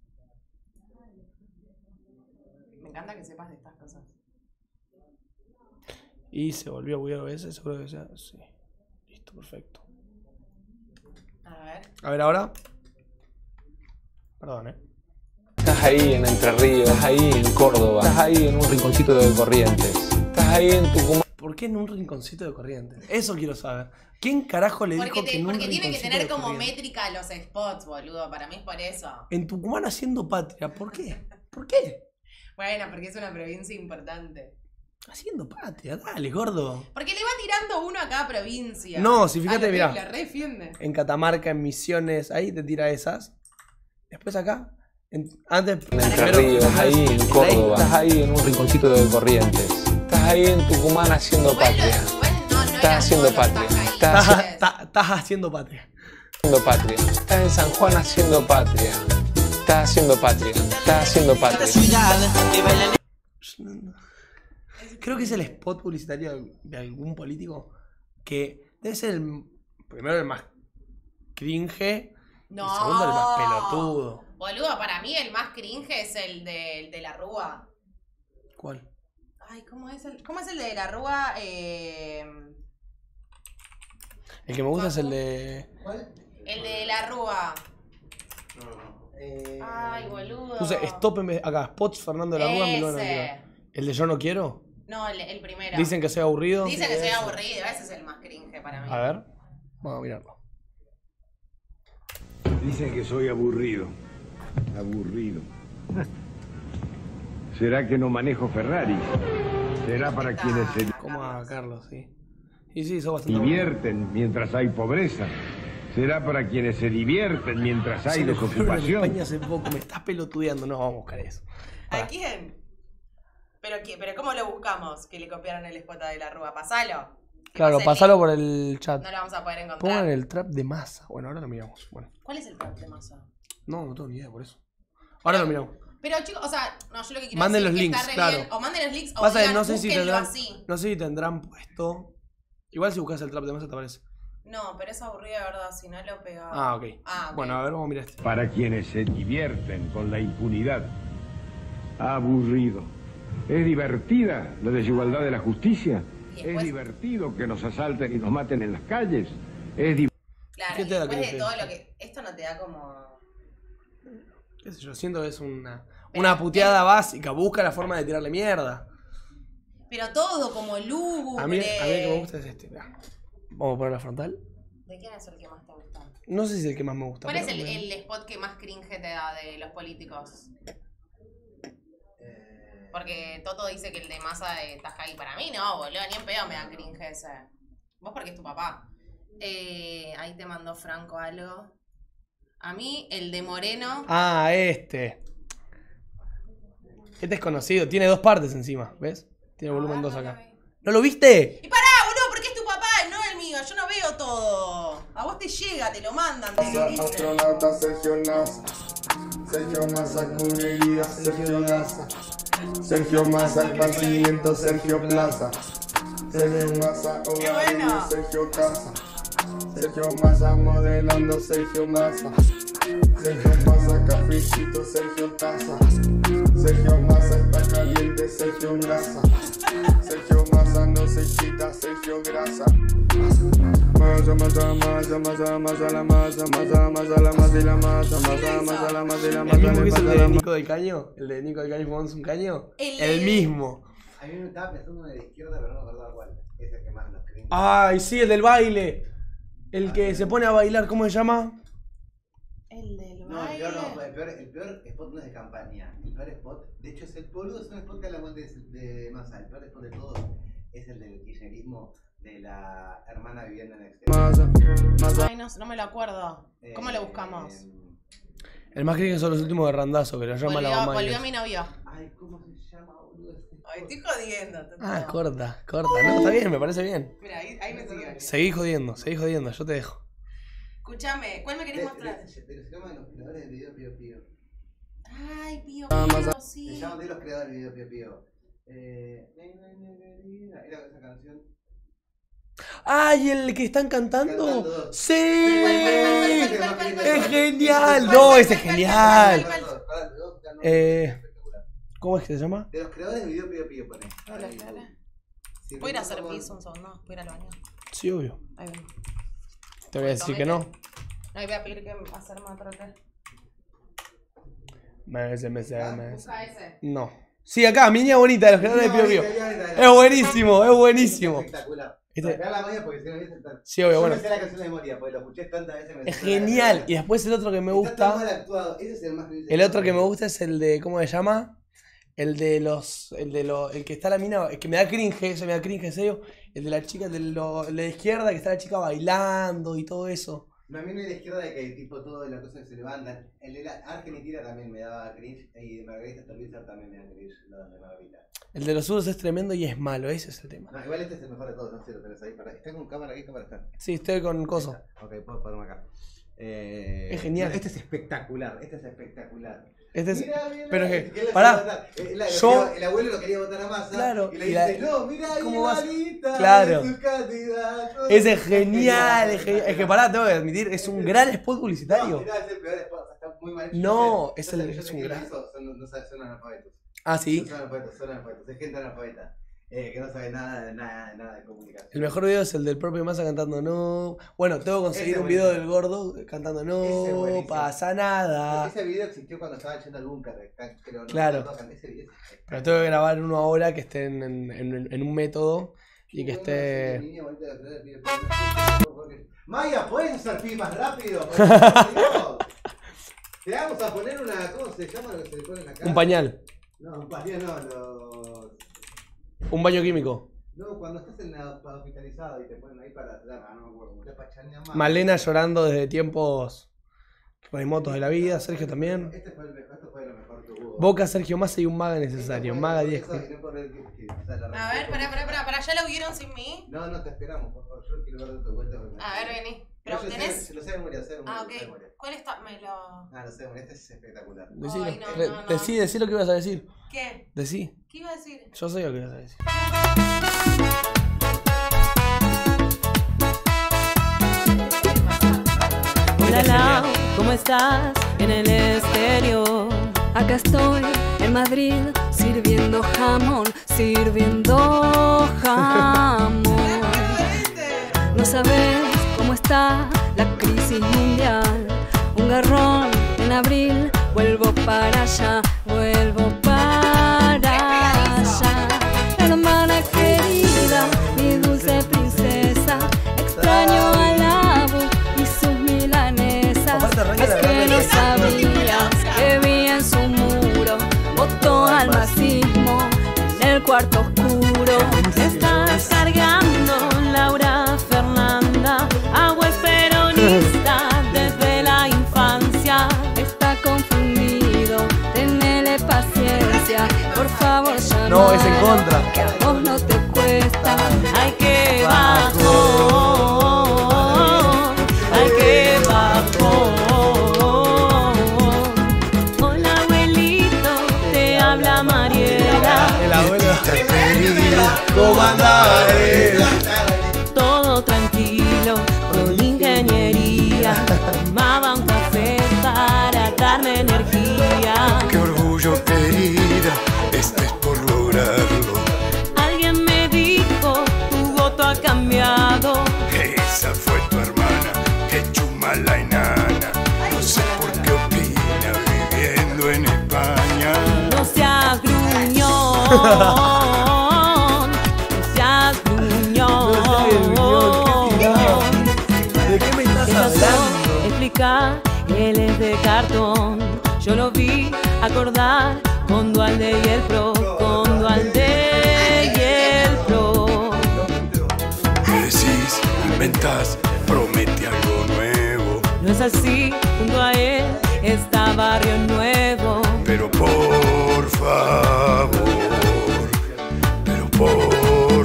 Y se volvió a buguear a veces, seguro que sea. Sí. Listo, perfecto. A ver. A ver ahora. Perdón, eh. Estás ahí en Entre Ríos, estás ahí en Córdoba, estás ahí en un rinconcito de Corrientes, estás ahí en Tucumán. ¿Por qué en un rinconcito de Corrientes? Eso quiero saber. ¿Quién carajo le dijo porque te, que en un porque rinconcito tiene que tener de como Corrientes? métrica los spots, boludo. Para mí es por eso. En Tucumán haciendo patria. ¿Por qué? ¿Por qué? Bueno, porque es una provincia importante. Haciendo patria, dale, gordo. Porque le va tirando uno a cada provincia. No, si fíjate, ah, mirá. La refiende. En Catamarca, en Misiones, ahí te tira esas. Después acá, en, antes... En Entre Ríos, estás ahí en Córdoba, estás ahí en un rinconcito de Corrientes, estás ahí en Tucumán haciendo patria. Estás haciendo patria. Estás Estás haciendo patria. haciendo patria. Estás en San Juan haciendo patria. Estás haciendo patria. Estás haciendo patria. Creo que es el spot publicitario de algún político que debe ser el primero el más cringe, no. el segundo el más pelotudo. Boludo, para mí el más cringe es el de, el de la Rúa. ¿Cuál? Ay, ¿cómo es el, cómo es el de la Rúa? Eh... El que me gusta es el de... ¿Cuál? El de la Rúa. Eh... Ay, boludo. Puse stop en vez... Acá, spots Fernando de la Rúa en mil novecientos noventa y dos. ¿El de Yo No Quiero? No, el, el primero. Dicen que soy aburrido. Dicen que soy aburrido, ese es el más cringe para mí. A ver, vamos a mirarlo. Dicen que soy aburrido. Aburrido. ¿Será que no manejo Ferrari? ¿Será para quienes se Como a Carlos, sí. Y sí, sos bastante divierten mientras hay pobreza? ¿Será para quienes se divierten mientras hay Se lo copiaron en desocupación? España hace poco, me estás pelotudeando, no vamos a buscar eso. ¿A quién? ¿Pero, qué? ¿Pero cómo lo buscamos que le copiaron el spot de la Rúa? Pasalo. Claro, pasalo por el chat. No lo vamos a poder encontrar. Pongan el trap de Massa. Bueno, ahora lo miramos. Bueno. ¿Cuál es el trap de Massa? No, no tengo ni idea por eso. Ahora lo miramos. Pero chicos, o sea, no, yo lo que quiero Manden decir los es que links, está re claro. bien. O manden los links o Pasa que digan, no sé si búsquenlo tendrán, así. no sé si tendrán puesto. Igual si buscas el trap de masa te aparece. No, pero es aburrido de verdad, si no lo pegaba. Ah, ok. Ah, ok. Bueno, a ver, vamos a mirar este. Para quienes se divierten con la impunidad. Aburrido. ¿Es divertida la desigualdad de la justicia? ¿Es divertido que nos asalten y nos maten en las calles? ¿Es di- Claro, ¿Qué y te da después de cringe? todo lo que... Esto no te da como... Qué sé yo, siento que es una, una puteada básica. Busca la forma de tirarle mierda. Pero todo como lúgubre. A mí, a mí el que me gusta es este. Mirá. Vamos a poner la frontal. ¿De quién es el que más te gusta? No sé si es el que más me gusta. ¿Cuál es pero el, me- el spot que más cringe te da de los políticos? Porque Toto dice que el de Massa de Tajay para mí no, boludo, ni en pedo me da cringe ese. Vos porque es tu papá. Eh, ahí te mandó Franco algo. A mí, el de Moreno. Ah, este. Este es conocido. Tiene dos partes encima, ¿ves? Tiene volumen dos acá. ¿No lo viste? Y pará, boludo, porque es tu papá, no el mío. Yo no veo todo. A vos te llega, te lo mandan, te lo dicen. Astronauta Sergio Nasa. Sergio Massa cubriría Sergio Nasa. Sergio Massa el partimiento Sergio Plaza. Sergio Massa hogareño Sergio Casa. Sergio Massa modelando Sergio Massa. Sergio Massa cafecito Sergio Taza. Sergio Massa está caliente Sergio Grasa. Sergio Massa no se quita Sergio Grasa. Masa, masa, masa, masa, masa, la masa, masa, masa, la masa y la masa, masa, masa, la masa y la masa, ¿El mismo le que es el pasa de la Nico del Caño? ¿El de Nico del Caño fumándose un caño? El- El mismo. A mí me estaba pensando en la izquierda, pero no me acordaba cuál. Es el que más los cringe. Ay, sí, el del baile. El que se pone a bailar, ¿cómo se llama? El del No, el peor, no, el peor, el peor spot no es de campaña. El peor spot, de hecho, es el boludo, es un spot que hablamos de, de Massa. El peor spot de todos es el del kirchnerismo de la hermana viviendo en el exterior. Ay, no, no me lo acuerdo. ¿Cómo lo buscamos? El más cringe son los últimos de Randazo, que lo llama la Volvió, mamá. y volvió es- mi novio. Ay, ¿cómo se llama, boludo? Ay, estoy jodiendo. Toto. Ah, corta, corta. No, está bien, me parece bien. Mira, ahí, ahí me sigue. Seguí jodiendo, seguí jodiendo, yo te dejo. Escúchame, ¿cuál me querés mostrar? Pero se llaman los creadores del video Pío Pío. Ay, Pío Ah, Pío, Massa. sí. Se llaman de los creadores del video Pío Pío. Eh, era esa canción. ¡Ay, el que están cantando! Cantando. ¡Sí! ¿Cuál, cuál, cuál, cuál, cuál, ¡Es cuál? genial! ¿Cuál, ¡No, cuál, ese es cuál, genial! cuál, cuál, cuál, cuál, cuál, cuál? Eh, ¿Cómo es que se llama? De los creadores del video Pío Pío, pone. Hola, Clara. Voy a ir a hacer pis un segundo. Voy a ir al baño. Sí, obvio. Ahí ven. Te voy a decir que no. No, y voy a pedir que hacerme otro té. Me me me me Busca ese. No. Sí, acá, mi niña bonita de los creadores de Pío Pío. Niña bonita, niña bonita. Es buenísimo, es buenísimo. Espectacular. Este- Sacá la maña porque si no viste estar. Sí, obvio, Yo bueno. me sé la canción de memoria, porque lo escuché tantas veces. me Es sé la genial. canción. Y después el otro que me Está tan mal gusta. actuado. Ese es el más cringe. El otro que me gusta es el de. ¿Cómo se llama? El de los. El de los. El que está la mina. El que me da cringe, eso me da cringe, en serio. El de la chica, el de, lo, el de la izquierda, que está la chica bailando y todo eso. No, a mí no hay de izquierda de que tipo todo de las cosas que se levantan. El de la Argentina también me daba cringe. Y de Margarita Stolbizer también me da cringe. Los de Margarita. El de los zurdos es tremendo y es malo, ese es el tema. No, igual este es el mejor de todos. No sé si lo tenés ahí. Para... ¿Está con cámara? ¿Qué cámara está? Sí, estoy con coso. Ok, puedo ponerme acá. Eh, Es genial. no, este es espectacular. Este es espectacular. Este es. Mirá, mirá, Pero que es que. él lo Pará. quería votar. Eh, la- lo Yo. quería- el abuelo lo quería votar a Massa. Claro, Y le y la- dice, no, mira ahí, ¿cómo vas? Marita, Claro. es tu candidato. Ese es genial, es genial. Es que pará, tengo que admitir, es un gran spot No, publicitario. mirá, es el peor spot, o sea, está muy mal hecho. No, Yo es sé- el- yo es sé un que gran- eso Son, no saben, son analfabetos. Ah, sí. Son analfabetos, son analfabetos. Es gente analfabeta. Eh, que no sabe nada de nada, nada de comunicación. El mejor video es el del propio Massa cantando no. Bueno, tengo que conseguir Ese un video buenísimo. del gordo cantando Ese no buenísimo. pasa nada. Ese video existió cuando estaba yendo al búnker. Pero no Claro. no tocan. Ese video es Pero tengo que grabar uno ahora que esté en, en- en- en un método y que esté. Niña bonita de la ciudad de Pío Pío. Maya, ¿puedes hacer pi más rápido? Por Dios. Te vamos a poner una. ¿Cómo se llama lo que se le ponen acá? Un pañal. No, un pañal no, los. Un baño químico. No, cuando estás en la para hospitalizado y te ponen ahí para. Ah, no me acuerdo, como te pachanea más. Malena llorando desde tiempos remotos de la vida. Sergio también. Este fue el mejor, esto fue lo mejor que hubo. Boca, Sergio Massa y un maga necesario. Maga diez. Eso, y no por el que- que- o sea, la A ver, pará, pará, pará, pará, ¿ya lo vieron sin mí? No, no, te esperamos, por favor. Yo quiero ver de tu vuelta. porque me- A ver, vení. Pero Yo lo sé- tenés... Lo sé de memoria, lo sé de memoria. Ah, lo sé de ok. memoria. ¿Cuál está? Me lo... Ah, lo sé de memoria, este es espectacular. Decilo. Ay, no, Re- no, no. Decí, decí lo que ibas a decir. ¿Qué? Decí. ¿Qué iba a decir? Yo sé lo que ibas a decir. Hola, Lau, ¿cómo estás? En el exterior. Acá estoy, en Madrid, sirviendo jamón, sirviendo jamón. No sabes cómo está la crisis mundial. Un garrón en abril, vuelvo para allá, vuelvo para allá. Hermana querida, mi dulce princesa, extraño a la Abu y sus milanesas. Es que no sabías que vi en su muro, votó al masismo en el cuarto oscuro. Estás cargando, Laura Fernanda, agua es peronista desde la infancia. Está confundido, tenele paciencia, por favor ya No, es en contra. que a vos no te cuesta. Ay, que bajón, ay, que bajón. Hola, abuelito, te habla Mariela. El abuelo. ¿Cómo andás? Todo tranquilo, con ingeniería. Tomaba un café para darme energía. Qué orgullo, querida, estés por lograrlo. Alguien me dijo, tu voto ha cambiado. Esa fue tu hermana, que chumala enana. No sé por qué opina viviendo en España. No seas gruñón, no seas gruñón. ¿De qué me estás ¿Qué pasó? hablando? Explica, él es de cartón. Yo lo vi acordar con Dualde y el Pro, con Dualde y el Pro. ¿Qué decís? Inventás, promete algo nuevo. No es así, junto a él está Barrio Nuevo. Pero por favor, pero por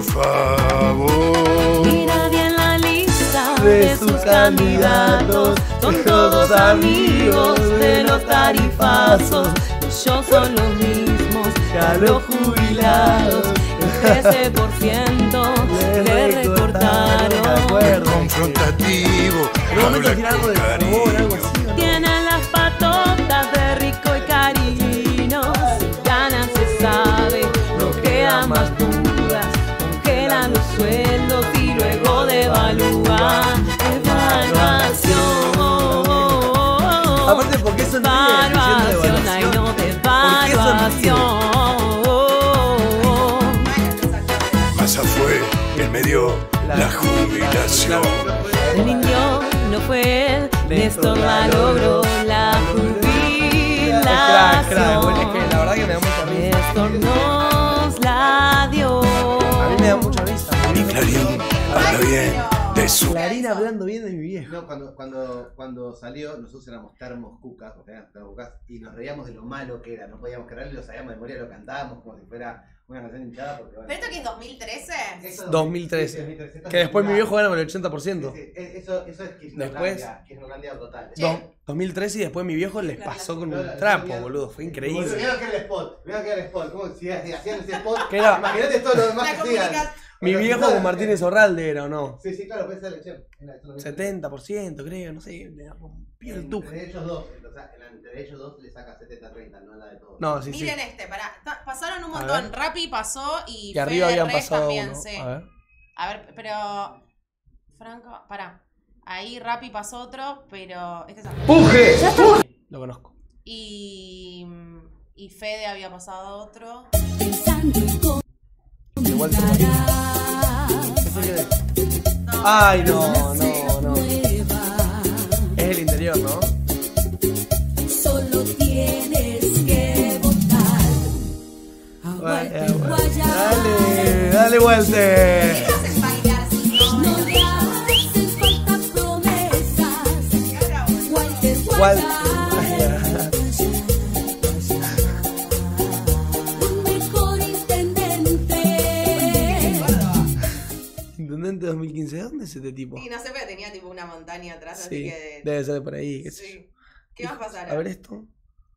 favor. Mira bien la lista De de sus sus candidatos. Son todos amigos de los tarifazos. Yo son los mismos que a los jubilados. El trece por ciento le recortaron. Confrontativo, habla con cariño. Tienen las patotas de Rico y Carino. Si ganan se sabe, no quedan más dudas. Congelan los sueldos y luego devalúan. Evaluación. Aparte, ¿por qué sonríen diciendo Evaluación, ay no, devaluación? devaluación. Massa fue, él me dio la jubilación. El indio no fue él, Néstor la logró, la Crack, crack, bueno, es jubilación. que la verdad que me da mucha risa. Néstor nos la dio. A mí me da mucha risa. Y Clarín habla bien de su. Clarín hablando bien de mi viejo. No, cuando, cuando, cuando salió, nosotros éramos termos cucas, porque eran termos cucas, y nos reíamos de lo malo que era. No podíamos creerlo, lo sabíamos de memoria, lo cantábamos como si fuera una canción hinchada. Porque, bueno, ¿Pero esto que es dos mil trece? eso- dos mil trece. sí, dos mil trece. Esto Que es después mi una- viejo gana con el ochenta por ciento. Sí, sí, eso, eso es Kirchnerlandia, Después- Kirchnerlandia total. Do- dos mil trece y después mi viejo les pasó con un trapo, boludo. Fue increíble. Vieron que era el spot, vieron que era el spot. Como si hacían ese spot. ¿Qué era? Imagínate todo lo demás La que hacían. comunica- Mi Bueno, viejo claro, con Martínez Orralde era, ¿o no? Sí, sí, claro, puede ser el chef. Era eso lo mismo. setenta por ciento creo, no sé. Le rompió el tubo. Entre ellos dos, o sea, entre ellos dos le saca setenta treinta, no la de todos. No, sí, sí. Miren este, pará. Ta- Pasaron un A montón. ver. Rappi pasó y, Y arriba Fede habían Res pasado también, uno. sí. A ver. A ver, pero. Franco, pará. Ahí Rappi pasó otro, pero. Este es antes. ¡Puje! Lo conozco. Y. Y Fede había pasado otro. Igual te Martín. ¿Ese qué es? Ay, no, no, no. Es el interior, ¿no? Solo tienes que votar. Dale, dale, dale, Walter. No le hacen falta promesas. Walter, Walter. un mejor intendente. ¿Intendente intendente dos mil quince. ¿Dónde es este tipo? Y no sé, pero tenía tipo una montaña atrás, Sí, así que... debe ser de por ahí, qué sé Sí. yo. ¿Qué va a pasar? A ver esto.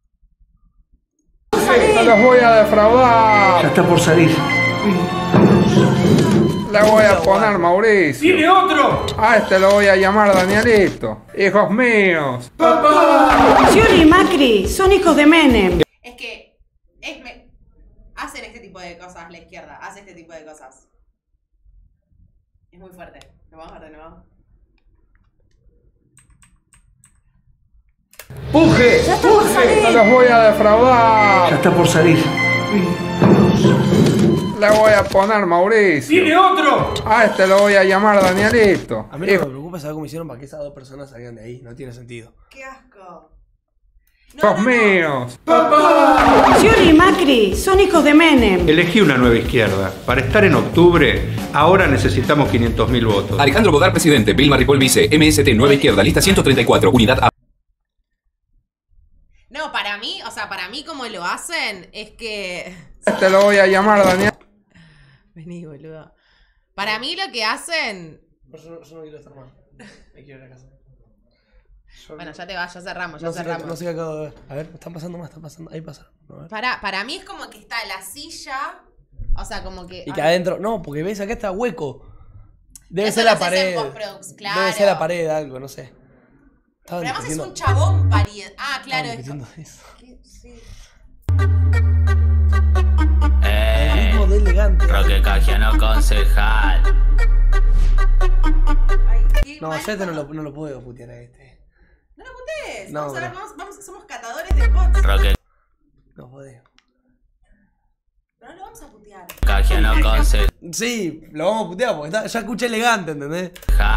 No los voy a defraudar. Ya está por salir. Le voy a poner Mauricio. ¡Tiene otro! A este lo voy a llamar Danielito. Hijos míos. Scioli y Macri son hijos de Menem. Es que es me... hacen este tipo de cosas, la izquierda, hace este tipo de cosas. Es muy fuerte. ¿Lo vamos a ver de nuevo? ¡Puje! ¡Puje! No los voy a defraudar. Ya está por salir. Le voy a poner Mauricio. ¡Tiene otro! A este lo voy a llamar Danielito. A mí no me preocupa saber cómo hicieron para que esas dos personas salgan de ahí. No tiene sentido. ¡Qué asco! ¡Hijos míos! Scioli y Macri son hijos de Menem. Elegí una nueva izquierda. Para estar en octubre, ahora necesitamos quinientos mil votos. Alejandro Bodar, presidente. Vilma Ripoll, vice. M S T, nueva izquierda. Lista ciento treinta y cuatro. Unidad A. No, para mí, o sea, para mí como lo hacen es que... Este lo voy a llamar Daniel. Vení, boludo. Para mí lo que hacen... Yo no, yo no quiero estar mal. Me quiero ir a casa. Yo Bueno, ya te vas, ya cerramos, ya no sé, cerramos. no sé qué acabo de ver. A ver, están pasando más, están pasando. Ahí pasa. Para, para mí es como que está la silla, o sea, como que... Y que adentro, no, porque ves acá está hueco. Debe Eso ser lo la haces pared. en postproducts, claro. Debe ser la pared, algo, no sé. Estaban Pero además es discutiendo- un chabón pariente. Ah, claro, estaban es discutiendo eso. que- sí. El ritmo de elegante. Roque Cajiano concejal. No, yo este no lo, no lo puedo putear a este. No lo putees. No, vamos a ver, bro. vamos, vamos, somos catadores de spots. Roque No podés. Pero no lo vamos a putear. Cajiano concejal. Sí, lo vamos a putear porque está- ya escuché elegante, ¿entendés?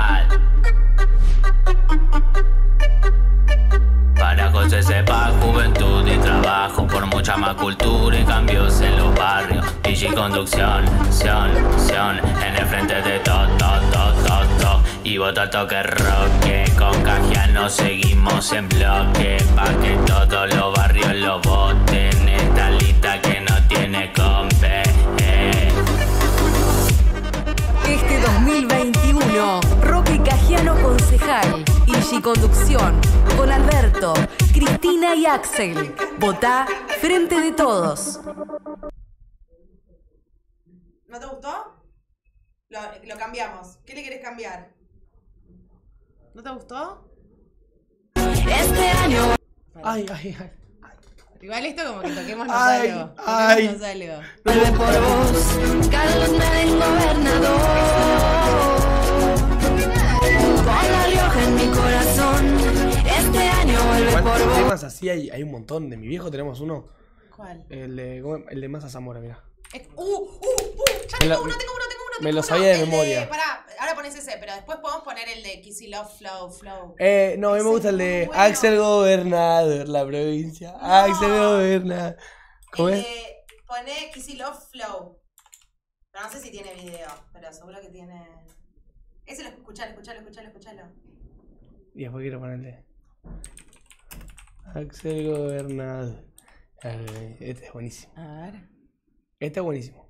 Para José sepa juventud y trabajo por mucha más cultura y cambios en los barrios. D J conducción, sion, sion, en el frente de todo, todo, todo, todo, todo. Y vota toque roque, con Cajiano seguimos en bloque. Pa' que todos los barrios lo voten. Esta lista que no tiene compe. eh. Este dos mil veintiuno, Roque Cajiano concejal, Igi Conducción, con Alberto, Cristina y Axel. Votá Frente de Todos. ¿No te gustó? Lo, lo cambiamos. ¿Qué le querés cambiar? ¿No te gustó? Este año. Ay, ay, ay. Igual esto como que toquemos Ay, algo. ay. Toquémonos algo. Vuelve por vos, Carlos Menem gobernador. Con La Rioja en mi corazón. Este año vuelve Igual, por vos. temas así hay, hay un montón. De mi viejo tenemos uno. ¿Cuál? El de, ¿cómo? El de Massa Zamora, mirá. Es- ¡Uh! ¡Uh! ¡Uh! Ya Me tengo lo- uno, tengo uno, tengo uno. me tengo lo uno. sabía de El memoria. Pará, ahora pones ese, pero después podemos poner el de Kissy Love Flow Flow. Eh, no, a mí me gusta el de bueno. Axel Gobernador, la provincia. Axel Gobernador. ¿Cómo El es? de poné Kissy Love Flow. Pero no sé si tiene video, pero seguro que tiene. Ese lo escuchalo, escuchalo, escuchalo, escuchalo. Y después quiero ponerle Axel Gobernador. A ver, este es buenísimo. A ver. Este es buenísimo.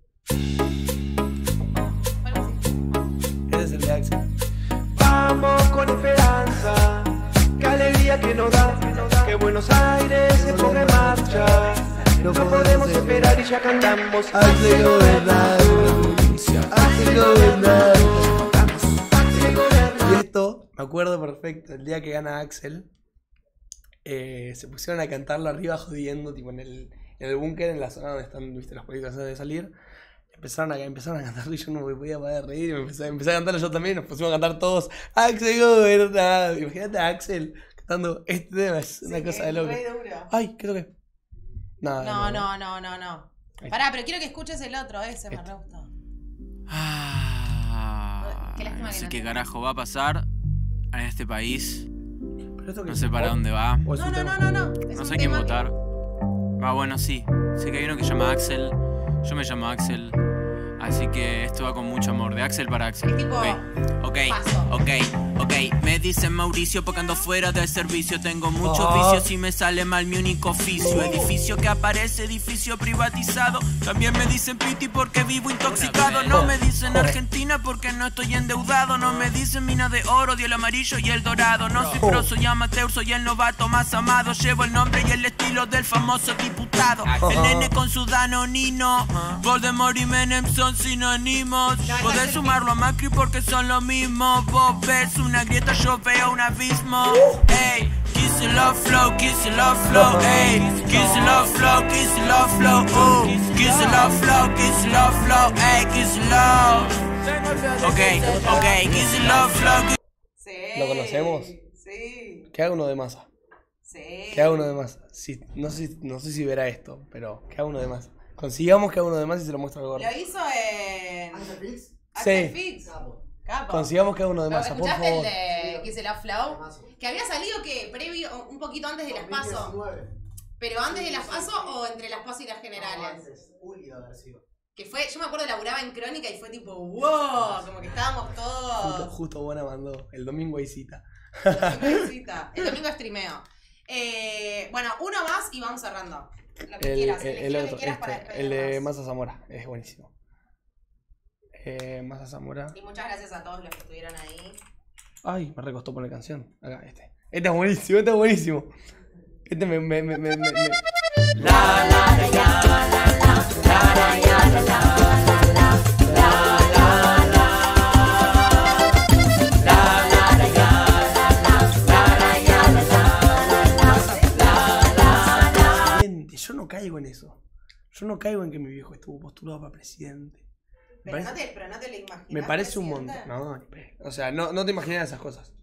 Este es el de Axel. Vamos con esperanza, qué alegría que nos da, que Buenos Aires se ponga en marcha. No podemos esperar y ya cantamos. Axel Gobernador, Axel Gobernador. Y esto, me acuerdo perfecto, el día que gana Axel, eh, se pusieron a cantarlo arriba jodiendo, tipo en el, en el búnker, en la zona donde están, viste, las políticas de salir. Empezaron a, empezaron a cantarlo y yo no me podía parar de reír. Y me empecé, empecé a cantarlo yo también. Nos pusimos a cantar todos Axel Gobernador. Imagínate a Axel cantando este tema. Es una Sí, cosa es de loco. re duro. Ay, ¿qué toqué? Nada, No, no, no, no, no. Ahí Pará, pero quiero que escuches el otro, ese me re gustó. Qué lástima No que sé no qué te- carajo va a pasar en este país. esto No qué sé es? para dónde va. ¿O es No, un no, tema? no, no, no. Es No un sé quién tema que- votar. Ah, bueno, sí. Sé que hay uno que se llama Axel. Yo me llamo Axel. Así que esto va con mucho amor. De Axel para Axel. Es tipo, Ok, ok, paso. ok, Ok, me dicen Mauricio porque ando fuera del servicio. Tengo muchos Ah. vicios y me sale mal mi único oficio. Edificio que aparece, edificio privatizado. También me dicen Piti porque vivo intoxicado. No me dicen Argentina porque no estoy endeudado. No me dicen mina de oro, dio el amarillo y el dorado. No soy pro, soy amateur, soy el novato más amado. Llevo el nombre y el estilo del famoso diputado. El nene con su danonino. Voldemort y Menem son sinónimos. Podés sumarlo a Macri porque son lo mismo. Vos ves una grieta, yo veo un abismo. Ey, kiss it love flow, kiss it love flow. Ey, kiss it love flow, kiss it love flow. Uh, kiss it love flow, kiss it love flow. Ey, kiss it love. Ok, ok, kiss it love flow. ¿Lo conocemos? Sí. Que haga uno de Massa. Sí. Que haga uno de Massa. Sí, no, sé, no sé si verá esto, pero que haga uno de Massa. Consigamos que haga uno de Massa y se lo muestra al gordo. Lo hizo en... Sí. Axel Fix. Capo. Consigamos que haga uno de ¿Lo Massa, por escuchaste favor. el de Kiss It Love Flow? Que había salido que previo, un poquito antes de las PASO. Pero antes de las PASO o entre las PASO y las generales. Que fue, yo me acuerdo laburaba en Crónica y fue tipo, wow, como que estábamos Justo, todos. justo Buena mandó. El domingo hay cita. El domingo cita. El domingo streameo. Eh, bueno, uno más y vamos cerrando. Lo que El, quieras, el, elegí el lo que otro, quieras para este, el de despedirnos. Massa Zamora. Es buenísimo. Eh, Massa Zamora. Y muchas gracias a todos los que estuvieron ahí. Ay, me recostó poner canción. Acá, este. Este es buenísimo, este es buenísimo. Este me. me, me, me, me, me. Yo no caigo en eso. Yo no caigo en que mi viejo estuvo postulado para presidente. Me Pero parece, no, te, pero no te lo imaginas. me parece un presidente. montón. No, ni pe- o sea, no, no te imaginas esas cosas.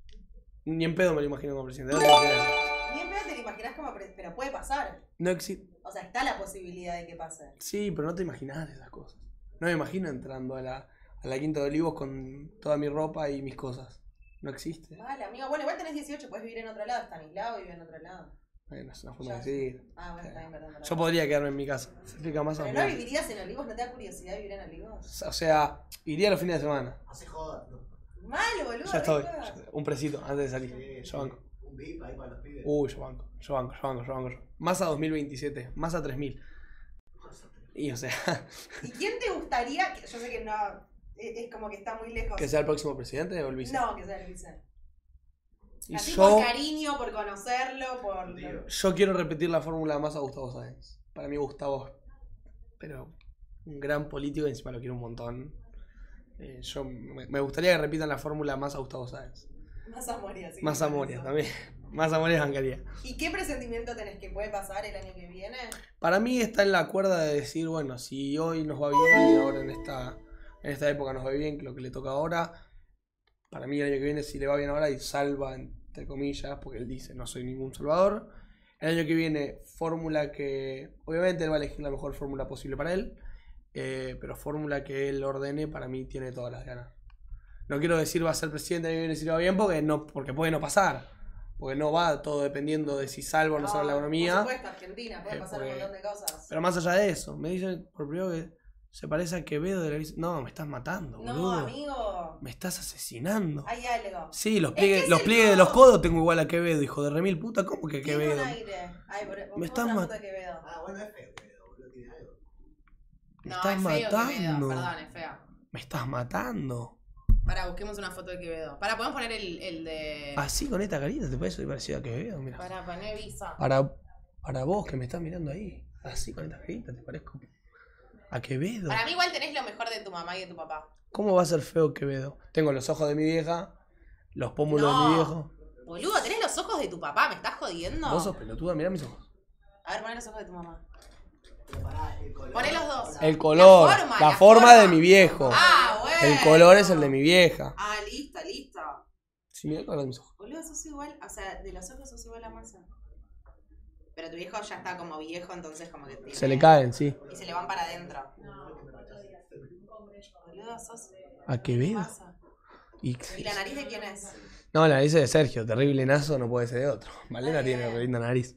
Ni en pedo me lo imagino como presidente. No te imaginas. Ni en pedo te lo imaginas como pre- pero puede pasar. No existe. O sea, está la posibilidad de que pase. Sí, pero no te imaginas esas cosas. No me imagino entrando a la, a la Quinta de Olivos con toda mi ropa y mis cosas. No existe. Vale, amigo. Bueno, igual tenés dieciocho, puedes vivir en otro lado. Stanislao vive en otro lado. Bueno, es una forma Ya. de decir. Ah, bueno, está bien, perdón. perdón. Yo podría quedarme en mi casa. Se explica más a ¿Pero no vivirías en Olivos? ¿No te da curiosidad vivir en Olivos? O sea, iría los fines de semana. Hace joda, ¿no? Malo, boludo. Ya estoy. rico. Ya- Un presito antes de salir. Yo banco. Un V I P ahí para los pibes. Uy, yo banco. Yo banco, yo banco, yo banco. Yo. Massa dos mil veintisiete. Massa tres mil. Y o sea, ¿Y quién te gustaría? Que, yo sé que no. Es, es como que está muy lejos. que sea el próximo presidente o el vice. No, que sea el vice. Y Así yo, por cariño, por conocerlo, por. yo quiero repetir la fórmula más a Gustavo Sáenz. Para mí Gustavo, pero un gran político y encima lo quiero un montón. Eh, yo me, me gustaría que repitan la fórmula más a Gustavo Sáenz. Más Amoria, sí. Más Amoria también. Más Amoria bancaría. ¿Y qué presentimiento tenés que puede pasar el año que viene? Para mí está en la cuerda de decir, bueno, si hoy nos va bien y ahora en esta, en esta época nos va bien, que lo que le toca ahora, para mí el año que viene si le va bien ahora y salva, entre comillas, porque él dice, no soy ningún salvador. El año que viene, fórmula que, obviamente él va a elegir la mejor fórmula posible para él, eh, pero fórmula que él ordene, para mí tiene todas las ganas. No quiero decir va a ser presidente el año que viene si le va bien, porque, no, porque puede no pasar. Porque no va todo dependiendo de si salva o no, salva la economía. Por supuesto, Argentina, puede Eh, pasar porque- un montón de cosas. Pero más allá de eso, me dicen por primero que se parece a Quevedo de la vice- No, me estás matando, No, boludo. amigo. Me estás asesinando. Hay algo. Sí, los Es pliegues, que es los el pliegues de modo. los codos tengo igual a Quevedo, hijo de remil puta. ¿Cómo que Tiene Quevedo? un aire. Ay, por, Me me estás estás mat- foto de Quevedo. Ah, bueno, es feo, pero boludo, tiene algo. Me No, estás es feo matando. Quevedo, perdón, es fea. Me estás matando. Pará, busquemos una foto de Quevedo. Pará, podemos poner el, el de. Así con esta carita te parece parecido a Quevedo, mira. Pará, poné visa. Para, para vos que me estás mirando ahí, así con esta carita te parezco a Quevedo. Para mí, igual tenés lo mejor de tu mamá y de tu papá. ¿Cómo va a ser feo Quevedo? Tengo los ojos de mi vieja, los pómulos No. de mi viejo. Boludo, tenés los ojos de tu papá, ¿me estás jodiendo? Vos sos pelotuda, mirá mis ojos. A ver, poné los ojos de tu mamá. Poné los dos. El color, La la forma, forma, la forma. de mi viejo. Ah, bueno. El color es el de mi vieja. Ah, listo, listo. Sí, mira el color de mis ojos. Boludo, sos igual, o sea, de los ojos sos igual a Marcia. Pero tu viejo ya está como viejo, entonces como que tiene... Se le caen, sí. Y se le van para adentro. Boludo, sos... ¿A ¿Qué Quevedo? pasa? Y, ¿Y la nariz de quién es? no, la nariz es de Sergio, terrible nazo, no puede ser de otro. Malena Está tiene bien. re linda nariz.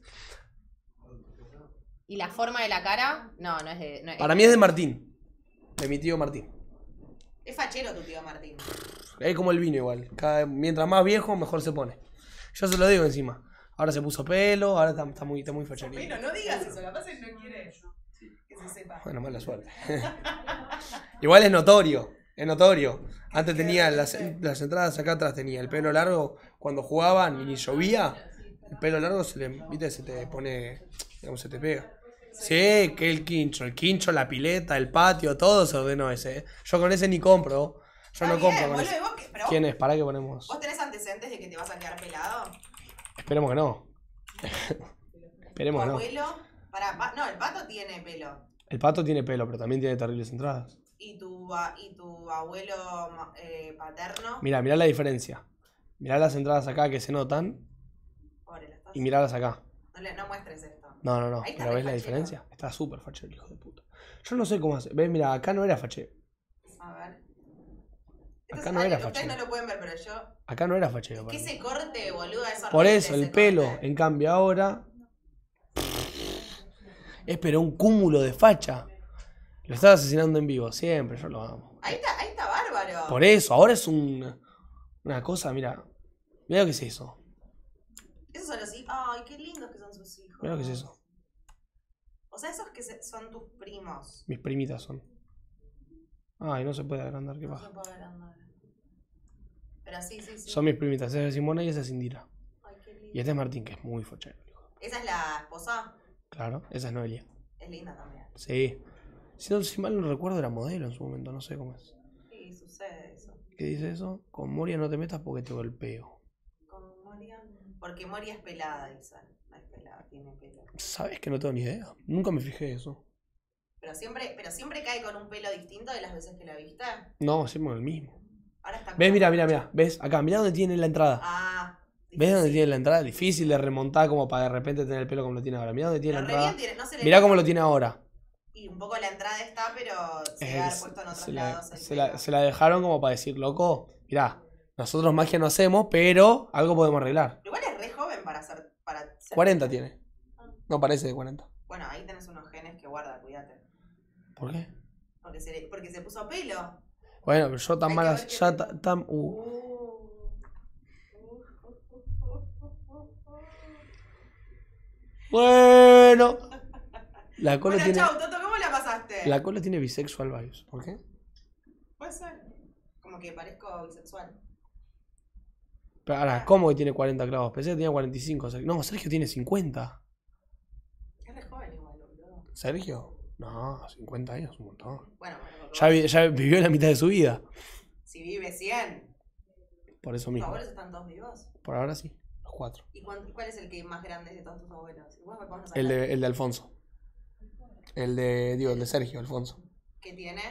¿Y la forma de la cara? No, no es de... no es- Para mí es de Martín, de mi tío Martín. Es fachero tu tío Martín. Es como el vino igual. Cada, mientras más viejo, mejor se pone. Yo se lo digo encima. Ahora se puso pelo, ahora está, está muy, está muy facherito. Bueno, no digas eso, capaz él no quiere que se sepa. Bueno, mala suerte. Igual es notorio, es notorio. Antes tenía las, las entradas acá atrás, tenía el pelo largo. Cuando jugaban y llovía, el pelo largo se le, viste, se te pone, digamos, se te pega. Sí, que el quincho, el quincho, la pileta, el patio, todo se ordenó ese. ¿eh? Yo con ese ni compro. Yo no bien, compro con boludo, ese. ¿vos qué? Pero ¿Quién vos- es? ¿Para qué ponemos? ¿Vos tenés antecedentes de que te vas a quedar pelado? Esperemos que no. Esperemos ¿Tu que no. abuelo? Pará, pa- no, el pato tiene pelo. El pato tiene pelo, pero también tiene terribles entradas. ¿Y tu, a- y tu abuelo ma- eh, paterno? Mirá, mirá la diferencia. Mirá las entradas acá que se notan Pobre, la estás- y miralas acá. No, le- no muestres esto. No, no, no. Ahí está ¿Pero re ves la fachero. diferencia? Está súper fachero el hijo de puta. Yo no sé cómo hace. ¿Ves? Mira, acá no era fachero. A ver. Esto Acá es no algo era que ustedes fachero. no lo pueden ver, pero yo... Acá no era fachero. ¿Qué para mí. ese corte, boludo? Es Por horrible eso, ese el pelo, corte. en cambio ahora. Es pero un cúmulo de facha. Lo estás asesinando en vivo, siempre, yo lo amo. Ahí está, ahí está bárbaro. Por eso, ahora es un, una cosa, mira. Mira lo que es eso. Esos son los hijos. Ay, qué lindos que son sus hijos. Mira lo que es eso. O sea, esos que se- son tus primos. Mis primitas son. Ay, no se puede agrandar, qué No pasa. se puede agrandar. Pero sí, sí, sí. Son mis primitas, esa es Simona y esa es Indira. Ay, qué lindo. Y este es Martín, que es muy fachero. Esa es la esposa. Claro, esa es Noelia. Es linda también. Sí. Si, no, si mal no recuerdo, era modelo en su momento, no sé cómo es. Sí, sucede eso. ¿Qué dice eso? Con Moria no te metas porque te golpeo. Con Moria. Porque Moria es pelada, dicen. No es pelada, tiene pelo. ¿Sabes que no tengo ni idea? Nunca me fijé eso. Pero siempre, pero siempre cae con un pelo distinto de las veces que la viste. No, siempre el mismo. Ahora está ¿Ves? Mira, mira, mira. ¿Ves? Acá, mira dónde tiene la entrada. Ah, ¿Ves dónde tiene la entrada? Difícil de remontar como para de repente tener el pelo como lo tiene ahora. Mira dónde tiene Pero la re bien entrada. tiene, no se le Mira nota. cómo lo tiene ahora. y un poco la entrada está, pero se debe Eh, haber puesto en otros se, la, lados. el se, pelo. la, se la dejaron como para decir, loco, mirá, nosotros magia no hacemos, pero algo podemos arreglar. Igual es re joven para ser. Para ser cuarenta tiene. No parece de cuarenta. Bueno, ahí tenés unos genes que guarda, cuídate. ¿Por qué? Porque se, le- porque se puso pelo. Bueno, pero yo tan Hay que malas, ver qué ya te- ta- tan... uh. Bueno. La cola Bueno, tiene... chau, Toto, ¿cómo la pasaste? La cola tiene bisexual vibes. ¿Por qué? Puede ser. Como que parezco bisexual. Pero ahora, ¿cómo que tiene cuarenta clavos? Pensé que tenía cuarenta y cinco. Sergio. No, Sergio tiene cincuenta. Es re joven igual, boludo. ¿Sergio? No, cincuenta años, un montón. Bueno, bueno, Ya, vi- ya vivió la mitad de su vida. si vive cien. Por eso ¿Tus mismo. abuelos están todos vivos? Por ahora sí, los cuatro. ¿Y cuán- cuál es el que más grande de todos tus abuelos? Vos, vos no sabés. El de, el de Alfonso. El de, digo, el de Sergio, Alfonso. ¿Qué tiene?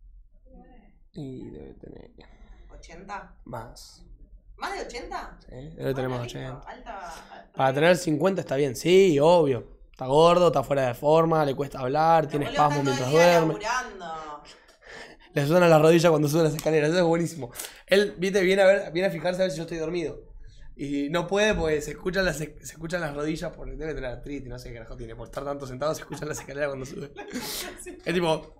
Y debe tener ¿ochenta? más. ¿Más de ochenta? ¿Sí? Debe tener más de Listo, ochenta. Alta. Para tener cincuenta está bien, sí, obvio. Está gordo, está fuera de forma, le cuesta hablar, tiene Boludo, está espasmos todo el mientras día duerme. laburando. Le suena la rodilla cuando sube las escaleras, eso es buenísimo. Él, viste, viene a ver, viene a fijarse a ver si yo estoy dormido. Y no puede porque se escuchan las, se escuchan las rodillas, porque debe tener artritis, no sé qué carajo tiene. Por estar tanto sentado se escuchan las escaleras cuando sube. Es tipo...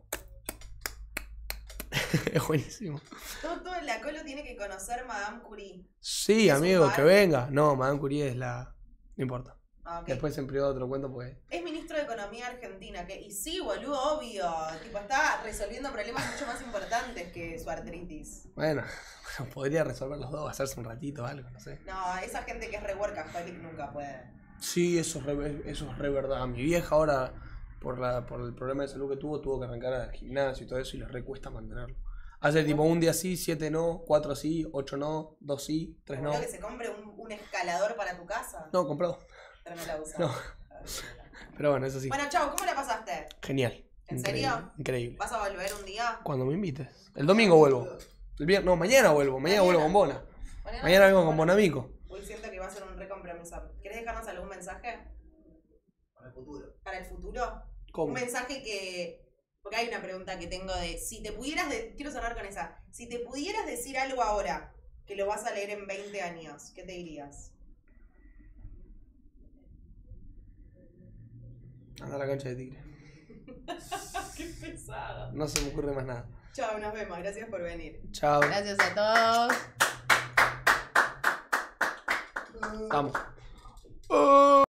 Es buenísimo. Toto, la Colo tiene que conocer Madame Curie. Sí, ¿Es un amigo, bar? que venga. No, Madame Curie es la... No importa. Ah, ok. Después en privado te lo cuento porque... Es ministro de Economía argentina, que, y sí, boludo, obvio. Tipo, está resolviendo problemas mucho más importantes que su artritis. Bueno, podría resolver los dos, hacerse un ratito algo, no sé. No, esa gente que es re workaholic nunca puede. Sí, eso es re, eso es re verdad. Mi vieja ahora, por, la, por el problema de salud que tuvo, tuvo que arrancar al gimnasio y todo eso y le re cuesta mantenerlo. Hace tipo un día sí, siete no, cuatro sí, ocho no, dos sí, tres no. Boludo, que se compre un, un escalador para tu casa. No, comprado. Pero no la usa. No. Pero bueno, eso sí. Bueno, chau, ¿cómo la pasaste? Genial. ¿En Increíble, serio? Increíble. ¿Vas a volver un día? Cuando me invites. El domingo vuelvo. El viernes, no, mañana vuelvo. Mañana, vuelvo con Bona. Mañana Mañana vengo vuelvo con con Bonamico. Uy, siento que va a ser un recompromiso. ¿Querés dejarnos algún mensaje? Para el futuro. ¿Para el futuro? ¿Cómo? Un mensaje que... Porque hay una pregunta que tengo de... Si te pudieras... De, quiero cerrar con esa. Si te pudieras decir algo ahora, que lo vas a leer en veinte años, ¿qué te dirías? Anda a la cancha de Tigre. Qué pesado. No se me ocurre más nada. Chao, nos vemos. Gracias por venir. Chao. Gracias a todos. Vamos.